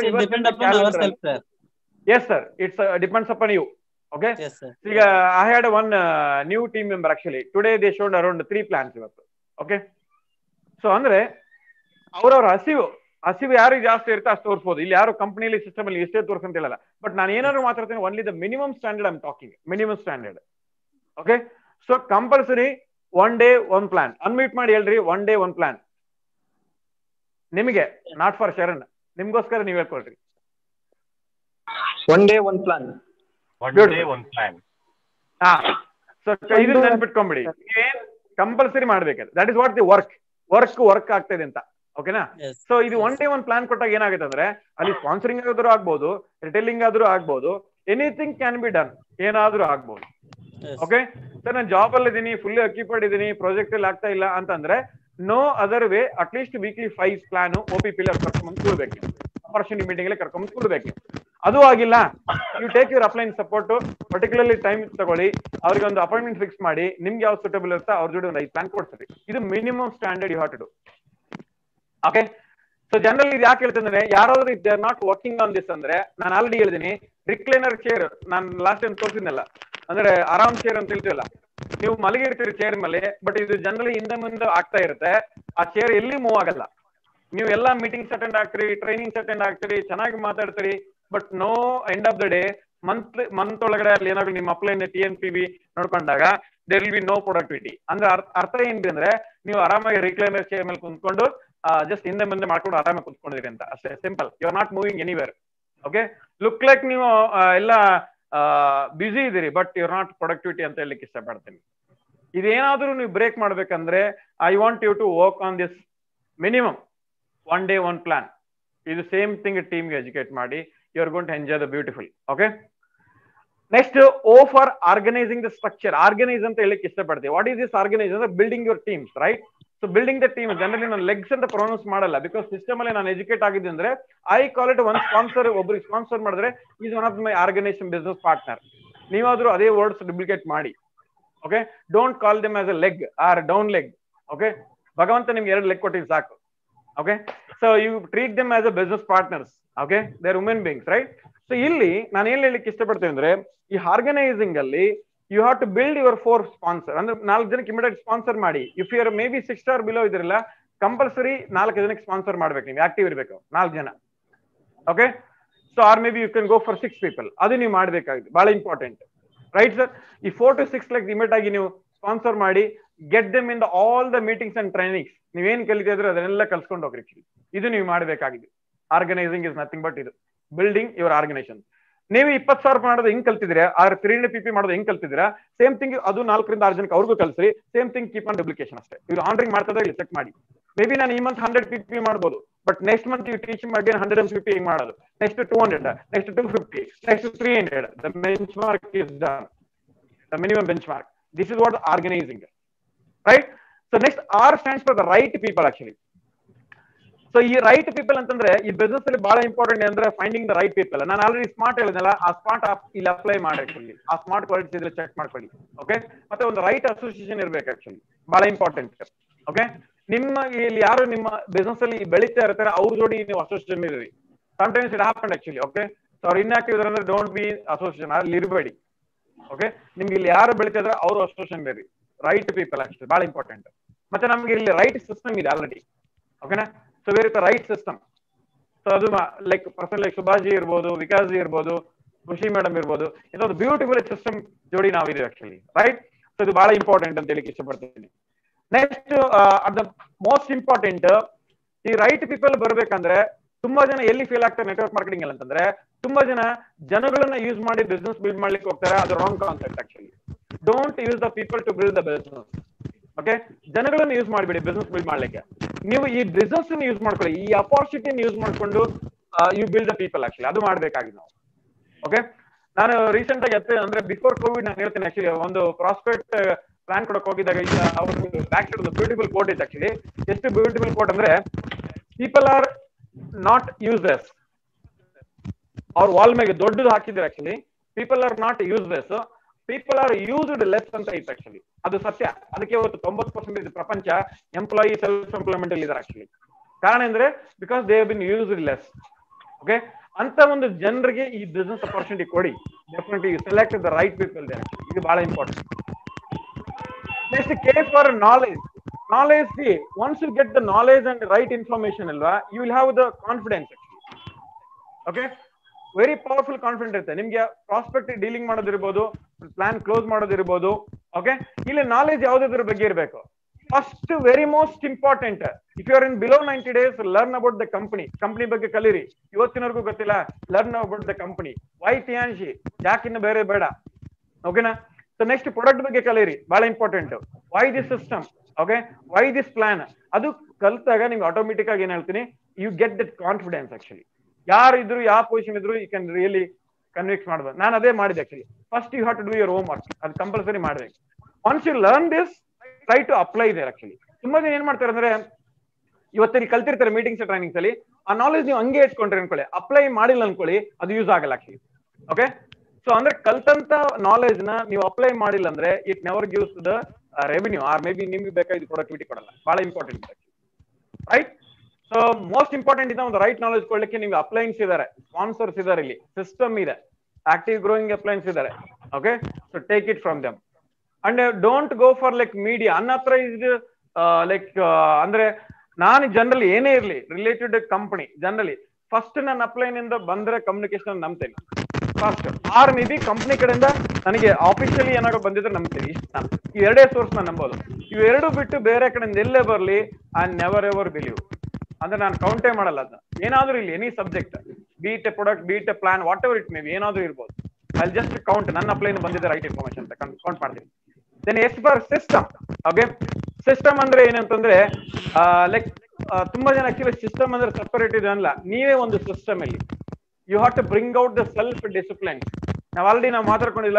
Speaker 1: yes sir, it's depends upon you. Okay, yes sir. ಈಗ I had one new team member actually today. They showed around 3 plans ಇವತ್ತು. Okay, so ಅಂದ್ರೆ ಅವ್ರವ್ರ ಹಸಿವು ಯಾರಿಗೆ ಜಾಸ್ತಿ ಇರುತ್ತೆ ಅಷ್ಟು ತೋರಿಸಬಹುದು. ಇಲ್ಲಿ ಯಾರು ಕಂಪನಿಲಿ ಸಿಸ್ಟಮ್ ಅಲ್ಲಿ ಎಷ್ಟೇ ತೋರಿಸಂತ ಹೇಳಲ್ಲ. ಬಟ್ ನಾನು ಏನಾದ್ರು ಮಾತಾಡ್ತೀನಿ, only the minimum standard I am talking, minimum standard. Okay, so compulsory 1 day 1 plan. Unmute ಮಾಡಿ ಹೇಳ್ರಿ, 1 day 1 plan ನಿಮಗೆ, ನಾಟ್ ಫಾರ್ ಶರಣ್, ನಿಮ್ಗೋಸ್ಕರ ನೀವ್ ಹೇಳ್ಕೊಳ್ರಿ.
Speaker 8: 1 day 1 plan.
Speaker 7: 1 day 1 plan.
Speaker 1: ಹಾ, ಸೊ ಇದು ನೆನ್ಪಿಟ್ಕೊಂಡ್ಬಿಡಿ, ಏನ್ ಕಂಪಲ್ಸರಿ ಮಾಡ್ಬೇಕು. That is what the work ಆಗ್ತಾ ಇದೆ ಅಂತ. ಓಕೆನಾ? ಸೊ ಇದು 1 day 1 plan ಕೊಟ್ಟಾಗ ಏನಾಗುತ್ತೆ ಅಂದ್ರೆ ಅಲ್ಲಿ ಸ್ಪಾನ್ಸರಿಂಗ್ ಆದ್ರೂ ಆಗ್ಬೋದು, ರಿಟೇಲಿಂಗ್ ಆದ್ರೂ ಆಗ್ಬೋದು, ಎನಿಥಿಂಗ್ ಕ್ಯಾನ್ ಬಿ ಡನ್, ಏನಾದ್ರೂ ಆಗ್ಬೋದು. ಓಕೆ, ಸರ್ ನಾನು ಜಾಬ್ ಅಲ್ಲಿ ಇದೀನಿ, ಫುಲ್ಲಿ ಅಕ್ಯುಪೈಡ್ ಇದೀನಿ, ಪ್ರಾಜೆಕ್ಟ್ ಅಲ್ಲಿ ಆಗ್ತಾ ಇಲ್ಲ ಅಂತಂದ್ರೆ no other way, at least weekly 5 plan OPP ಕರ್ಕೊಂಡ್ ಕೂಡ್ಬೇಕು, ಆಪರ್ಚುನಿಟಿ ಮೀಟಿಂಗ್ ಅಲ್ಲಿ ಕರ್ಕೊಂಡ್ ಕೂಡ್ಬೇಕು. ಅದು ಆಗಿಲ್ಲ, you take your upline support, particularly time ತಗೊಳ್ಳಿ, ಅವ್ರಿಗೆ ಒಂದು ಅಪಾಯಿಂಟ್ಮೆಂಟ್ ಫಿಕ್ಸ್ ಮಾಡಿ, ನಿಮ್ಗೆ ಯಾವ ಸೂಟಬಲ್ ಇರುತ್ತೆ ಅವ್ರ ಜೊತೆ ಒಂದು 5 ಪ್ಲಾನ್ ಕೊಡ್ತೀರಿ. ಇದು minimum standard you have to do. Okay, so generally ಇದು ಯಾಕೆ ಹೇಳ್ತಂದ್ರೆ, ಯಾರಾದ್ರೂ if they are not working on this ಅಂದ್ರೆ, ನಾನು ಆಲ್ರೆಡಿ ಹೇಳಿದೀನಿ, ರಿಕ್ಲೈನರ್ ಚೇರ್ ನಾನು ಲಾಸ್ಟ್ ಟೈಮ್ ತೋರಿಸಿದ್ನಲ್ಲ, ಅಂದ್ರೆ ಆರಾಮ್ ಚೇರ್ ಅಂತ ಹೇಳ್ತೀವಲ್ಲ, ನೀವು ಮಲಗಿರ್ತೀರಿ ಚೇರ್ ಮೇಲೆ, ಬಟ್ ಇದು ಜನರಲಿ ಹಿಂದೆ ಮುಂದೆ ಆಗ್ತಾ ಇರುತ್ತೆ, ಆ ಚೇರ್ ಎಲ್ಲಿ ಮೂವ್ ಆಗಲ್ಲ. ನೀವು ಎಲ್ಲಾ ಮೀಟಿಂಗ್ಸ್ ಅಟೆಂಡ್ ಆಗ್ತೀರಿ, ಟ್ರೈನಿಂಗ್ಸ್ ಅಟೆಂಡ್ ಆಗ್ತೀರಿ, ಚೆನ್ನಾಗಿ ಮಾತಾಡ್ತೀರಿ, but no end of the day month ಒಳಗಡೆ ಅಲ್ಲಿ ಏನಾದ್ರು ನಿಮ್ಮ ಅಪ್ಲೈನ್ TNPB ನೋಡ್ಕೊಂಡಾಗ there will be no productivity. ಅಂದ್ರೆ ಅರ್ಥ ಏನ್ರಿ ಅಂದ್ರೆ, ನೀವು ಆರಾಮಾಗಿ ರಿಕ್ಲೈನರ್ ಚೇರ್ ಮೇಲೆ ಕುಂತ್ಕೊಂಡು ಜಸ್ಟ್ ಹಿಂದೆ ಮುಂದೆ ಮಾಡ್ಕೊಂಡು ಆರಾಮಾಗಿ ಕುತ್ಕೊಂಡಿರಿ ಅಂತ ಅಷ್ಟೇ, simple. You are not moving anywhere. Okay, look like ನೀವು ಎಲ್ಲ ಬ್ಯುಸಿ ಇದೀರಿ, but you are not productivity ಅಂತ ಹೇಳಲಿಕ್ಕೆ ಇಷ್ಟಪಡ್ತೀನಿ. ಇದೇನಾದ್ರೂ ನೀವು ಬ್ರೇಕ್ ಮಾಡ್ಬೇಕಂದ್ರೆ I want you to work on this minimum 1 day 1 plan. ಇದು ಸೇಮ್ ಥಿಂಗ್ ಟೀಮ್ಗೆ ಎಜುಕೇಟ್ ಮಾಡಿ, you are going to enjoy the beautiful. Okay, next O for organizing the structure. Organize ಅಂತ ಹೇಳಲಿಕ್ಕೆ ಇಷ್ಟಪಡ್ತೀವಿ. ವಾಟ್ ಈಸ್ ದಿಸ್ ಆರ್ಗನೈಸ್ ಅಂದ್ರೆ building your teams, right? So building the team, generally ನಾನು legs ಅಂತ pronounce ಮಾಡಲ್ಲ, because system ಅಲ್ಲಿ ನಾನು educate ಆಗಿದ್ದೆ ಅಂದ್ರೆ I call it one sponsor. ಒಬ್ರಿಗೆ ಸ್ಪಾನ್ಸರ್ ಮಾಡಿದ್ರೆ is one of my organization business partner. ನೀವಾದ್ರೂ ಅದೇ ವರ್ಡ್ಸ್ ಡುಪ್ಲಿಕೇಟ್ ಮಾಡಿ. Okay, don't call them as a leg or down leg. Okay, ಭಗವಂತ ನಿಮ್ಗೆ 2 ಲೆಗ್ ಕೊಟ್ಟಿದ್ದು ಸಾಕು. Okay, so you treat them as a business partners. Okay, they R human beings, right? So ಇಲ್ಲಿ ನಾನು ಏನ್ ಹೇಳಲಿಕ್ಕೆ ಇಷ್ಟಪಡ್ತೇನೆ ಅಂದ್ರೆ, ಈ ಆರ್ಗನೈಸಿಂಗ್ ಅಲ್ಲಿ you have to build your 4 sponsor. ಅಂದ್ರೆ 4 ಜನಕ್ಕೆ ಇಮಿಡಿಯೇಟ್ ಸ್ಪಾನ್ಸರ್ ಮಾಡಿ. If you are may be 6 star below ಇದ್ರಲ್ಲ, ಕಂಪಲ್ಸರಿ 4 ಜನಕ್ಕೆ ಸ್ಪಾನ್ಸರ್ ಮಾಡ್ಬೇಕು. ನೀವು ಆಕ್ಟಿವ್ ಇರಬೇಕು 4 ಜನ. Okay, so or may be you can go for 6 people. ಅದು ನೀವು ಮಾಡ್ಬೇಕಾಗಿದೆ, ಬಹಳ ಇಂಪಾರ್ಟೆಂಟ್, ರೈಟ್ ಸರ್? ಈ 4 to 6 lakhs ಇಮಿಡಿಯೇಟ್ ಆಗಿ ನೀವು ಸ್ಪಾನ್ಸರ್ ಮಾಡಿ, get them in all the meetings and trainings. ನೀವೇನ್ ಕಲಿತಿದ್ರೆ ಅದನ್ನೆಲ್ಲ ಕಲ್ಸ್ಕೊಂಡು ಹೋಗ್ರಿ. ಇದು ನೀವು ಮಾಡಬೇಕಾಗಿದೆ. ಆರ್ಗನೈಸಿಂಗ್ ಇಸ್ ನಥಿಂಗ್ ಬಟ್ ಇದು ಬಿಲ್ಡಿಂಗ್ ಯುವರ್ ಆರ್ಗನೈಸೇಷನ್. ನೀವು 20,000 ಮಾಡೋದು ಹೆಂಗ್ ಕಲ್ತಿದ್ರೆ, 300 PP ಮಾಡೋದು ಹೆಂಗ್ ಕಲ್ತಿದ್ರೆ, ಸೇಮ್ ಥಿಂಗ್ ಅದು 4 ರಿಂದ 6 ಜನಕ್ಕೆ ಅವ್ರಿಗೂ ಕಲ್ಸ್ರಿ. Same thing keep on duplication ಅಷ್ಟೇ. ಇವ್ರು ಆನ್ರಿಂಗ್ ಮಾಡ್ತದ ಇಲ್ಲಿ ಚೆಕ್ ಮಾಡಿ. ಮೇ ಬಿ ನಾನು ಈ ಮಂತ್ 100 PP ಮಾಡ್ಬೋದು, but next month you teach again 150 ಹೆಂಗ್ ಮಾಡೋದು, next 200, next 250, next 300. The benchmark is done, the minimum benchmark. This is what organizing, right? So next R stands for the right people actually. So ಈ right people ಅಂತಂದ್ರೆ ಈ business ಅಲ್ಲಿ ಬಹಳ important ಅಂದ್ರೆ finding the right people. ನಾನು already smart ಹೇಳಿದ್ನಲ್ಲ, ಆ smart ಇಲ್ಲಿ ಅಪ್ಲೈ ಮಾಡಿ, ಆ ಸ್ಮಾರ್ಟ್ ಕ್ವಾಲಿಟೀಸ್ ಇದ್ರೆ ಚೆಕ್ ಮಾಡ್ಕೊಳ್ಳಿ. ಓಕೆ, ಮತ್ತೆ ಒಂದು ರೈಟ್ ಅಸೋಸಿಯೇಷನ್ ಇರ್ಬೇಕು ಆಕ್ಚುಲಿ, ಬಹಳ ಇಂಪಾರ್ಟೆಂಟ್. ಓಕೆ, ನಿಮ್ಮ ಇಲ್ಲಿ ಯಾರು ನಿಮ್ಮ ಬಿಸ್ನೆಸ್ ಅಲ್ಲಿ ಬೆಳೀತಾ ಇರ್ತಾರೆ ಅವ್ರ ಜೋಡಿ ನೀವು ಅಸೋಸಿಯೇಷನ್ ಇರ್ರಿ. Sometimes it happen actually. Okay, so ಅವ್ರು ಇನ್ಆಕ್ಟಿವ್ ಇದ್ರೆ ಅಂದ್ರೆ ಡೋಂಟ್ ಬಿ ಅಸೋಸಿಯೇಷನ್, ಅಲ್ಲಿ ಇರಬೇಡಿ. ಓಕೆ, ನಿಮ್ಗೆ ಇಲ್ಲಿ ಯಾರು ಬೆಳೀತಾ ಇದ್ರೆ ಅವ್ರು ಅಸೋಸಿಯೇಷನ್ ಇರ್ರಿ. ರೈಟ್ ಪೀಪಲ್ ಆಕ್ಚುಲಿ ಬಹಳ ಇಂಪಾರ್ಟೆಂಟ್. ಮತ್ತೆ ನಮ್ಗೆ ಇಲ್ಲಿ ರೈಟ್ ಸಿಸ್ಟಮ್ ಇದೆ ಆಲ್ರೆಡಿ. ಓಕೆನಾ? So where is the right system. So ಅದು like person like Subhash ji ಇರ್ಬೋದು, ವಿಕಾಸ್ ಜಿ ಇರ್ಬೋದು, ಖುಷಿ ಮೇಡಮ್ ಇರ್ಬೋದು, ಇದೊಂದು ಬ್ಯೂಟಿಫುಲ್ ಸಿಸ್ಟಮ್ ಜೋಡಿ ನಾವಿದೆ ಆಕ್ಚುಲಿ, ರೈಟ್? ಸೊ ಇದು ಬಹಳ ಇಂಪಾರ್ಟೆಂಟ್ ಅಂತ ಹೇಳಿಕ್ಕೆ ಇಷ್ಟಪಡ್ತೀನಿ. Next at the most important, ಈ ರೈಟ್ ಪೀಪಲ್ ಬರ್ಬೇಕಂದ್ರೆ ತುಂಬಾ ಜನ ಎಲ್ಲಿ ಫೇಲ್ ಆಗ್ತಾರೆ ನೆಟ್ವರ್ಕ್ ಮಾರ್ಕೆಟಿಂಗ್ ಅಲ್ಲಿ ಅಂತಂದ್ರೆ, ತುಂಬಾ ಜನ ಜನಗಳನ್ನ ಯೂಸ್ ಮಾಡಿ ಬಿಸ್ನೆಸ್ ಬಿಲ್ಡ್ ಮಾಡ್ಲಿಕ್ಕೆ ಹೋಗ್ತಾರೆ. ಅದು wrong concept actually. Don't use the people to build the business. Okay, ಜನಗಳನ್ನ ಯೂಸ್ ಮಾಡಬೇಡಿ ಬಿಸ್ನೆಸ್ ಬಿಲ್ಡ್ ಮಾಡ್ಲಿಕ್ಕೆ. ನೀವು ಈ ಬಿಸ್ನೆಸ್ ಯೂಸ್ ಮಾಡ್ಕೊಳ್ಳಿ, ಈ ಅಪಾರ್ಚುನಿಟಿನ ಯೂಸ್ ಮಾಡ್ಕೊಂಡು you build the people actually. ಅದು ಮಾಡ್ಬೇಕಾಗಿದೆ ನಾವು. ಓಕೆ, ನಾನು ರೀಸೆಂಟ್ ಆಗಿ ಅಂದ್ರೆ ಬಿಫೋರ್ ಕೋವಿಡ್ ನಾನು ಹೇಳ್ತೇನೆ ಆಕ್ಚುಲಿ, ಒಂದು ಪ್ರಾಸ್ಪೆಕ್ಟ್ ಪ್ಲಾನ್ ಕೊಡಕ್ ಹೋಗಿದ್ದಾಗ ಅವ್ರ ಬ್ಯಾಕ್ ಸೈಡ್ ಒಂದು ಬ್ಯೂಟಿಫುಲ್ ಕೋಟ್ ಇತ್ತು ಆಕ್ಚುಲಿ. ಎಷ್ಟು ಬ್ಯೂಟಿಫುಲ್ ಕೋಟ್ ಅಂದ್ರೆ, ಪೀಪಲ್ ಆರ್ ನಾಟ್ ಯೂಸ್ಲೆಸ್. ಅವ್ರ ವಾಲ್ ಮೇಲೆ ದೊಡ್ಡದು ಹಾಕಿದ್ರೆ actually, people are not useless, people are used less ಅಂತ ಇತ್ತು ಆಕ್ಚುಲಿ. ಅದು ಸತ್ಯ. ಅದಕ್ಕೆ ಇವತ್ತು 90% ಪ್ರಪಂಚ ಎಂಪ್ಲಾಯಿ ಸೆಲ್ಫ್ ಎಂಪ್ಲಾಯ್ಮೆಂಟ್ ಅಲ್ಲಿ ಇದ್ದಾರೆ ಆಕ್ಚುಲಿ. ಕಾರಣ ಅಂದ್ರೆ because they have been used less. Okay, ಅಂತ ಒಂದು ಜನರಿಗೆ ಈ ಬಿಸ್ನೆಸ್ ಅಪರ್ಚುನಿಟಿ ಕೊಡಿ. Definitely you select the right people there. ಇದು ಬಹಳ important. Next K for knowledge. Knowledge, see once you get the knowledge and right information ಅಲ್ವಾ, you will have the confidence. Okay, very powerful confident ಇರುತ್ತೆ ನಿಮ್ಗೆ. Prospect dealing ಮಾಡೋದಿರ್ಬೋದು, plan close ಮಾಡೋದಿರ್ಬೋದು. Okay, ಇಲ್ಲಿ knowledge ಯಾವುದ್ರ ಬಗ್ಗೆ ಇರಬೇಕು. First very most important, if you are in below 90 days, learn about the company. Company ಬಗ್ಗೆ ಕಲೀರಿ. ಇವತ್ತಿನವರೆಗೂ ಗೊತ್ತಿಲ್ಲ, learn about the company. Why Tianshi, ಯಾಕಿನ್ನು ಬೇರೆ ಬೇಡ. ಓಕೆನಾ? ಸೊ ನೆಕ್ಸ್ಟ್ ಪ್ರಾಡಕ್ಟ್ ಬಗ್ಗೆ ಕಲೀರಿ, ಬಹಳ important. Why this system, okay, why this plan. ಅದು ಕಲ್ತಾಗ ನಿಮ್ಗೆ ಆಟೋಮೆಟಿಕ್ ಆಗಿ ಏನ್ ಹೇಳ್ತೀನಿ, you get that confidence actually. ಯಾರಿದ್ರು ಯಾವ ಪೊಸಿಷನ್ ಇದ್ರು ಯು ಕ್ಯಾನ್ ರಿಯಲಿ ಕನ್ವಿಕ್ಸ್ ಮಾಡ್ಬೋದು. ನಾನು ಅದೇ ಮಾಡಿದೆ actually. First you have to do your homework. ಅದು ಕಂಪಲ್ಸರಿ ಮಾಡ್ಬೇಕು. Once you learn this, try to apply there actually. ತುಂಬಾ ಜನ ಏನ್ ಮಾಡ್ತಾರೆ ಅಂದ್ರೆ, ಇವತ್ತಿನ ಕಲ್ತಿರ್ತಾರೆ ಮೀಟಿಂಗ್ಸ್ ಟ್ರೈನಿಂಗ್ಸ್ ಅಲ್ಲಿ, ಆ ನಾಲೆಜ್ ನೀವು ಹಂಗೆ ಇಟ್ಕೊಂಡ್ರೆ ಅನ್ಕೊಳ್ಳಿ, ಅಪ್ಲೈ ಮಾಡಿಲ್ಲ ಅನ್ಕೊಳ್ಳಿ, ಅದು ಯೂಸ್ ಆಗಲ್ಲ ಆಕ್ಚುಲಿ. ಓಕೆ, ಸೊ ಅಂದ್ರೆ ಕಲ್ತಂತ ನಾಲೆಜ್ ನ ನೀವು ಅಪ್ಲೈ ಮಾಡಿಲ್ಲ ಅಂದ್ರೆ it never gives the revenue, or maybe ನಿಮ್ಗೆ ಬೇಕಾದ ಪ್ರೊಡಕ್ಟಿವಿಟಿ ಕೊಡಲ್ಲ. ಬಹಳ important, right? So most important ಇದೆ ಒಂದು ರೈಟ್ ನಾಲೆಜ್ ಕೊಡ್ಲಿಕ್ಕೆ. ನಿಮ್ಗೆ ಅಪ್ಲೈನ್ಸ್ ಇದಾರೆ, ಸ್ಪಾನ್ಸರ್ಸ್ ಇದಾರೆ, ಇಲ್ಲಿ ಸಿಸ್ಟಮ್ ಇದೆ, ಆಕ್ಟಿವ್ ಗ್ರೋಯಿಂಗ್ ಅಪ್ಲೈನ್ಸ್ ಇದಾರೆ. Okay, so take it from them and don't go for like media unauthorized. Like ಅಂದ್ರೆ ನಾನು ಜನರಲಿ ಏನೇ ಇರ್ಲಿ ರಿಲೇಟೆಡ್ ಕಂಪನಿ, ಜನರಲಿ ಫಸ್ಟ್ ನನ್ನ ಅಪ್ಲೈನ್ ಇಂದ ಬಂದ್ರೆ ಕಮ್ಯುನಿಕೇಶನ್ ನಂಬ್ತೇನೆ first. Or maybe company ಕಡೆಯಿಂದ ನನಗೆ ಆಫಿಷಿಯಲಿ ಏನಾದ್ರು ಬಂದಿದ್ರೆ ನಂಬ್ತೀನಿ. ಇಷ್ಟು ನಾನು ಈ ಎರಡೇ ಸೋರ್ಸ್ ನಾನು ನಂಬೋದು. ಇವೆರಡು ಬಿಟ್ಟು ಬೇರೆ ಕಡೆಯಿಂದ ಎಲ್ಲೇ ಬರ್ಲಿ, ಐ ನೆವರ್ ಎವರ್ ಬಿಲೀವ್. ಅಂದ್ರೆ ನಾನು ಕೌಂಟೇ ಮಾಡಲ್ಲ ಅದನ್ನ. ಏನಾದ್ರೂ ಇಲ್ಲಿ any subject, be it a product, be it a plan, whatever it may be, ಏನಾದ್ರೂ ಇರ್ಬೋದು. ಅಲ್ಲಿ ಜಸ್ಟ್ ಕೌಂಟ್, ನನ್ನ ಅಪ್ಲೈನ್ ಬಂದಿದೆ ರೈಟ್ ಇನ್ಫಾರ್ಮೇಶನ್ ಅಂತ ಕೌಂಟ್ ಮಾಡ್ತೀನಿ. Then S for system. Okay, system ಅಂದ್ರೆ ಏನಂತಂದ್ರೆ ಲೈಕ್ ತುಂಬಾ ಜನ ಆಕ್ಚುಲಿ ಸಿಸ್ಟಮ್ ಅಂದ್ರೆ ಸಪರೇಟ್ ಇದೆ ಅಲ್ಲ, ನೀವೇ ಒಂದು ಸಿಸ್ಟಮ್ ಅಲ್ಲಿ you have to bring out the self discipline. ನಾವು ಮಾತಾಡ್ಕೊಂಡಿಲ್ಲ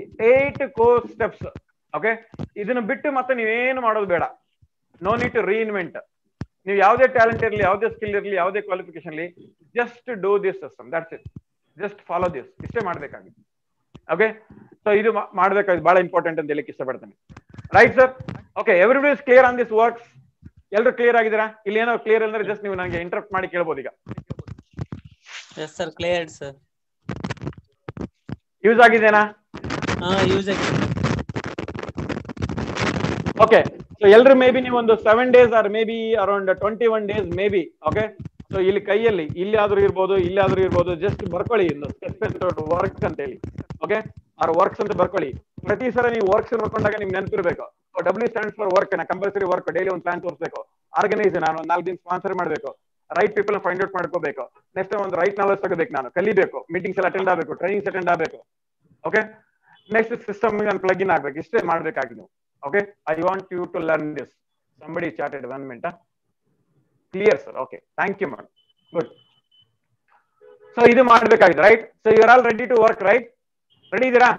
Speaker 1: 8 ಕೋರ್ ಸ್ಟೆಪ್ಸ್. ಓಕೆ, ಇದನ್ನ ಬಿಟ್ಟು ಮತ್ತೆ ನೀವೇನು ಮಾಡೋದು ಬೇಡ. No need to reinvent. ನೀವು ಯಾವುದೇ ಟ್ಯಾಲೆಂಟ್ ಇರಲಿ, ಯಾವುದೇ ಸ್ಕಿಲ್ ಇರಲಿ, ಯಾವುದೇ ಕ್ವಾಲಿಫಿಕೇಶನ್ ಇರಲಿ, just do this system, that's it. Just follow this, ಇಷ್ಟೇ ಮಾಡ್ಬೇಕಾಗಿತ್ತು. ಓಕೆ, ಸೊ ಇದು ಮಾಡ್ಬೇಕಾದ್ರೆ ಬಹಳ ಇಂಪಾರ್ಟೆಂಟ್ ಅಂತ ಹೇಳಕ್ ಇಷ್ಟಪಡ್ತೇನೆ. Right sir? Okay, everybody is clear on this works? ಎಲ್ಲರೂ ಕ್ಲಿಯರ್ ಆಗಿದ್ದೀರಾ? ಇಲ್ಲಿ ಏನೋ ಕ್ಲಿಯರ್ ಅಂದ್ರೆ ಜಸ್ಟ್ ನೀವು ನನಗೆ ಇಂಟರಪ್ಟ್ ಮಾಡಿ ಕೇಳ್ಬೋದು ಈಗ.
Speaker 4: Yes sir, clear sir.
Speaker 1: Use ಆಗಿದೆನಾ?
Speaker 4: ಯೂಸ್ ಆಗಿದೆ.
Speaker 1: ಓಕೆ, ಸೊ ಎಲ್ರು ಮೇ ಬಿ ನೀವು ಒಂದು 7 days or may be around 21 days maybe. Okay, so ಇಲ್ಲಿ ಕೈಯಲ್ಲಿ ಇಲ್ಲಿ ಆದ್ರೂ ಇರ್ಬೋದು, ಇಲ್ಲಿ ಆದ್ರೂ ಇರ್ಬೋದು, ಜಸ್ಟ್ ಬರ್ಕೊಳ್ಳಿ ವರ್ಕ್ ಅಂತ ಹೇಳಿ. ಓಕೆ, ಆರ್ ವರ್ಕ್ಸ್ ಅಂತ ಬರ್ಕೊಳ್ಳಿ. ಪ್ರತಿ ಸಲ ನೀವು ವರ್ಕ್ಸ್ ನೋಡ್ಕೊಂಡಾಗ ನಿಮ್ಗೆ ನೆನಪಿರ್ಬೇಕು, W stands for work, compulsory work, daily ಒಂದು ಪ್ಲಾನ್ ತೋರಿಸಬೇಕು. ಆರ್ಗನೈಸ್, ನಾನು ಒಂದು 4 ದಿನ ಸ್ಪಾನ್ಸರ್ ಮಾಡಬೇಕು, ರೈಟ್ ಪೀಪಲ್ ಫೈಂಡ್ ಔಟ್ ಮಾಡ್ಕೋಬೇಕು, ನೆಕ್ಸ್ಟ್ ಒಂದು ರೈಟ್ ನಾಲೆಜ್ ತಗೋಬೇಕು, ನಾನು ಕಲಿಬೇಕು, ಮೀಟಿಂಗ್ಸ್ ಎಲ್ಲ ಅಟೆಂಡ್ ಆಗಬೇಕು, ಟ್ರೈನಿಂಗ್ಸ್ ಅಟೆಂಡ್ ಆಗಬೇಕು. ಓಕೆ, ನೆಕ್ಸ್ಟ್ ಸಿಸ್ಟಮ್ ನಾನು ಪ್ಲಗ್ ಇನ್ ಆಗ್ಬೇಕು. ಇಷ್ಟೇ ಮಾಡ್ಬೇಕಾಗಿ ನೀವು. Okay, I want you to learn this. Somebody charted 1 minute. Clear sir? Okay, thank you madam. Good. So ಇದು ಮಾಡ್ಬೇಕಾಗಿದೆ, right? So you are all ready to work, right? Ready ಇದ್ದೀರಾ?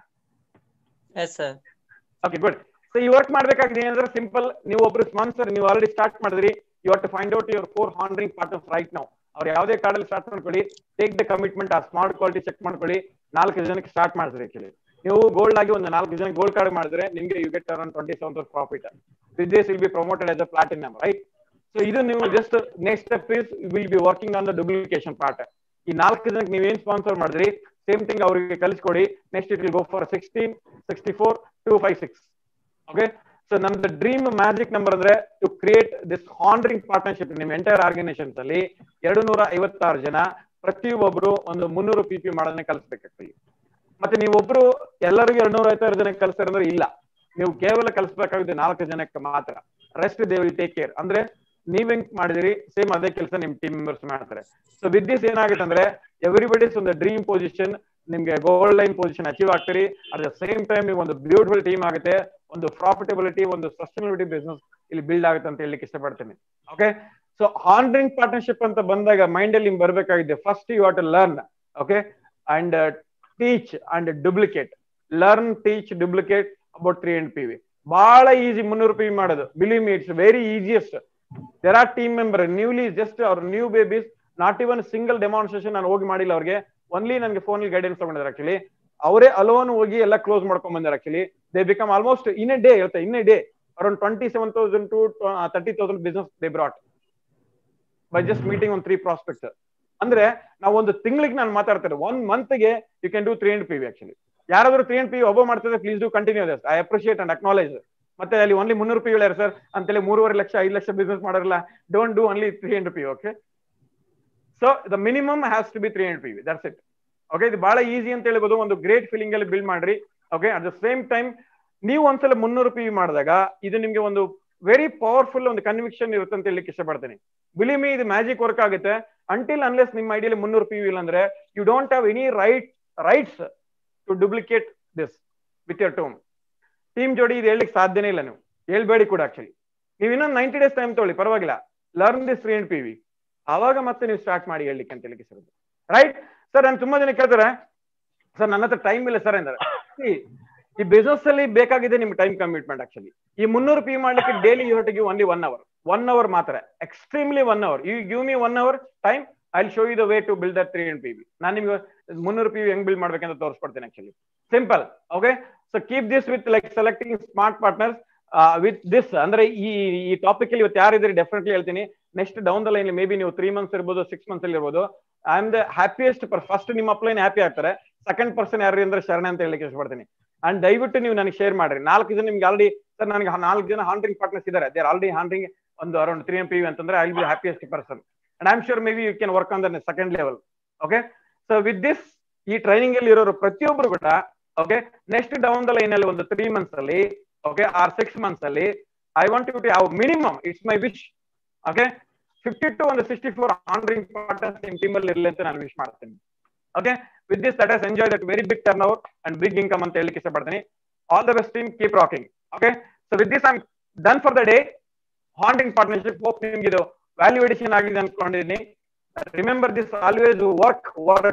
Speaker 4: Yes sir.
Speaker 1: Okay, good. So ಈ work ಮಾಡ್ಬೇಕಾಗಿದೆ ಏನಂದ್ರೆ simple. ನೀವು ಒಬ್ರು sponsor, ನೀವು already start ಮಾಡಿದ್ರಿ. You have to find out your 4 handling partners right now. ಅವ್ರು ಯಾವುದೇ ಕಾರ್ಡಲ್ಲಿ ಸ್ಟಾರ್ಟ್ ಮಾಡ್ಕೊಳ್ಳಿ, ಟೇಕ್ ದ ಕಮಿಟ್ಮೆಂಟ್, ಆ ಸ್ಮಾರ್ಟ್ ಕ್ವಾಲಿಟಿ ಚೆಕ್ ಮಾಡ್ಕೊಳ್ಳಿ. 4 ಜನಕ್ಕೆ ಸ್ಟಾರ್ಟ್ ಮಾಡಿದ್ರಿ. ಆಕ್ಚುಲಿ ನೀವು ಗೋಲ್ಡ್ ಆಗಿ ಒಂದು 4 ಜನಕ್ಕೆ ಗೋಲ್ಡ್ ಕಾರ್ಡ್ ಮಾಡಿದ್ರೆ ನಿಮಗೆ you get around 27,000 profit. This will be promoted as a platinum, right? So ಇದು ನೀವು just next step is will be working on the duplication part. ಈ 4 ಜನಕ್ಕೆ ನೀವೇನ್ ಸ್ಪಾನ್ಸರ್ ಮಾಡಿದ್ರಿ ಸೇಮ್ ಥಿಂಗ್ ಅವರಿಗೆ ಕಲಿಸ್ಕೊಡಿ. Next it will go for 16, 64, 256. Okay, so ನಮ್ದು dream magic number ಅಂದ್ರೆ to create this handling partnership. ನಿಮ್ ಎಂಟೈರ್ ಆರ್ಗನೈಸೇಷನ್ಸ್ ಅಲ್ಲಿ 256 ಜನ, ಪ್ರತಿಯೊಬ್ಬರು ಒಂದು 300 PP ಮಾಡೋದನ್ನ ಕಲಿಸ್ಬೇಕಾಗ್ತದೆ. ಮತ್ತೆ ನೀವೊಬ್ರು ಎಲ್ಲರಿಗೂ 256 ಜನಕ್ಕೆ ಕಲಿಸ್ತಾರಂದ್ರೆ ಇಲ್ಲ, ನೀವು ಕೇವಲ ಕಲಿಸ್ಬೇಕಾಗಿದೆ 4 ಜನಕ್ಕೆ ಮಾತ್ರ. Rest they will take care. ಅಂದ್ರೆ ನೀವ್ ಹೆಂಗ್ ಮಾಡಿದಿರಿ ಸೇಮ್ ಅದೇ ಕೆಲಸ ನಿಮ್ ಟೀಮ್ ಮೆಂಬರ್ಸ್ ಮಾಡ್ತಾರೆ. ಸೊ ವಿತ್ ದಿಸ್ ಏನಾಗುತ್ತೆ ಅಂದ್ರೆ ಎವ್ರಿಬಡೀಸ್ ಒಂದು ಡ್ರೀಮ್ ಪೊಸಿಷನ್, ನಿಮ್ಗೆ ಗೋಲ್ಡ್ ಲೈನ್ ಪೊಸಿಷನ್ ಅಚೀವ್ ಆಗ್ತೀರಿ. ಅಟ್ ದ ಸೇಮ್ ಟೈಮ್ ನೀವು ಒಂದು ಬ್ಯೂಟಿಫುಲ್ ಟೀಮ್ ಆಗುತ್ತೆ, ಒಂದು ಪ್ರಾಫಿಟಬಿಲಿಟಿ, ಒಂದು ಸಸ್ಟೈನಬಿಲಿಟಿ ಬಿಸ್ನೆಸ್ ಇಲ್ಲಿ ಬಿಲ್ಡ್ ಆಗುತ್ತೆ ಅಂತ ಹೇಳಲಿಕ್ಕೆ ಇಷ್ಟಪಡ್ತೀನಿ. ಓಕೆ, ಸೊ ಹಾಂಡ್ರಿಂಗ್ ಪಾರ್ಟ್ನರ್ಶಿಪ್ ಅಂತ ಬಂದಾಗ ಮೈಂಡ್ ಅಲ್ಲಿ ನಿಮ್ಗೆ ಬರ್ಬೇಕಾಗಿದೆ first you have to learn, okay, and teach and duplicate. Learn, teach, duplicate about 300 PV. ಬಹಳ ಈಸಿ 300 PV ಮಾಡೋದು. Believe me, it's very easiest. There are team member newly just ಅವ್ರ new babies, not even single demonstration ನಾನು ಹೋಗಿ ಮಾಡಿಲ್ಲ ಅವ್ರಿಗೆ. Only ನನಗೆ phone guidance ತಗೊಂಡಿದ್ದಾರೆ. Actually ಅವರೇ ಅಲೋನ್ ಹೋಗಿ ಎಲ್ಲ ಕ್ಲೋಸ್ ಮಾಡ್ಕೊಂಡ್ ಬಂದಾರೆ. Actually they become almost in a day, ಹೇಳ್ತಾ ಇನ್ a day around 27,000 to 30,000 business they brought by just meeting on 3 prospects. ಅಂದ್ರೆ ನಾವು ಒಂದು ತಿಂಗಳಿಗೆ ನಾನು ಮಾತಾಡ್ತಾರೆ 1 month ಗೆ you can do 300 PV. Actually ಯಾರಾದ್ರೂ 300 PV ಒಬ್ಬ ಮಾಡ್ತಾರೆ, please do continue this. I appreciate and acknowledge. ಮತ್ತೆ ಅಲ್ಲಿ ಓನ್ಲಿ 300 PV ಹೇಳ್ಯಾರ ಸರ್ ಅಂತೇಳಿ 3.5 ಲಕ್ಷ 5 ಲಕ್ಷ ಬಿಸ್ನೆಸ್ ಮಾಡೋರಲ್ಲ, don't do only 300 PV. Okay, so the minimum has to be 300 PV. That's it. Okay, ಇದು ಬಹಳ ಈಸಿ ಅಂತ ಹೇಳ್ಬೋದು. ಒಂದು ಗ್ರೇಟ್ ಫೀಲಿಂಗ್ ಅಲ್ಲಿ ಬಿಲ್ಡ್ ಮಾಡ್ರಿ. Okay, at the same time ನೀವು ಒಂದ್ಸಲ 300 PV ಮಾಡಿದಾಗ ಇದು ನಿಮ್ಗೆ ಒಂದು ವೆರಿ ಪವರ್ಫುಲ್ ಒಂದು ಕನ್ವಿಕ್ಷನ್ ಇರುತ್ತೆ ಅಂತ ಹೇಳಲಿಕ್ಕೆ ಇಷ್ಟಪಡ್ತೀನಿ. ಬಿಲೀವ್ ಮೀ, ಇದು ಮ್ಯಾಜಿಕ್ ವರ್ಕ್ ಆಗುತ್ತೆ. ಅಂಟಿಲ್ ಅನ್ಲೆಸ್ ನಿಮ್ಮ ಐಡಿಯಲ್ಲಿ 300 PV ಇಲ್ಲ ಅಂದ್ರೆ you don't have any rights to duplicate this with your team ಜೋಡಿ. ಇದು ಹೇಳಲಿಕ್ಕೆ ಸಾಧ್ಯನೇ ಇಲ್ಲ. ನೀವು ಹೇಳ್ಬೇಡಿ ಕೂಡ. ಆಕ್ಚುಲಿ ನೀವು ಇನ್ನೊಂದು 90 days ಟೈಮ್ ತಗೊಳ್ಳಿ, ಪರವಾಗಿಲ್ಲ. ಲರ್ನ್ ದಿಸ್ 300 PV, ಆವಾಗ ಮತ್ತೆ ನೀವು ಸ್ಟಾರ್ಟ್ ಮಾಡಿ ಹೇಳಲಿಕ್ಕೆ ಅಂತ ಹೇಳಲಿಕ್ಕೆ ಇಷ್ಟಪಡ್ತೀನಿ. Right sir? ನಾನು ತುಂಬಾ ಜನ ಕೇಳ್ತಾರೆ ಸರ್ ನನ್ನ ಹತ್ರ ಟೈಮ್ ಇಲ್ಲ ಸರ್ ಎಂದರೆ. ಈ ಬಿಸ್ನೆಸ್ ಅಲ್ಲಿ ಬೇಕಾಗಿದೆ ನಿಮ್ಗೆ ಟೈಮ್ ಕಮಿಟ್ಮೆಂಟ್. ಆಕ್ಚುಲಿ ಈ 300 PV ಮಾಡ್ಲಿಕ್ಕೆ daily you have to give only 1 hour ಮಾತ್ರ. Extremely 1 hour. You give me 1 hour time, I will show you the way to build that 300 PV. ನಾನು ನಿಮ್ಗೆ 300 PV ಹೆಂಗ್ ಬಿಲ್ಡ್ ಮಾಡ್ಬೇಕಂತ ತೋರಿಸ್ಕೊಡ್ತೀನಿ. Actually simple. Okay, so keep this with like selecting smart partners with this. ಅಂದ್ರೆ ಈ topic ಅಲ್ಲಿ ಇವತ್ತು ಯಾರಿದ್ರೆ ಡೆಫಿನೆಟ್ಲಿ ಹೇಳ್ತೀನಿ. Next down the line maybe ನೀವು 3 months ಇರ್ಬೋದು, 6 months ಅಲ್ಲಿ ಇರ್ಬೋದು. I am the happiest first ನಿಮ್ಮ ಅಪ್ಲೈನ್ ಹ್ಯಾಪಿ ಆಗ್ತಾರೆ. ಸೆಕೆಂಡ್ ಪರ್ಸನ್ ಯಾರು ಅಂದ್ರೆ ಶರಣ ಅಂತ ಹೇಳಲಿಕ್ಕೆ ಇಷ್ಟಪಡ್ತೀನಿ. ಅಂಡ್ ದಯವಿಟ್ಟು ನೀವು ನನಗೆ ಶೇರ್ ಮಾಡ್ರಿ. 4 ಜನ ನಿಮ್ಗೆ ಆಲ್ರೆಡಿ ಸರ್ ನನಗೆ 4 ಜನ ಹಾಂಡ್ರಿಂಗ್ ಪಾರ್ಟ್ನರ್ಸ್ ಇದ್ದಾರೆ, ದೇ ಆರ್ ಆಲ್ರೆಡಿ ಹಾಂಡ್ರಿಂಗ್ ಒಂದು ಅರೌಂಡ್ 300 PV ಅಂತಂದ್ರೆ I will be happiest person. And I am sure may be you can work on the second level. Okay, so with this ಈ training ಅಲ್ಲಿ ಇರೋರು ಪ್ರತಿಯೊಬ್ಬರು ಕೂಡ okay next down the line ಅಲ್ಲಿ ಒಂದು 3 months ಅಲ್ಲಿ okay or 6 months ಅಲ್ಲಿ I want you to have minimum, it's my wish, okay 50 to 64 handling partners ನಿಮ್ಮ ಟೀಮ್ ಅಲ್ಲಿ ಇರಲಿ ಅಂತ ನಾನು ವಿಶ್ ಮಾಡ್ತೀನಿ. Okay, with this let us enjoy that very big turnover and big income ಅಂತ ಹೇಳಲಿಕ್ಕೆ ಇಷ್ಟಪಡ್ತೀನಿ. All the best team, keep rocking. Okay, so with this I'm done for the day. Haunting partnership, hope ನಿಮ್ಗೆ ಇದು value addition ಆಗಿದೆ ಅನ್ಕೊಂಡಿದ್ದೀನಿ. Remember this, always work.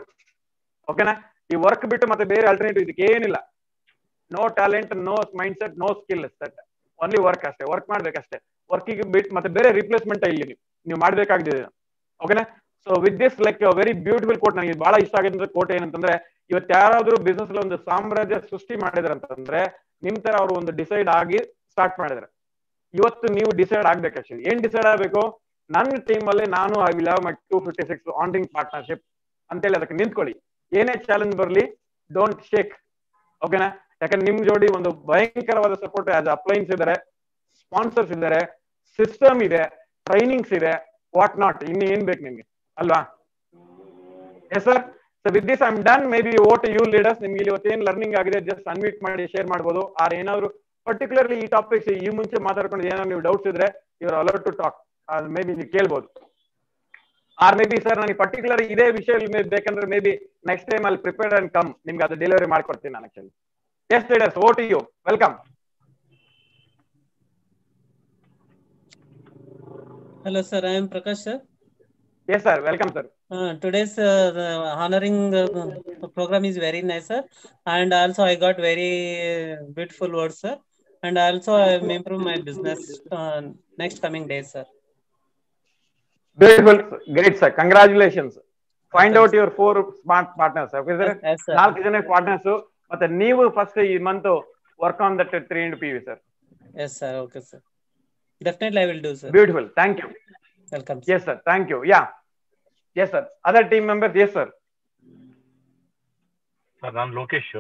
Speaker 1: ಓಕೆನಾ? ಈ work ಬಿಟ್ಟು ಮತ್ತೆ ಬೇರೆ ಆಲ್ಟರ್ನೇಟಿವ್ ಇದಕ್ಕೆ ಏನಿಲ್ಲ. No talent, no mindset, no skill, that only work ಅಷ್ಟೇ. ವರ್ಕ್ ಮಾಡ್ಬೇಕಷ್ಟೇ. ವರ್ಕಿಗೆ ಬಿಟ್ಟು ಮತ್ತೆ ಬೇರೆ ರಿಪ್ಲೇಸ್ಮೆಂಟ್ ಇಲ್ಲಿ ನೀವು ಮಾಡ್ಬೇಕಾಗಿದೆ. ಓಕೆನಾ? So with this like very beautiful quote, ನನಗೆ ಬಹಳ ಇಷ್ಟ ಆಗಿದೆ ಕೋಟ್ ಏನಂತಂದ್ರೆ ಇವತ್ತು ಯಾರಾದ್ರೂ ಬಿಸ್ನೆಸ್ ಒಂದು ಸಾಮ್ರಾಜ್ಯ ಸೃಷ್ಟಿ ಮಾಡಿದ್ರಂತಂದ್ರೆ ನಿಮ್ ತರ ಅವ್ರು ಒಂದು ಡಿಸೈಡ್ ಆಗಿ ಸ್ಟಾರ್ಟ್ ಮಾಡಿದ್ರೆ. ಇವತ್ತು ನೀವು ಡಿಸೈಡ್ ಆಗ್ಬೇಕು. ಆಕ್ಚುಲಿ ಏನ್ ಡಿಸೈಡ್ ಆಗ್ಬೇಕು? ನನ್ನ ಟೀಮ್ ಅಲ್ಲಿ ನಾನು I will have my 256 online partnership ಅಂತೇಳಿ ಅದಕ್ಕೆ ನಿಂತ್ಕೊಳ್ಳಿ. ಏನೇ ಚಾಲೆಂಜ್ ಬರ್ಲಿ ಡೋಂಟ್ ಶೇಕ್. ಓಕೆನಾ? ಯಾಕಂದ್ರೆ ನಿಮ್ ಜೋಡಿ ಒಂದು ಭಯಂಕರವಾದ ಸಪೋರ್ಟ್ ಆಸ್ ಅಪ್ಲೈನ್ಸ್ ಇದಾರೆ, ಸ್ಪಾನ್ಸರ್ಸ್ ಇದಾರೆ, ಸಿಸ್ಟಮ್ ಇದೆ, ಟ್ರೈನಿಂಗ್ಸ್ ಇದೆ, ವಾಟ್ ನಾಟ್. ಇನ್ನು ಏನ್ ಬೇಕು ನಿಮ್ಗೆ ಅಲ್ವಾ? Yes sir. So with this I am done. Maybe ಓಟ್ ಯು ಲೀಡರ್ಸ್. ನಿಮ್ಗೆ ಇವತ್ತು ಏನ್ ಲರ್ನಿಂಗ್ ಆಗಿದೆ ಜಸ್ಟ್ ಅನ್ಮ್ಯೂಟ್ ಮಾಡಿ ಶೇರ್ ಮಾಡ್ಬೋದು. ಆರ್ ಏನಾದ್ರು ಪರ್ಟಿಕ್ಯುಲರ್ಲಿ ಈ ಟಾಪಿಕ್ಸ್ ಈ ಮುಂಚೆ ಮಾತಾಡ್ಕೊಂಡು ಏನಾದ್ರು ನೀವು ಡೌಟ್ಸ್ ಇದ್ರೆ your allowed to talk. Maybe ನೀವು ಕೇಳ್ಬೋದು. ಆರ್ ಮೇ ಬಿ ಸರ್ ನನಗೆ ಪರ್ಟಿಕ್ಯುಲರ್ ಇದೇ ವಿಷಯ ಬೇಕಂದ್ರೆ ಮೇ ಬಿ ನೆಕ್ಸ್ಟ್ ಟೈಮ್ ಅಲ್ಲಿ ಪ್ರಿಪೇರ್ಡ್ ಅಂಡ್ ಕಮ್ ನಿಮ್ಗೆ ಅದು ಡೆಲಿವರಿ ಮಾಡ್ಕೊಡ್ತೀನಿ ನಾನು ಆಕ್ಚುಲಿ. ಎಸ್ ಲೀಡರ್ಸ್, ಓಟ್ you. Welcome.
Speaker 4: Hello, sir. I am Prakash, sir.
Speaker 1: Yes, sir. Welcome, sir.
Speaker 4: Today's honoring program is very nice, sir. And also I got very beautiful words, sir. And also I will improve my business next coming days, sir.
Speaker 1: Beautiful. Great, sir. Congratulations. Find out your 4 smart partners. Okay, sir?
Speaker 4: Yes, sir.
Speaker 1: 4 ಜನ partners. ಮತ್ತೆ ನೀವು first ಈ month work on that 300 PV, sir.
Speaker 4: Yes, sir. Okay, sir. Definitely I will do, sir.
Speaker 1: Beautiful. Thank you.
Speaker 4: Welcome, sir.
Speaker 1: Yes, sir. Thank you. Yeah. Yes, sir. Other team members? Yes, sir.
Speaker 7: Sir ನಾನು Lokesh.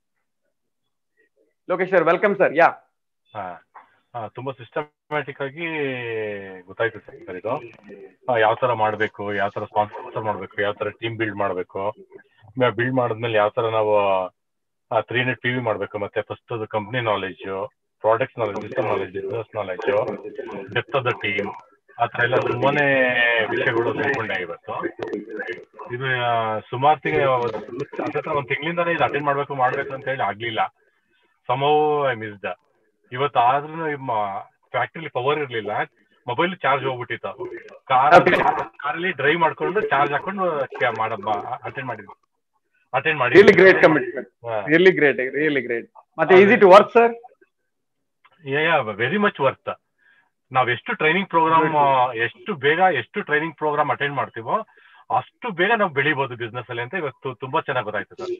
Speaker 1: Lokesh sir, welcome sir. Yeah.
Speaker 7: ತುಂಬಾ systematic ಆಗಿ ಗೊತ್ತಾಯ್ತು sir ಇದು ಯಾವ ತರ ಮಾಡ್ಬೇಕು, ಯಾವ ತರ ಸ್ಪಾನ್ಸರ್ ಮಾಡ್ಬೇಕು, ಯಾವ ತರ ಟೀಮ್ ಬಿಲ್ಡ್ ಮಾಡ್ಬೇಕು, ಬಿಲ್ಡ್ ಮಾಡಿದ್ಮೇಲೆ ಯಾವ ತರ ನಾವು 300 PV ಮಾಡ್ಬೇಕು, ಮತ್ತೆ ಫಸ್ಟ್ ಅದು company knowledge, product knowledge, system knowledge, business knowledge, depth of the team, ಆ ತರ ಎಲ್ಲ ತುಂಬಾನೇ ವಿಷಯಗಳು ತಿಳ್ಕೊಂಡೆ ಇವತ್ತು. ಇದು ಸುಮಾರು ಒಂದ್ ತಿಂಗಳಿಂದಾನೇ ಇದು ಅಟೆಂಡ್ ಮಾಡ್ಬೇಕು ಅಂತ ಹೇಳಿ ಆಗ್ಲಿಲ್ಲ. Somehow I missed. ಇವತ್ತು ಆದ್ರೂ ಫ್ಯಾಕ್ಟ್ರಿಲಿ ಪವರ್ ಇರ್ಲಿಲ್ಲ, ಮೊಬೈಲ್ ಚಾರ್ಜ್ ಹೋಗ್ಬಿಟ್ಟಿತ್ತು. ಕಾರಲ್ಲಿ ಡ್ರೈವ್ ಮಾಡ್ಕೊಂಡು ಚಾರ್ಜ್ ಹಾಕೊಂಡು ಅಟೆಂಡ್ ಮಾಡಿ.
Speaker 1: Really great commitment. Really great. Really great. ಮತ್ತೆ easy to work, sir?
Speaker 7: Yeah, very much worth. ನಾವ್ ಎಷ್ಟು ಟ್ರೈನಿಂಗ್ ಪ್ರೋಗ್ರಾಮ್ ಅಟೆಂಡ್ ಮಾಡ್ತೀವೋ ಅಷ್ಟು ಬೇಗ ನಾವು ಬೆಳಿಬಹುದು ಬಿಸ್ನೆಸ್ ಅಲ್ಲಿ ಅಂತ ಇವತ್ತು ತುಂಬಾ ಚೆನ್ನಾಗಿ ಗೊತ್ತಾಯ್ತು ಸರ್.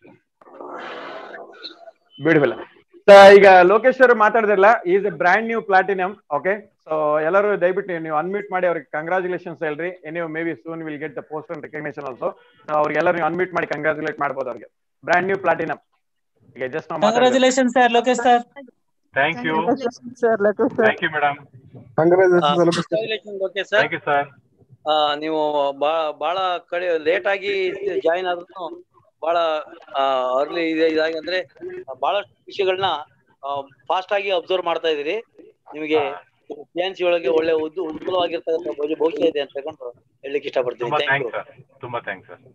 Speaker 1: ಬ್ಯೂಟಿಫುಲ್. ಈಗ ಲೋಕೇಶ್ ಅವರು ಮಾತಾಡಿದ್ರಲ್ಲ, is a brand new platinum. Okay, so ಎಲ್ಲರೂ ದಯವಿಟ್ಟು ನೀವು ಅನ್ಮ್ಯೂಟ್ ಮಾಡಿ ಅವ್ರಿಗೆ ಕಂಗ್ರಾಚುಲೇಷನ್ಸ್ ಹೇಳ್ರಿ. ನೀವು maybe soon will get the post and recognition also. ಅವ್ರಿಗೆಲ್ಲರೂ ನೀವು ಅನ್ಮ್ಯೂಟ್ ಮಾಡಿ ಕಂಗ್ರಾಚುಲೇಟ್ ಮಾಡ್ಬೋದು ಅವ್ರಿಗೆ. Brand new platinum. ಈಗ just
Speaker 4: Congratulations, sir. Lokesh, sir.
Speaker 7: Thank you. Thank you, madam.
Speaker 2: Congratulations, okay, sir.
Speaker 7: Thank you, sir.
Speaker 2: ನೀವು ಬಹಳ ಕಡೆ late ಆಗಿ ಜಾಯಿನ್ ಆದ್ರೂ ಬಹಳ ಅರ್ಲಿ ಇದಾಗಿ ಅಂದ್ರೆ ಬಹಳಷ್ಟು ವಿಷಯಗಳನ್ನ ಫಾಸ್ಟ್ ಆಗಿ ಅಬ್ಸರ್ವ್ ಮಾಡ್ತಾ ಇದೀರಿ. ನಿಮಗೆ PNC ಒಳಗೆ ಒಳ್ಳೆ ಉಜ್ವಲವಾಗಿರ್ತಕ್ಕಂಥ ಭವಿಷ್ಯ ಇದೆ ಅಂತ ಹೇಳ್ಕೊಂಡು ಹೇಳಲಿಕ್ಕೆ ಇಷ್ಟಪಡ್ತೀನಿ.
Speaker 7: ತುಂಬಾ thanks sir.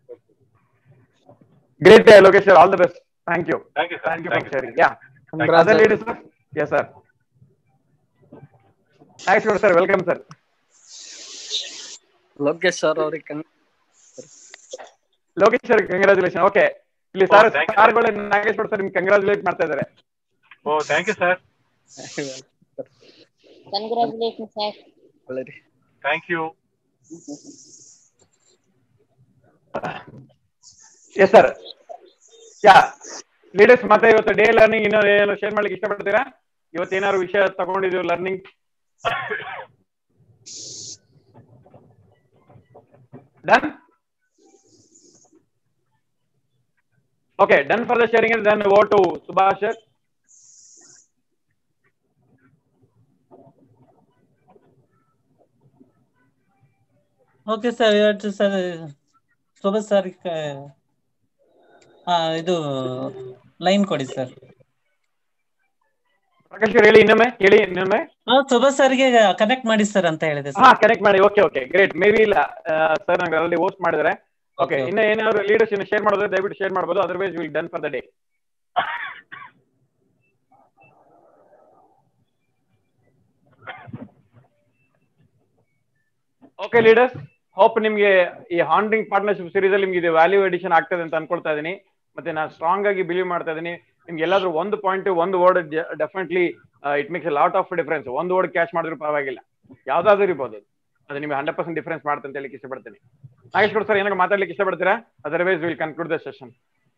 Speaker 1: Great Lokesh sir, all the best. Thank you.
Speaker 7: Thank you, sir.
Speaker 1: Thank you for sharing. Yeah. Congratulations, sir. Yes, sir. Thanks, sir. Welcome, sir.
Speaker 8: Lokesh sir ಅವ್ರಿಗೆ
Speaker 1: ಲೋಕೇಶ್ ಸರ್ ಕಂಗ್ರಾಚುಲೇಷನ್. ಓಕೆ, ಇಲ್ಲಿ ಸರ್ ಸಾರ್ಗಳು ನಾಗೇಶ್ ಸರ್ ನಿಮ್ಗೆ congratulate ಮಾಡ್ತಾ ಇದ್ದಾರೆ.
Speaker 7: Oh, thank you sir.
Speaker 9: Congratulation sir.
Speaker 7: Thank you.
Speaker 1: Yes sir. Yeah leaders, ಮತ್ತೆ ಇವತ್ತು day learning ಇನ್ನೂ ಏನು ಶೇರ್ ಮಾಡ್ಲಿಕ್ಕೆ ಇಷ್ಟಪಡ್ತೀರಾ? ಇವತ್ತೇನಾದ್ರು ವಿಷಯ ತಗೊಂಡಿದ್ದೀವಿ learning? Done? Okay, done for the sharing. Then over to Subhash.
Speaker 4: Okay sir, ಇವತ್ತು ಸರ್ ಸುಭಾಷ್ ಸರ್ ಇದು ಲೈನ್ ಕೊಡಿ ಸರ್.
Speaker 1: ಪ್ರಕಾಶ್ ಹೇಳಿ ಇನ್ನೊಮ್ಮೆ.
Speaker 4: ಸುಭಾಷ್ ಸರ್ಗೆ ಕನೆಕ್ಟ್ ಮಾಡಿ ಸರ್ ಅಂತ ಹೇಳಿದೆ.
Speaker 1: ಕನೆಕ್ಟ್ ಮಾಡಿ. Okay, great. ಮೇ ಬಿ ಇಲ್ಲ ಸರ್, ನಂಗೆ ಆಲ್ರೆಡಿ ಹೋಸ್ಟ್ ಮಾಡಿದ್ರೆ. ಓಕೆ, ಇನ್ನ ಏನಾದ್ರು ಲೀಡರ್ಸ್ ಶೇರ್ ಮಾಡೋದ್ರೆ ದಯವಿಟ್ಟು ಶೇರ್ ಮಾಡಬಹುದು. Otherwise will done for the day. Okay leaders, hope ನಿಮ್ಗೆ ಈ ಹಾಂಡಿಂಗ್ ಪಾರ್ಟ್ನರ್ಶಿಪ್ ಸೀರೀಸ್ ಅಲ್ಲಿ ನಿಮ್ಗೆ ಇದು ವ್ಯಾಲ್ಯೂ ಎಡಿಷನ್ ಆಗ್ತದೆ ಅಂತ ಅನ್ಕೊಳ್ತಾ ಇದೀನಿ. ಮತ್ತೆ ನಾನು ಸ್ಟ್ರಾಂಗ್ ಆಗಿ ಬಿಲೀವ್ ಮಾಡ್ತಾ ಇದೀನಿ. ನಿಮ್ಗೆ ಎಲ್ಲಾದ್ರೂ ಒಂದು ಪಾಯಿಂಟ್ ಒಂದು word definitely it makes a lot of difference. ಒಂದು ವರ್ಡ್ ಕ್ಯಾಚ್ ಮಾಡಿದ್ರು ಪರವಾಗಿಲ್ಲ, ಯಾವ್ದಾದ್ರು ಇರ್ಬೋದು. ಅದು ನಿಮಗೆ 100% ಡಿಫರೆನ್ಸ್ ಮಾಡುತ್ತೆ ಅಂತ ಹೇಳಿ ಇಷ್ಟಪಡ್ತೀನಿ. ನಾಗೇಶ್ ಗೌಡ್ ಸರ್ ಏನಾಗ ಮಾತಾಡ್ಲಿಕ್ಕೆ ಇಷ್ಟಪಡ್ತೀರಾ? Otherwise will conclude the session.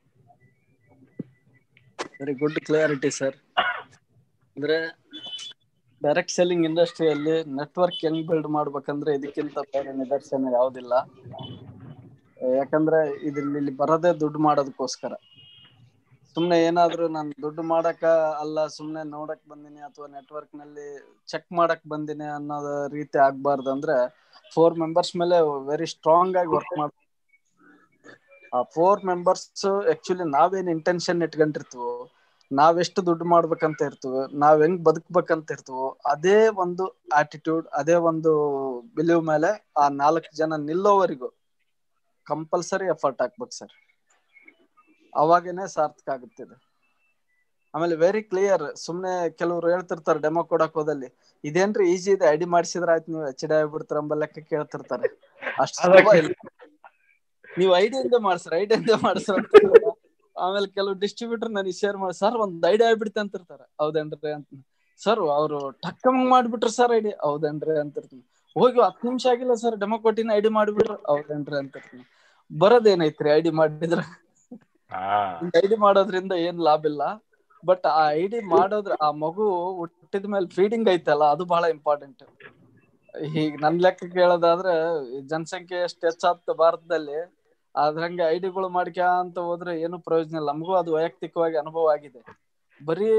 Speaker 8: Very good clarity sir. ಅಂದ್ರೆ ಡೈರೆಕ್ಟ್ ಸೆಲ್ಲಿಂಗ್ ಇಂಡಸ್ಟ್ರಿಯಲ್ಲಿ ನೆಟ್ವರ್ಕ್ ಹೆಂಗ್ ಬಿಲ್ಡ್ ಮಾಡ್ಬೇಕಂದ್ರೆ ಇದಕ್ಕಿಂತ ಬೇರೆ ನಿದರ್ಶನ ಯಾವ್ದಿಲ್ಲ. ಯಾಕಂದ್ರೆ ಇಲ್ಲಿ ಬರೋದೇ ದುಡ್ಡು ಮಾಡೋದಕ್ಕೋಸ್ಕರ. ಸುಮ್ನೆ ಏನಾದ್ರು ನಾನು ದುಡ್ಡು ಮಾಡಕ ಅಲ್ಲ, ಸುಮ್ನೆ ನೋಡಕ್ ಬಂದಿನಿ ಅಥವಾ ನೆಟ್ವರ್ಕ್ ನಲ್ಲಿ ಚೆಕ್ ಮಾಡಕ್ ಬಂದಿನಿ ಅನ್ನೋದ ರೀತಿ ಆಗ್ಬಾರ್ದು. ಅಂದ್ರೆ 4 ಮೆಂಬರ್ಸ್ ಮೇಲೆ ವೆರಿ ಸ್ಟ್ರಾಂಗ್ ಆಗಿ ವರ್ಕ್ ಮಾಡ. ಆ 4 ಮೆಂಬರ್ಸ್ ಆಕ್ಚುಲಿ ನಾವೇನ್ ಇಂಟೆನ್ಷನ್ ಇಟ್ಕೊಂಡಿರ್ತೀವೋ, ನಾವೆಷ್ಟು ದುಡ್ಡು ಮಾಡ್ಬೇಕಂತ ಇರ್ತೀವೋ, ನಾವ್ ಹೆಂಗ್ ಬದುಕ್ಬೇಕಂತ ಇರ್ತೀವೋ, ಅದೇ ಒಂದು ಆಟಿಟ್ಯೂಡ್, ಅದೇ ಒಂದು ಬಿಲೀವ್ ಮೇಲೆ ಆ 4 ಜನ ನಿಲ್ಲೋವರೆಗೂ ಕಂಪಲ್ಸರಿ ಎಫರ್ಟ್ ಹಾಕ್ಬೇಕು ಸರ್. ಅವಾಗೇನೆ ಸಾರ್ಥಕ ಆಗುತ್ತಿದೆ. ಆಮೇಲೆ ವೆರಿ ಕ್ಲಿಯರ್. ಸುಮ್ನೆ ಕೆಲವ್ರು ಹೇಳ್ತಿರ್ತಾರೆ ಡೆಮೋ ಕೊಡಕ್ ಹೋದಲ್ಲಿ, ಇದೇನ್ರಿ ಈಜಿ ಇದೆ, ಐಡಿ ಮಾಡಿಸಿದ್ರ ಆಯ್ತು ನೀವು HD ಆಗ್ಬಿಡ್ತಾರ ಎಂಬ ಲೆಕ್ಕ ಕೇಳ್ತಿರ್ತಾರೆ. ಅಷ್ಟು ಸುಲಭ ಇಲ್ಲ. ನೀವು ಐಡಿಯಿಂದ ಮಾಡ್ಸ್ರ ಅಂತ. ಆಮೇಲೆ ಕೆಲವು ಡಿಸ್ಟ್ರಿಬ್ಯೂಟರ್ ನನಗೆ ಶೇರ್ ಮಾಡಿ, ಸರ್ ಒಂದ್ ಐಡಿ ಆಗ್ಬಿಡ್ತೆ ಅಂತಿರ್ತಾರೆ. ಹೌದೇನ್ರಿ ಅಂತ. ಸರ್ ಅವ್ರು ಟಕ್ಕಂಗ್ ಮಾಡ್ಬಿಟ್ರು ಸರ್ ಐಡಿ. ಹೌದೇನ್ರಿ ಅಂತಿರ್ತೀನಿ. ಹೋಗಿ 10 ನಿಮಿಷ ಆಗಿಲ್ಲ ಸರ್ ಡೆಮೋ ಕೊಟ್ಟಿನ ಐಡಿ ಮಾಡ್ಬಿಟ್ರು. ಹೌದೇನ್ರಿ ಅಂತಿರ್ತೀನಿ. ಬರೋದೇನೈತ್ರಿ ಐಡಿ ಮಾಡಿದ್ರ? ಐಡಿ ಮಾಡೋದ್ರಿಂದ ಏನ್ ಲಾಭ ಇಲ್ಲ. ಬಟ್ ಆ ಐಡಿ ಮಾಡೋದ್ರ ಆ ಮಗು ಹುಟ್ಟಿದ ಮೇಲೆ ಫೀಡಿಂಗ್ ಐತಲ್ಲ, ಅದು ಬಹಳ ಇಂಪಾರ್ಟೆಂಟ್. ಈಗ ನನ್ ಲೆಕ್ಕ ಕೇಳೋದಾದ್ರೆ ಜನಸಂಖ್ಯೆ ಎಷ್ಟು ಹೆಚ್ಚಾಗ್ತ ಭಾರತದಲ್ಲಿ, ಅದ್ರಂಗೆ ಐಡಿಗಳು ಮಾಡ್ಕ ಅಂತ ಹೋದ್ರೆ ಏನು ಪ್ರಯೋಜನ ಇಲ್ಲ. ನಮಗೂ ಅದು ವೈಯಕ್ತಿಕವಾಗಿ ಅನುಭವ ಆಗಿದೆ. ಬರೀ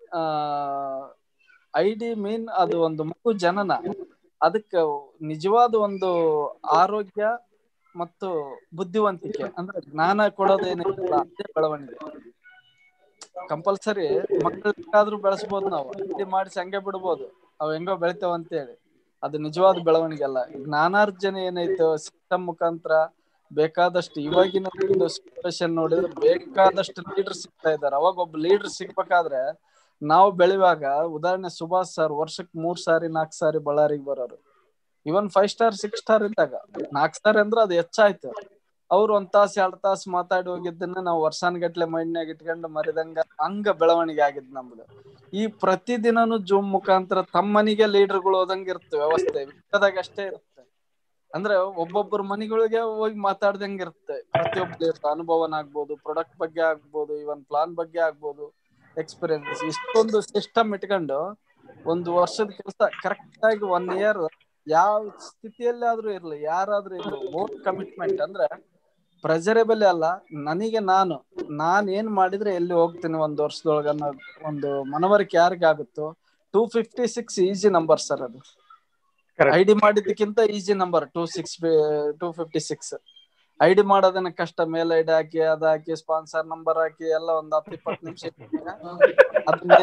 Speaker 8: ಐಡಿ ಮೀನ್ ಅದು ಒಂದು ಮಗು ಜನನ, ಅದಕ್ಕೆ ನಿಜವಾದ ಒಂದು ಆರೋಗ್ಯ ಮತ್ತು ಬುದ್ಧಿವಂತಿಕೆ ಅಂದ್ರೆ ಜ್ಞಾನ ಕೊಡೋದೇನಿಲ್ಲ, ಅದೇ ಬೆಳವಣಿಗೆ. ಕಂಪಲ್ಸರಿ ಮಕ್ಕಳಾದ್ರೂ ಬೆಳೆಸ್ಬೋದು ನಾವು, ಐಡಿ ಮಾಡಿಸಿ ಹಂಗೆ ಬಿಡ್ಬೋದು, ಅವ್ ಹೆಂಗೋ ಬೆಳಿತಾವ ಅಂತೇಳಿ. ಅದು ನಿಜವಾದ ಬೆಳವಣಿಗೆ ಅಲ್ಲ. ಜ್ಞಾನಾರ್ಜನೆ ಏನೈತೋ ಸಿಸ್ಟಮ್ ಮುಖಾಂತರ ಬೇಕಾದಷ್ಟು, ಇವಾಗಿನ ಒಂದು ಸಿಚುವೇಶನ್ ನೋಡಿದ್ರೆ ಬೇಕಾದಷ್ಟು ಲೀಡರ್ ಸಿಗ್ತಾ ಇದಾರೆ. ಅವಾಗ ಒಬ್ಬ ಲೀಡರ್ ಸಿಗ್ಬೇಕಾದ್ರೆ ನಾವು ಬೆಳೆಯುವಾಗ, ಉದಾಹರಣೆ ಸುಭಾಷ್ ಸರ್ ವರ್ಷಕ್ಕೆ 3 ಸಾರಿ 4 ಸಾರಿ ಬಳ್ಳಾರಿಗೆ ಬರೋರು. ಇವನ್ 5 ಸ್ಟಾರ್ 6 ಸ್ಟಾರ್ ಇದ್ದಾಗ 4 ಸಾರಿ ಅಂದ್ರೆ ಅದು ಹೆಚ್ಚಾಯ್ತು. ಅವ್ರು 1 ತಾಸು 2 ತಾಸು ಮಾತಾಡಿ ಹೋಗಿದ್ದನ್ನ ನಾವು ವರ್ಷಾನ್ಗಟ್ಲೆ ಮೈಂಡ್ನಾಗ ಇಟ್ಕೊಂಡು ಮರಿದಂಗ ಹಂಗ ಬೆಳವಣಿಗೆ ಆಗಿದ್ ನಮ್ದು. ಈ ಪ್ರತಿದಿನನು ಜೂಮ್ ಮುಖಾಂತರ ತಮ್ಮ ಮನೆಗೆ ಲೀಡರ್ಗಳು ಹೋದಂಗ ಇರುತ್ತೆ ವ್ಯವಸ್ಥೆ, ಬೇಕಾದಾಗ ಅಷ್ಟೇ ಇರುತ್ತೆ. ಅಂದ್ರೆ ಒಬ್ಬೊಬ್ಬರ ಮನೆಗಳಿಗೆ ಹೋಗಿ ಮಾತಾಡ್ದಂಗ ಇರುತ್ತೆ. ಪ್ರತಿಯೊಬ್ಬ ಅನುಭವನ ಆಗ್ಬೋದು, ಪ್ರಾಡಕ್ಟ್ ಬಗ್ಗೆ ಆಗ್ಬೋದು, ಇವನ್ ಪ್ಲಾನ್ ಬಗ್ಗೆ ಆಗ್ಬೋದು, ಎಕ್ಸ್ಪೀರಿಯನ್ಸ್. ಇಷ್ಟೊಂದು ಸಿಸ್ಟಮ್ ಇಟ್ಕೊಂಡು 1 ವರ್ಷದ ಕೆಲಸ ಕರೆಕ್ಟ್ ಆಗಿ 1 ಇಯರ್ ಯಾವ ಸ್ಥಿತಿಯಲ್ಲಾದ್ರೂ ಇರ್ಲಿ, ಯಾರಾದ್ರೂ ಇರ್ಲಿ, ಮೋರ್ ಕಮಿಟ್ಮೆಂಟ್ ಅಂದ್ರೆ ಪ್ರೆಜರೇಬಲ್ ಅಲ್ಲ. ನನಗೆ ನಾನ್ ಏನ್ ಮಾಡಿದ್ರೆ ಎಲ್ಲಿ ಹೋಗ್ತೀನಿ 1 ವರ್ಷದೊಳಗ ಅನ್ನೋ ಒಂದು ಮನವರಿಕೆ ಯಾರಿಗೆ ಆಗುತ್ತೋ. 256 ಈಸಿ ನಂಬರ್ ಸರ್. ಅದು ಐಡಿ ಮಾಡಿದ್ದಕ್ಕಿಂತ ಈಸಿ ನಂಬರ್ 256. ಐಡಿ ಮಾಡೋದನ್ನ ಕಷ್ಟ. ಮೇಲ್ ಐಡಿ ಹಾಕಿ ಅದ್ ಹಾಕಿ ಸ್ಪಾನ್ಸರ್ ನಂಬರ್ ಹಾಕಿ ಎಲ್ಲ ಒಂದ್ 10-20 ನಿಮಿಷ ಅದನ್ನ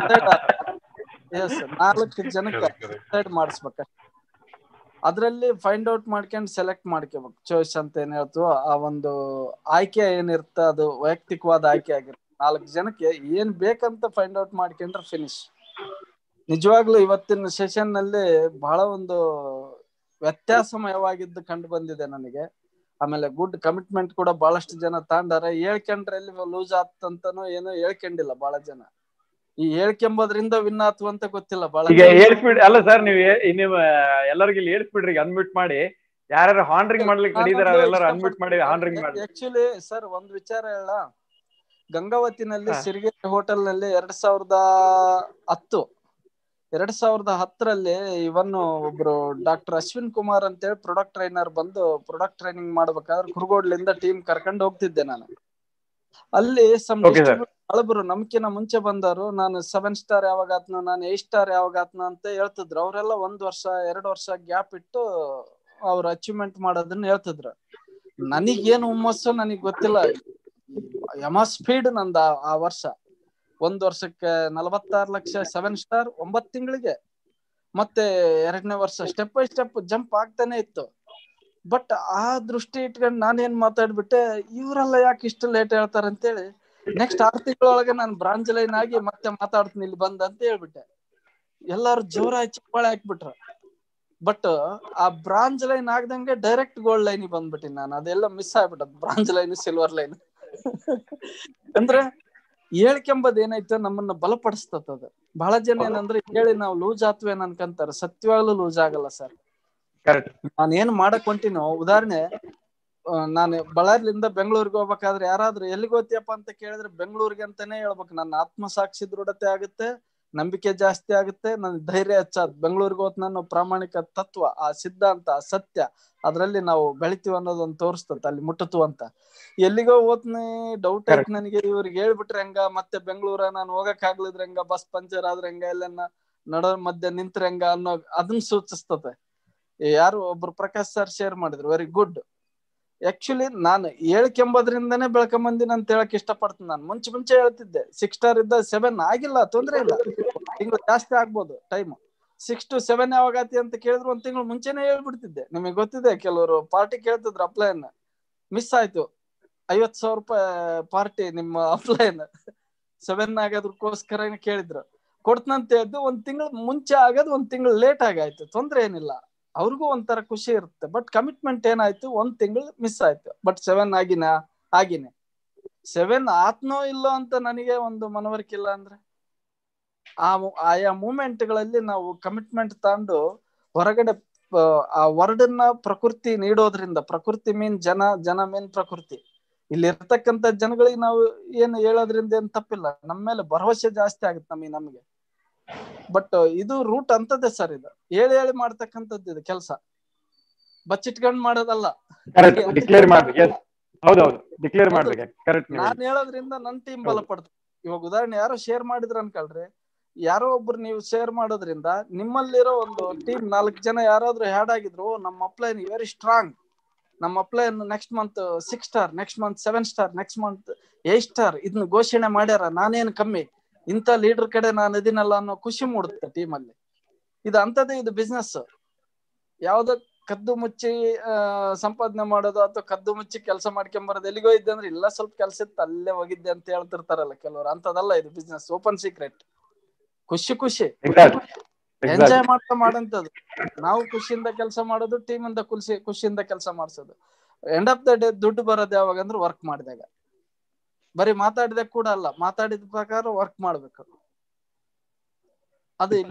Speaker 8: 4 ಜನಕ್ಕೆ ಡಿಸೈಡ್ ಮಾಡಿಸ್ಬೇಕ. ಅದ್ರಲ್ಲಿ ಫೈಂಡ್ ಔಟ್ ಮಾಡ್ಕೊಂಡು ಸೆಲೆಕ್ಟ್ ಮಾಡ್ಕೋಬೇಕು. ಚಾಯ್ಸ್ ಅಂತ ಏನ್ ಹೇಳ್ತೀವೋ ಆ ಒಂದು ಆಯ್ಕೆ ಏನಿರುತ್ತೆ ಅದು ವೈಯಕ್ತಿಕವಾದ ಆಯ್ಕೆ ಆಗಿರುತ್ತೆ. 4 ಜನಕ್ಕೆ ಏನ್ ಬೇಕಂತ ಫೈಂಡ್ ಔಟ್ ಮಾಡ್ಕೊಂಡ್ರೆ ಫಿನಿಶ್. ನಿಜವಾಗ್ಲೂ ಇವತ್ತಿನ ಸೆಷನ್ ನಲ್ಲಿ ಬಹಳ ಒಂದು ವ್ಯತ್ಯಾಸಮಯವಾಗಿದ್ದು ಕಂಡು ಬಂದಿದೆ ನನಗೆ. ಆಮೇಲೆ ಗುಡ್ ಕಮಿಟ್ಮೆಂಟ್ ಕೂಡ ಬಹಳಷ್ಟು ಜನ ತಾಂಡಾರೆ. ಹೇಳ್ಕೊಂಡ್ರೆ ಎಲ್ಲಿ ಲೂಸ್ ಆಗ್ತಂತನೋ ಏನೋ ಹೇಳ್ಕೊಂಡಿಲ್ಲ ಬಹಳ ಜನ. ಈ ಹೇಳ್ಕೊಂಬೋದ್ರಿಂದ ವಿನ್ ಆತು ಅಂತ ಗೊತ್ತಿಲ್ಲ ಬಹಳ.
Speaker 1: ಈಗ ಹೇಳ್ಸ್ಬಿಡ್ ಅಲ್ಲ ಸರ್, ನೀವು ಎಲ್ಲರಿಗೂ ಇಲ್ಲಿ ಹೇಳ್ಸ್ಬಿಡ್ರಿ, ಅನ್ಮ್ಯೂಟ್ ಮಾಡಿ. ಯಾರು ಹಾಂಡ್ರಿಂಗ್ ಮಾಡ್ಲಿಕ್ಕೆ ನಡೀದಾರ ಅವರೆಲ್ಲರೂ ಅನ್ಮ್ಯೂಟ್ ಮಾಡಿ ಹಾಂಡ್ರಿಂಗ್ ಮಾಡಿ.
Speaker 8: ಆಕ್ಚುಲಿ ಸರ್ ಒಂದ್ ವಿಚಾರ ಹೇಳ, ಗಂಗಾವತಿನಲ್ಲಿ ಸಿರಿಗೆರೆ ಹೋಟೆಲ್ ನಲ್ಲಿ 2010ರಲ್ಲಿ ಇವನ್ ಒಬ್ರು ಡಾಕ್ಟರ್ ಅಶ್ವಿನ್ ಕುಮಾರ್ ಅಂತೇಳಿ ಪ್ರೊಡಕ್ಟ್ ಟ್ರೈನರ್ ಬಂದು ಪ್ರೊಡಕ್ಟ್ ಟ್ರೈನಿಂಗ್ ಮಾಡ್ಬೇಕಾದ್ರೆ ಕುರುಗೋಡ್ಲಿಂದ ಟೀಮ್ ಕರ್ಕೊಂಡು ಹೋಗ್ತಿದ್ದೆ ನಾನು. ಅಲ್ಲಿ ಹಳಬರು ನಮ್ಕಿನ ಮುಂಚೆ ಬಂದವರು, ನಾನು 7 ಸ್ಟಾರ್ ಯಾವಾಗ ಆತ್ನ, ನಾನು 8 ಸ್ಟಾರ್ ಯಾವಾಗ ಆತ್ನ ಅಂತ ಹೇಳ್ತಿದ್ರು. ಅವರೆಲ್ಲ 1 ವರ್ಷ 2 ವರ್ಷ ಗ್ಯಾಪ್ ಇಟ್ಟು ಅವ್ರು ಅಚೀವ್ಮೆಂಟ್ ಮಾಡೋದನ್ನ ಹೇಳ್ತಿದ್ರು. ನನಗೇನು ಹುಮ್ಮಸ್ಸು ನನಗ್ ಗೊತ್ತಿಲ್ಲ. ಯಮ ಸ್ಪೀಡ್ ನಂದ ಆ ವರ್ಷ. 1 ವರ್ಷಕ್ಕೆ 46 ಲಕ್ಷ 7 ಸ್ಟಾರ್ 9 ತಿಂಗಳಿಗೆ. ಮತ್ತೆ 2ನೇ ವರ್ಷ ಸ್ಟೆಪ್ ಬೈ ಸ್ಟೆಪ್ ಜಂಪ್ ಆಗ್ತಾನೆ ಇತ್ತು. ಬಟ್ ಆ ದೃಷ್ಟಿ ಇಟ್ಕೊಂಡು ನಾನೇನ್ ಮಾತಾಡ್ಬಿಟ್ಟೆ, ಇವರೆಲ್ಲ ಯಾಕೆ ಇಷ್ಟು ಲೇಟ್ ಹೇಳ್ತಾರೆ ಅಂತೇಳಿ ನೆಕ್ಸ್ಟ್ 6 ತಿಂಗಳೊಳಗೆ ನಾನು ಬ್ರಾಂಚ್ ಲೈನ್ ಆಗಿ ಮತ್ತೆ ಮಾತಾಡ್ತೀನಿ ಇಲ್ಲಿ ಬಂದ ಅಂತ ಹೇಳ್ಬಿಟ್ಟೆ. ಎಲ್ಲಾರು ಜೋರಾಗಿ ಚಪ್ಪಾಳೆ ಹಾಕ್ಬಿಟ್ರು. ಬಟ್ ಆ ಬ್ರಾಂಚ್ ಲೈನ್ ಆಗ್ದಂಗೆ ಡೈರೆಕ್ಟ್ ಗೋಲ್ಡ್ ಲೈನ್ ಬಂದ್ಬಿಟ್ಟಿನಿ ನಾನು. ಅದೆಲ್ಲ ಮಿಸ್ ಆಗ್ಬಿಟ್ಟದ್, ಬ್ರಾಂಚ್ ಲೈನ್ ಸಿಲ್ವರ್ ಲೈನ್. ಅಂದ್ರೆ ಹೇಳ್ಕೆಂಬದ್ ಏನಾಯ್ತು ನಮ್ಮನ್ನ ಬಲಪಡಿಸ್ತದ. ಬಹಳ ಜನ ಏನಂದ್ರೆ ಹೇಳಿ ನಾವು ಲೂಸ್ ಆತ್ವೇನ್ ಅನ್ಕಂತಾರ. ಸತ್ಯವಾಗ್ಲೂ ಲೂಸ್ ಆಗಲ್ಲ ಸರ್.
Speaker 1: ಕರೆಕ್ಟ್.
Speaker 8: ನಾನೇನು ಮಾಡಕ್ ಹೊಂಟಿನೋ, ಉದಾಹರಣೆ ನಾನು ಬಳ್ಳಾರಿಲಿಂದ ಬೆಂಗಳೂರಿಗೆ ಹೋಗ್ಬೇಕಾದ್ರೆ ಯಾರಾದ್ರೂ ಎಲ್ಲಿಗೆ ಹೋಗ್ತೀಯಪ್ಪ ಅಂತ ಕೇಳಿದ್ರೆ ಬೆಂಗಳೂರಿಗೆ ಅಂತಾನೆ ಹೇಳ್ಬೇಕು. ನನ್ನ ಆತ್ಮಸಾಕ್ಷಿ ದೃಢತೆ ಆಗುತ್ತೆ, ನಂಬಿಕೆ ಜಾಸ್ತಿ ಆಗುತ್ತೆ, ನನ್ ಧೈರ್ಯ ಹೆಚ್ಚಾದ್. ಬೆಂಗಳೂರಿಗೆ ಹೋದ್ ನಾನು ಪ್ರಾಮಾಣಿಕ ತತ್ವ, ಆ ಸಿದ್ಧಾಂತ, ಆ ಸತ್ಯ ಅದ್ರಲ್ಲಿ ನಾವು ಬೆಳಿತೀವಿ ಅನ್ನೋದೊಂದು ತೋರಿಸ್ತತ್ ಅಲ್ಲಿ ಮುಟ್ಟತು ಅಂತ. ಎಲ್ಲಿಗೋ ಹೋದ್ನಿ ಡೌಟ್ ಆಯ್ತು ನನಗೆ, ಇವ್ರಿಗೆ ಹೇಳ್ಬಿಟ್ರೆ ಹೆಂಗ, ಮತ್ತೆ ಬೆಂಗಳೂರ ನಾನು ಹೋಗಕ್ ಆಗ್ಲಿದ್ರೆ ಹೆಂಗ, ಬಸ್ ಪಂಚರ್ ಆದ್ರೆ ಹೆಂಗ, ಎಲ್ಲನ್ನ ನಡ ಮಧ್ಯೆ ನಿಂತ್ರೆ ಹೆಂಗ ಅನ್ನೋ ಅದನ್ನ ಸೂಚಿಸ್ತತೆ. ಯಾರು ಒಬ್ರು ಪ್ರಕಾಶ್ ಸರ್ ಶೇರ್ ಮಾಡಿದ್ರು, ವೆರಿ ಗುಡ್. ಆಕ್ಚುಲಿ ನಾನು ಹೇಳ್ಕೆಂಬದ್ರಿಂದನೇ ಬೆಳ್ಕೊಂಬಂದಿನ ಅಂತ ಹೇಳಕ್ ಇಷ್ಟಪಡ್ತೀನಿ. ನಾನು ಮುಂಚೆ ಹೇಳ್ತಿದ್ದೆ 6 ಸ್ಟಾರ್ ಇದ್ದ 7 ಆಗಿಲ್ಲ, ತೊಂದ್ರೆ ಇಲ್ಲ, ತಿಂಗಳು ಜಾಸ್ತಿ ಆಗ್ಬೋದು ಟೈಮ್. 6 to 7 ಯಾವಾಗತಿ ಅಂತ ಕೇಳಿದ್ರು 1 ತಿಂಗಳು ಮುಂಚೆನೆ ಹೇಳ್ಬಿಡ್ತಿದ್ದೆ. ನಿಮಗೆ ಗೊತ್ತಿದೆ, ಕೆಲವರು ಪಾರ್ಟಿ ಕೇಳ್ತಿದ್ರು, ಅಪ್ಲೈನ್ ಮಿಸ್ ಆಯ್ತು, 50,000 ರೂಪಾಯಿ ಪಾರ್ಟಿ ನಿಮ್ಮ ಅಪ್ಲೈನ್ 7 ಆಗೋದಕ್ಕೋಸ್ಕರ ಕೇಳಿದ್ರು, ಕೊಡ್ತನಂತ ಹೇಳಿದ್ದು. 1 ತಿಂಗಳು ಮುಂಚೆ ಆಗೋದು 1 ತಿಂಗಳು ಲೇಟ್ ಆಗಾಯ್ತು, ತೊಂದ್ರೆ ಏನಿಲ್ಲ, ಅವ್ರಿಗೂ ಒಂಥರ ಖುಷಿ ಇರುತ್ತೆ. ಬಟ್ ಕಮಿಟ್ಮೆಂಟ್ ಏನಾಯ್ತು, 1 ತಿಂಗಳು ಮಿಸ್ ಆಯ್ತು. ಬಟ್ 7 ಆಗಿನೇ 7 ಆತ್ನೋ ಇಲ್ಲೋ ಅಂತ ನನಗೆ ಒಂದು ಮನವರಿಕೆ ಇಲ್ಲ. ಅಂದ್ರೆ ಆಯಾ ಮೂಮೆಂಟ್ಗಳಲ್ಲಿ ನಾವು ಕಮಿಟ್ಮೆಂಟ್ ತಗೊಂಡು ಹೊರಗಡೆ ಆ ವರ್ಡನ್ನ ಪ್ರಕೃತಿ ನೀಡೋದ್ರಿಂದ, ಪ್ರಕೃತಿ ಮೀನ್ ಜನ, ಜನ ಮೀನ್ ಪ್ರಕೃತಿ, ಇಲ್ಲಿ ಇರ್ತಕ್ಕಂಥ ಜನಗಳಿಗೆ ನಾವು ಏನು ಹೇಳೋದ್ರಿಂದ ಏನ್ ತಪ್ಪಿಲ್ಲ, ನಮ್ಮ ಮೇಲೆ ಭರವಸೆ ಜಾಸ್ತಿ ಆಗುತ್ತೆ ನಮಗೆ. ಬಟ್ ಇದು ರೂಟ್ ಅಂತದೇ ಸರ್, ಇದು ಹೇಳಿ ಮಾಡ್ತಕ್ಕಂಥದ್ದು, ಇದು ಕೆಲಸ ಬಚ್ಚಿಟ್ಕೊಂಡ್ ಮಾಡೋದಲ್ಲ. ನಾನ್ ಹೇಳೋದ್ರಿಂದ ನನ್ ಟೀಮ್ ಬಲ ಪಡ್ತದೆ. ಇವಾಗ ಉದಾಹರಣೆ ಯಾರೋ ಶೇರ್ ಮಾಡಿದ್ರ ಅನ್ಕೊಳ್ರಿ, ಯಾರೋ ಒಬ್ರು ನೀವು ಶೇರ್ ಮಾಡೋದ್ರಿಂದ ನಿಮ್ಮಲ್ಲಿರೋ ಒಂದು ಟೀಮ್ 4 ಜನ ಯಾರಾದ್ರೂ ಹ್ಯಾಡ್ ಆಗಿದ್ರು, ನಮ್ಮ ಅಪ್ಲೈನ್ ವೆರಿ ಸ್ಟ್ರಾಂಗ್, ನಮ್ಮ upline next month 6 star, next month 7 star, next month 8 star ಇದನ್ನ ಘೋಷಣೆ ಮಾಡ್ಯಾರ, ನಾನೇನು ಕಮ್ಮಿ, ಇಂಥ ಲೀಡರ್ ಕಡೆ ನಾನು ಇದೀನಲ್ಲ ಅನ್ನೋ ಖುಷಿ ಮೂಡುತ್ತೆ ಟೀಮ್ ಅಲ್ಲಿ. ಇದು ಅಂತದೇ, ಇದು ಬಿಸ್ನೆಸ್. ಯಾವ್ದೋ ಕದ್ದು ಮುಚ್ಚಿ ಸಂಪಾದನೆ ಮಾಡೋದು ಅಥವಾ ಕದ್ದು ಮುಚ್ಚಿ ಕೆಲಸ ಮಾಡ್ಕೊಂಬರೋದು. ಎಲ್ಲಿಗೋ ಇದ್ದೆ ಅಂದ್ರೆ ಇಲ್ಲ, ಸ್ವಲ್ಪ ಕೆಲಸ ಇತ್ತು ಅಲ್ಲೇ ಹೋಗಿದ್ದೆ ಅಂತ ಹೇಳ್ತಿರ್ತಾರಲ್ಲ ಕೆಲವರು, ಅಂತದಲ್ಲ ಇದು ಬಿಸ್ನೆಸ್. ಓಪನ್ ಸೀಕ್ರೆಟ್, ಖುಷಿ ಎಂಜಾಯ್ ಮಾಡ್ತಾ ಮಾಡಂತದ್ದು. ನಾವು ಖುಷಿಯಿಂದ ಕೆಲಸ ಮಾಡೋದು, ಟೀಮ್ ಇಂದ ಖುಷಿಯಿಂದ ಕೆಲಸ ಮಾಡ್ಸೋದು. ಎಂಡ್ ಆಫ್ ದ ಡೇ ದುಡ್ಡು ಬರೋದು ಯಾವಾಗ ಅಂದ್ರೆ ವರ್ಕ್ ಮಾಡಿದಾಗ. ಬರೀ ಮಾತಾಡಿದಾಗ ಕೂಡ ಅಲ್ಲ, ಮಾತಾಡಿದ ಪ್ರಕಾರ ವರ್ಕ್ ಮಾಡ್ಬೇಕು. ಅದು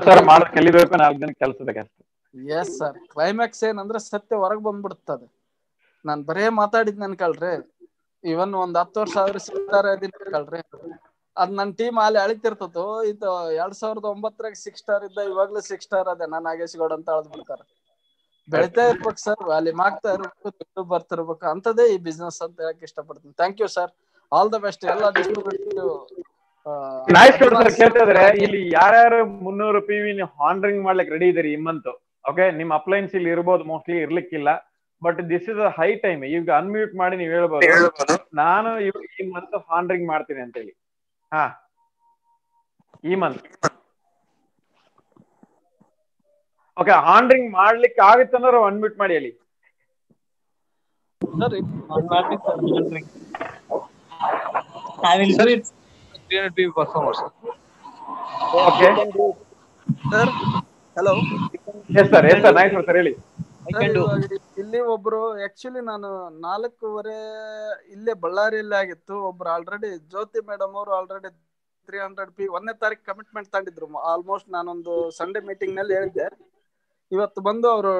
Speaker 8: ಎಸ್ ಸರ್. ಕ್ಲೈಮ್ಯಾಕ್ಸ್ ಏನಂದ್ರೆ ಸತ್ಯ ಹೊರಗ್ ಬಂದ್ಬಿಡ್ತದೆ. ನಾನ್ ಬರೇ ಮಾತಾಡಿದ್ ಅನ್ಕಳ್ರಿ, ಇವನ್ ಒಂದ್ 10 ವರ್ಷ ಆದ್ರೆ ಸಿಗ್ತಾರೆ ಅನ್ಕಳ್ರಿ, ಅದ್ ನನ್ ಟೀಮ್ ಅಲ್ಲಿ ಅಳಿತಿರ್ತದೋ. ಇದು 2009 6 ಸ್ಟಾರ್ ಇದ್ದ, ಇವಾಗ್ಲೂ 6 ಸ್ಟಾರ್ ಅದೇ, ನಾನ್ ನಾಗೇಶ್ ಗೌಡ್ ಅಂತ ಅಳ್ದ್ ಬಿಡ್ತಾರೆ. ಬೆಳಿತಾ ಇರ್ಬೇಕು ಸರ್, ವ್ಯಾಲ್ಯೂ ಆಗ್ತಾ ಇರ್ಬೇಕು, ದುಡ್ಡು ಬರ್ತಿರ್ಬೇಕು. ಅಂತದೇ ಈ ಬಿಸ್ನೆಸ್ ಅಂತ ಹೇಳಕ್ ಇಷ್ಟಪಡ್ತೀನಿ. Thank you sir, all the best ಎಲ್ಲ ಡಿಸ್ಟ್ರಿಬ್ಯೂಟರ್.
Speaker 1: ಕೇಳ್ತಾ ಇದ್ರೆ ಇಲ್ಲಿ ಯಾರ್ಯಾರು 300 PV ಹಾಂಡ್ರಿಂಗ್ ಮಾಡ್ಲಿಕ್ಕೆ ರೆಡಿ ಇದ್ದೀರಿ ಈ ಮಂತ್? ಓಕೆ, ನಿಮ್ ಅಪ್ಲೈನ್ಸ್ ಇಲ್ಲಿ ಇರ್ಬೋದು, ಮೋಸ್ಟ್ಲಿ ಇರ್ಲಿಕ್ಕಿಲ್ಲ. But this is a high time. ಈಗ ಅನ್ಮ್ಯೂಟ್ ಮಾಡಿ ನೀವು ಹೇಳ್ಬೋದು, ನಾನು ಈ ಮಂತ್ ಹಾಂಡ್ರಿಂಗ್ ಮಾಡ್ತೀನಿ ಅಂತ ಹೇಳಿ. ಹಾ, ಈ ಮಂತ್ ಓಕೆ, ಹಾಂಡ್ರಿಂಗ್ ಮಾಡ್ಲಿಕ್ಕೆ ಆಗುತ್ತೆ ಅಂದ್ರೆ ಅನ್ಮ್ಯೂಟ್ ಮಾಡಿ ಹೇಳಿ.
Speaker 4: I will do it.
Speaker 9: 300 PV performers.
Speaker 1: Okay.
Speaker 8: Sir, hello.
Speaker 1: Yes sir, yes sir, nice sir, ಹೇಳಿ.
Speaker 8: ಇಲ್ಲಿ ಒಬ್ರು ಆಕ್ಚುಲಿ ನಾನು 4:30 ಇಲ್ಲೇ ಬಳ್ಳಾರಿಯಲ್ಲಿ ಆಗಿತ್ತು. ಒಬ್ರು ಆಲ್ರೆಡಿ ಜ್ಯೋತಿ ಮೇಡಮ್ ಅವರು ಆಲ್ರೆಡಿ 300 PV 1ನೇ ತಾರೀಕು ಕಮಿಟ್ಮೆಂಟ್ ತಗೊಂಡಿದ್ರು. ಆಲ್ಮೋಸ್ಟ್ ನಾನೊಂದು ಸಂಡೇ ಮೀಟಿಂಗ್ ನಲ್ಲಿ ಹೇಳಿದ್ದೆ. ಇವತ್ತು ಬಂದು ಅವರು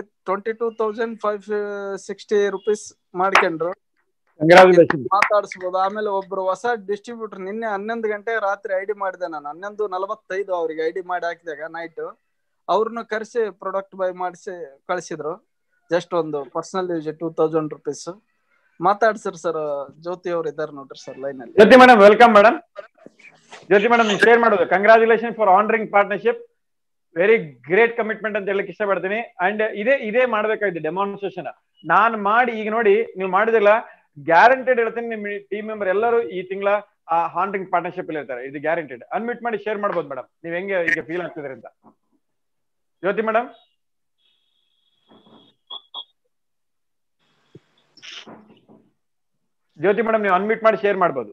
Speaker 8: 22,560 ರೂಪೀಸ್ ಮಾಡ್ಕೊಂಡ್ರು. ಮಾತಾಡಿಸ್ಬೋದು. ಆಮೇಲೆ ಒಬ್ರು ಹೊಸ ಡಿಸ್ಟ್ರಿಬ್ಯೂಟರ್ ನಿನ್ನೆ 11 ಗಂಟೆ ರಾತ್ರಿ ಐಡಿ ಮಾಡಿದೆ ನಾನು. 11:45 ಅವ್ರಿಗೆ ಐಡಿ ಮಾಡಿ ಹಾಕಿದಾಗ ನೈಟ್ ಅವ್ರನ್ನ ಕರೆಸಿ ಪ್ರಾಡಕ್ಟ್ ಬೈ ಮಾಡಿಸಿ ಕಳಿಸಿದ್ರು. ಜಸ್ಟ್ ಒಂದು ಪರ್ಸನಲ್ ಯೂಸ್ 2000 ರೂಪೀಸ್ ಮಾತಾಡ್ಸರ್ ಸರ್. ಜ್ಯೋತಿ ಅವ್ರು ಇದ್ದಾರೆ ನೋಡ್ರಿ ಸರ್ ಲೈನ್ ಅಲ್ಲಿ.
Speaker 1: Jyoti madam, welcome madam. Jyoti madam, ನೀವು ಶೇರ್ ಮಾಡೋದು congratulation for honouring partnership. Very great commitment ಅಂತ ಹೇಳಕ್ ಇಷ್ಟಪಡ್ತೀನಿ. ಅಂಡ್ ಇದೇ ಮಾಡ್ಬೇಕಾಗಿದೆ ಡೆಮಾನ್ಸ್ಟ್ರೇಷನ್. ನಾನು ಮಾಡಿ ಈಗ ನೋಡಿ ನೀವು ಮಾಡಿದಿಲ್ಲ, ಗ್ಯಾರಂಟೆಡ್ ಹೇಳ್ತೀನಿ, ನಿಮ್ ಟೀಮ್ ಮೆಂಬರ್ ಎಲ್ಲರೂ ಈ ತಿಂಗಳ ಆ ಹಾಂಡ್ರಿಂಗ್ ಪಾರ್ಟ್ನರ್ಶಿಪ್ ಅಲ್ಲಿ ಇರ್ತಾರೆ. ಇದು ಗ್ಯಾರಂಟೆಡ್. ಅನ್ಮ್ಯೂಟ್ ಮಾಡಿ ಶೇರ್ ಮಾಡ್ಬೋದು ಮೇಡಮ್, ನೀವ್ ಹೆಂಗೆ ಈಗ ಫೀಲ್ ಆಗ್ತಿದ್ರಿ ಅಂತ. ಜ್ಯೋತಿ ಮೇಡಮ್, ಜ್ಯೋತಿ ಮೇಡಮ್, ನೀವು ಅನ್ಮ್ಯೂಟ್ ಮಾಡಿ ಶೇರ್ ಮಾಡ್ಬೋದು.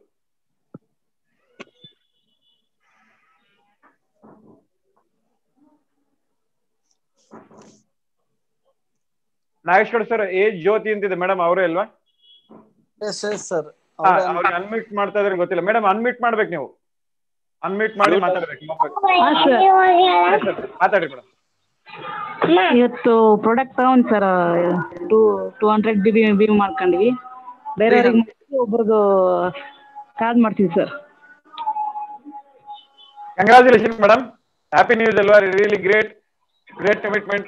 Speaker 1: ನಾಗೇಶ್ವರ ಸರ್, ಏಜ್ ಜ್ಯೋತಿ ಅಂತಿದೆ ಮೇಡಮ್, ಅವರೇ ಅಲ್ವಾ?
Speaker 8: ಸರ್
Speaker 1: ಅವ್ರಿಗೆ ಅನ್ಮ್ಯೂಟ್ ಮಾಡ್ತಾ ಇದ್ರೆ ಗೊತ್ತಿಲ್ಲ ಮೇಡಮ್. ಅನ್ಮ್ಯೂಟ್ ಮಾಡ್ಬೇಕು, ನೀವು ಅನ್ಮ್ಯೂಟ್ ಮಾಡಿ ಮಾತಾಡ್ಬೇಕು. ಮಾತಾಡಿ ಮೇಡಮ್.
Speaker 9: ಇವತ್ತು ಪ್ರಾಡಕ್ಟ್ ತಗೊಂಡ್ ಸರ್ 200 ಬಿ ಮಾಡ್ಕೊಂಡ್ವಿ. ಬೇರೆಯವ್ರಿಗೆ ಒಬ್ರದ್ದು ಕಾರ್ಡ್ ಮಾಡ್ತೀವಿ sir.
Speaker 1: Congratulation madam, happy news ಅಲ್ವಾ? Really great commitment.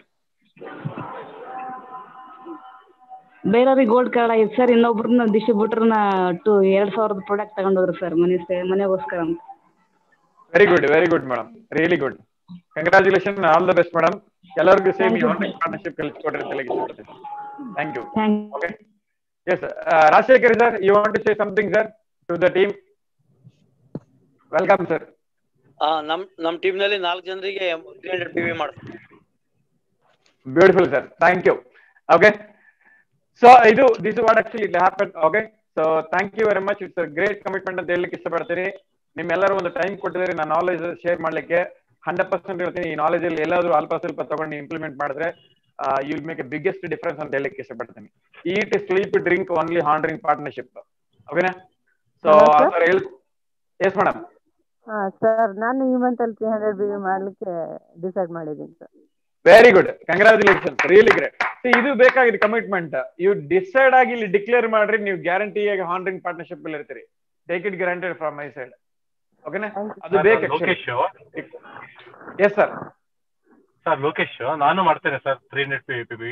Speaker 9: ಬೇರೆಯವ್ರಿಗೆ ಗೋಲ್ಡ್ ಕಾರ್ಡ್ ಆಗಿದೆ ಸರ್. ಇನ್ನೊಬ್ರನ್ನ ಡಿಸ್ಟ್ರಿಬ್ಯೂಟರ್ನ 2000 ಪ್ರಾಡಕ್ಟ್ ತಗೊಂಡೋದ್ರು ಸರ್ ಮನೆಗೋಸ್ಕರ ಅಂತ.
Speaker 1: Very good madam, really good. Congratulation, all the best madam. ಎಲ್ಲರಿಗೂ ಸೇಮ್ ಆನ್ಲೈನ್ ಪಾರ್ಟ್ನರ್ಶಿಪ್ ಕಲಿಸ್ಕೊಡ್ರಿ ಅಂತ ಹೇಳಿ. Thank you. Okay, yes Rajashekhar sir, you want to say something sir to the team? Welcome sir.
Speaker 2: ನಮ್ team ನಲ್ಲಿ 4 ಜನರಿಗೆ 300 PV ಮಾಡ್ತೀವಿ.
Speaker 1: Beautiful sir, thank you. Okay, so this what actually it happen. Okay, so thank you very much. It's a great commitment ಅಂತ ಹೇಳಲಿಕ್ಕೆ ಇಷ್ಟಪಡ್ತೀನಿ. ನಿಮ್ಮೆಲ್ಲರೂ ಒಂದು time ಕೊಟ್ಟಿದ್ರೆ ನಾನು ನಾಲೆಜ್ ಶೇರ್ ಮಾಡ್ಲಿಕ್ಕೆ 100% ಹೇಳ್ತೀನಿ. ಈ ನಾಲೆಜ್ ಅಲ್ಲಿ ಎಲ್ಲಾದ್ರೂ ಅಲ್ಪ ಸ್ವಲ್ಪ ತಗೊಂಡು ಇಂಪ್ಲಿಮೆಂಟ್ ಮಾಡಿದ್ರೆ you will make a biggest difference ಅಂತ ಹೇಳಲಿಕ್ಕೆ ಇಷ್ಟಪಡ್ತೀನಿ. Eat, sleep, drink only honouring partnership. ಓಕೆನಾ? So yes madam.
Speaker 6: ಸರ್, ನಾನು ಈ ಮಂತ್ ಅಲ್ಲಿ 300 BV ಮಾಡ್ಲಿಕ್ಕೆ ಡಿಸೈಡ್ ಮಾಡಿದ್ದೀನಿ sir.
Speaker 1: Very good, congratulation, really great. ಇದು ಬೇಕಾಗಿದೆ ಕಮಿಟ್ಮೆಂಟ್. ಇವು ಡಿಸೈಡ್ ಆಗಿ ಇಲ್ಲಿ ಡಿಕ್ಲೇರ್ ಮಾಡ್ರಿ, ನೀವು ಗ್ಯಾರಂಟಿಯಾಗಿ ಹಾಂಡ್ರಿಂಗ್ ಪಾರ್ಟ್ನರ್ಶಿಪ್ ಅಲ್ಲಿ ಇರ್ತೀರಿ. Take it guaranteed from my side. ಓಕೆನಾ? ಅದು ಬೇಕು.
Speaker 7: Lokesh,
Speaker 1: yes sir.
Speaker 7: Sir Lokesh, ನಾನು ಮಾಡ್ತೇನೆ sir 300 PV.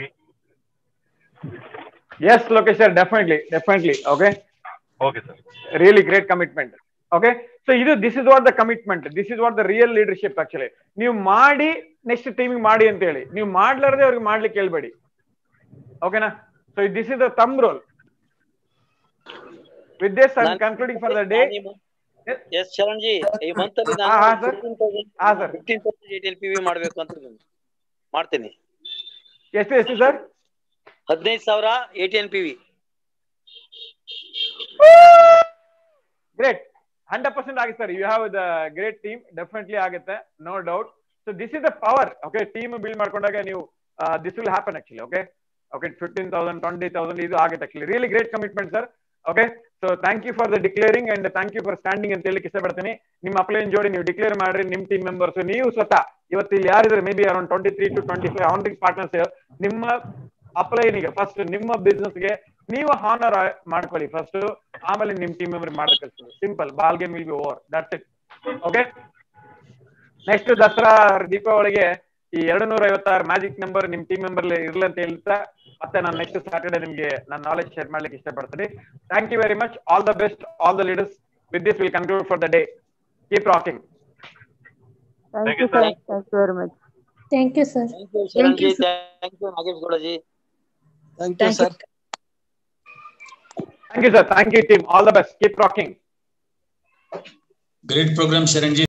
Speaker 1: Yes Lokesh sir, definitely. Okay
Speaker 7: sir,
Speaker 1: really great commitment. Okay, so this is what the commitment, this is what the real leadership. Actually ನೀವು ಮಾಡಿ next ಟೀಮಿಗೆ ಮಾಡಿ ಅಂತ ಹೇಳಿ, ನೀವು ಮಾಡ್ಲಾರ್ದೆ ಅವ್ರಿಗೆ ಮಾಡ್ಲಿಕ್ಕೆ ಹೇಳ್ಬೇಡಿ. ಓಕೆನಾ? So this is the thumb rule. With this I am concluding for the day.
Speaker 2: Yes Sharan ji, ಈ ಮಂತ್ ಅಲ್ಲಿ ನಾನು 15% ATL PV ಮಾಡ್ಬೇಕು ಅಂತ ಮಾಡ್ತೀನಿ.
Speaker 1: ಎಷ್ಟು ಸರ್?
Speaker 2: 15,000 ATL PV.
Speaker 1: ಗ್ರೇಟ್, 100% ಆಗುತ್ತೆ sir. You have the great team, definitely ಆಗುತ್ತೆ, no doubt. So this is the power. Okay, team build ಮಾಡ್ಕೊಂಡಾಗ ನೀವು this will happen actually. Okay, 15,000 20,000 ಇದು ಆಗುತ್ತೆ actually. Really great commitment sir. Okay, so thank you for the declaring and thank you for standing ಅಂತ ಹೇಳಲಿಕ್ಕೆ ಇಷ್ಟಪಡ್ತೀನಿ. ನಿಮ್ಮ ಅಪ್ಲೈನ್ ಜೋಡಿ ನೀವು ಡಿಕ್ಲೇರ್ ಮಾಡ್ರಿ, ನಿಮ್ಮ ಟೀಮ್ ಮೆಂಬರ್ಸ್, ನೀವು ಸ್ವತಃ ಇವತ್ತು ಇಲ್ಲಿ ಯಾರಿದ್ರೆ may B around 23 to 25 honouring partners ನಿಮ್ಮ ಅಪ್ಲೈನಿಗೆ ಫಸ್ಟ್ ನಿಮ್ಮ ಬಿಸ್ನೆಸ್ಗೆ ನೀವು ಹಾನರ್ ಮಾಡ್ಕೊಳ್ಳಿ ಫಸ್ಟ್, ಆಮೇಲೆ ನಿಮ್ ಟೀಮ್ ಮೆಂಬರ್ ಮಾಡಕ್ಕೆ simple. Ball game will be over, that's it. Okay, next Dasara ದೀಪಾವಳಿಗೆ ಈ 256 ಮ್ಯಾಜಿಕ್ ನಂಬರ್ ನಿಮ್ ಟೀಮ್ ಮೆಂಬರ್ ಇರ್ಲಿ ಅಂತ ಹೇಳ್ತಾ ಮತ್ತೆ ನಾನು ನೆಕ್ಸ್ಟ್ ಸ್ಯಾಟರ್ಡೆ ನಿಮ್ಗೆ ನಾನು ನಾಲೆಜ್ ಶೇರ್ ಮಾಡ್ಲಿಕ್ಕೆ ಇಷ್ಟಪಡ್ತೀನಿ. Thank you very much, all the best, all the leaders. With this will conclude for the day. Keep rocking.
Speaker 6: Thank you sir. Thank you very much.
Speaker 5: Thank you sir.
Speaker 2: Thank you Sharan ji, thank you Nagesh Gowda ji.
Speaker 8: Thank you sir.
Speaker 1: Thank you sir, thank you team, all the best, keep rocking.
Speaker 10: Great program Sharan ji.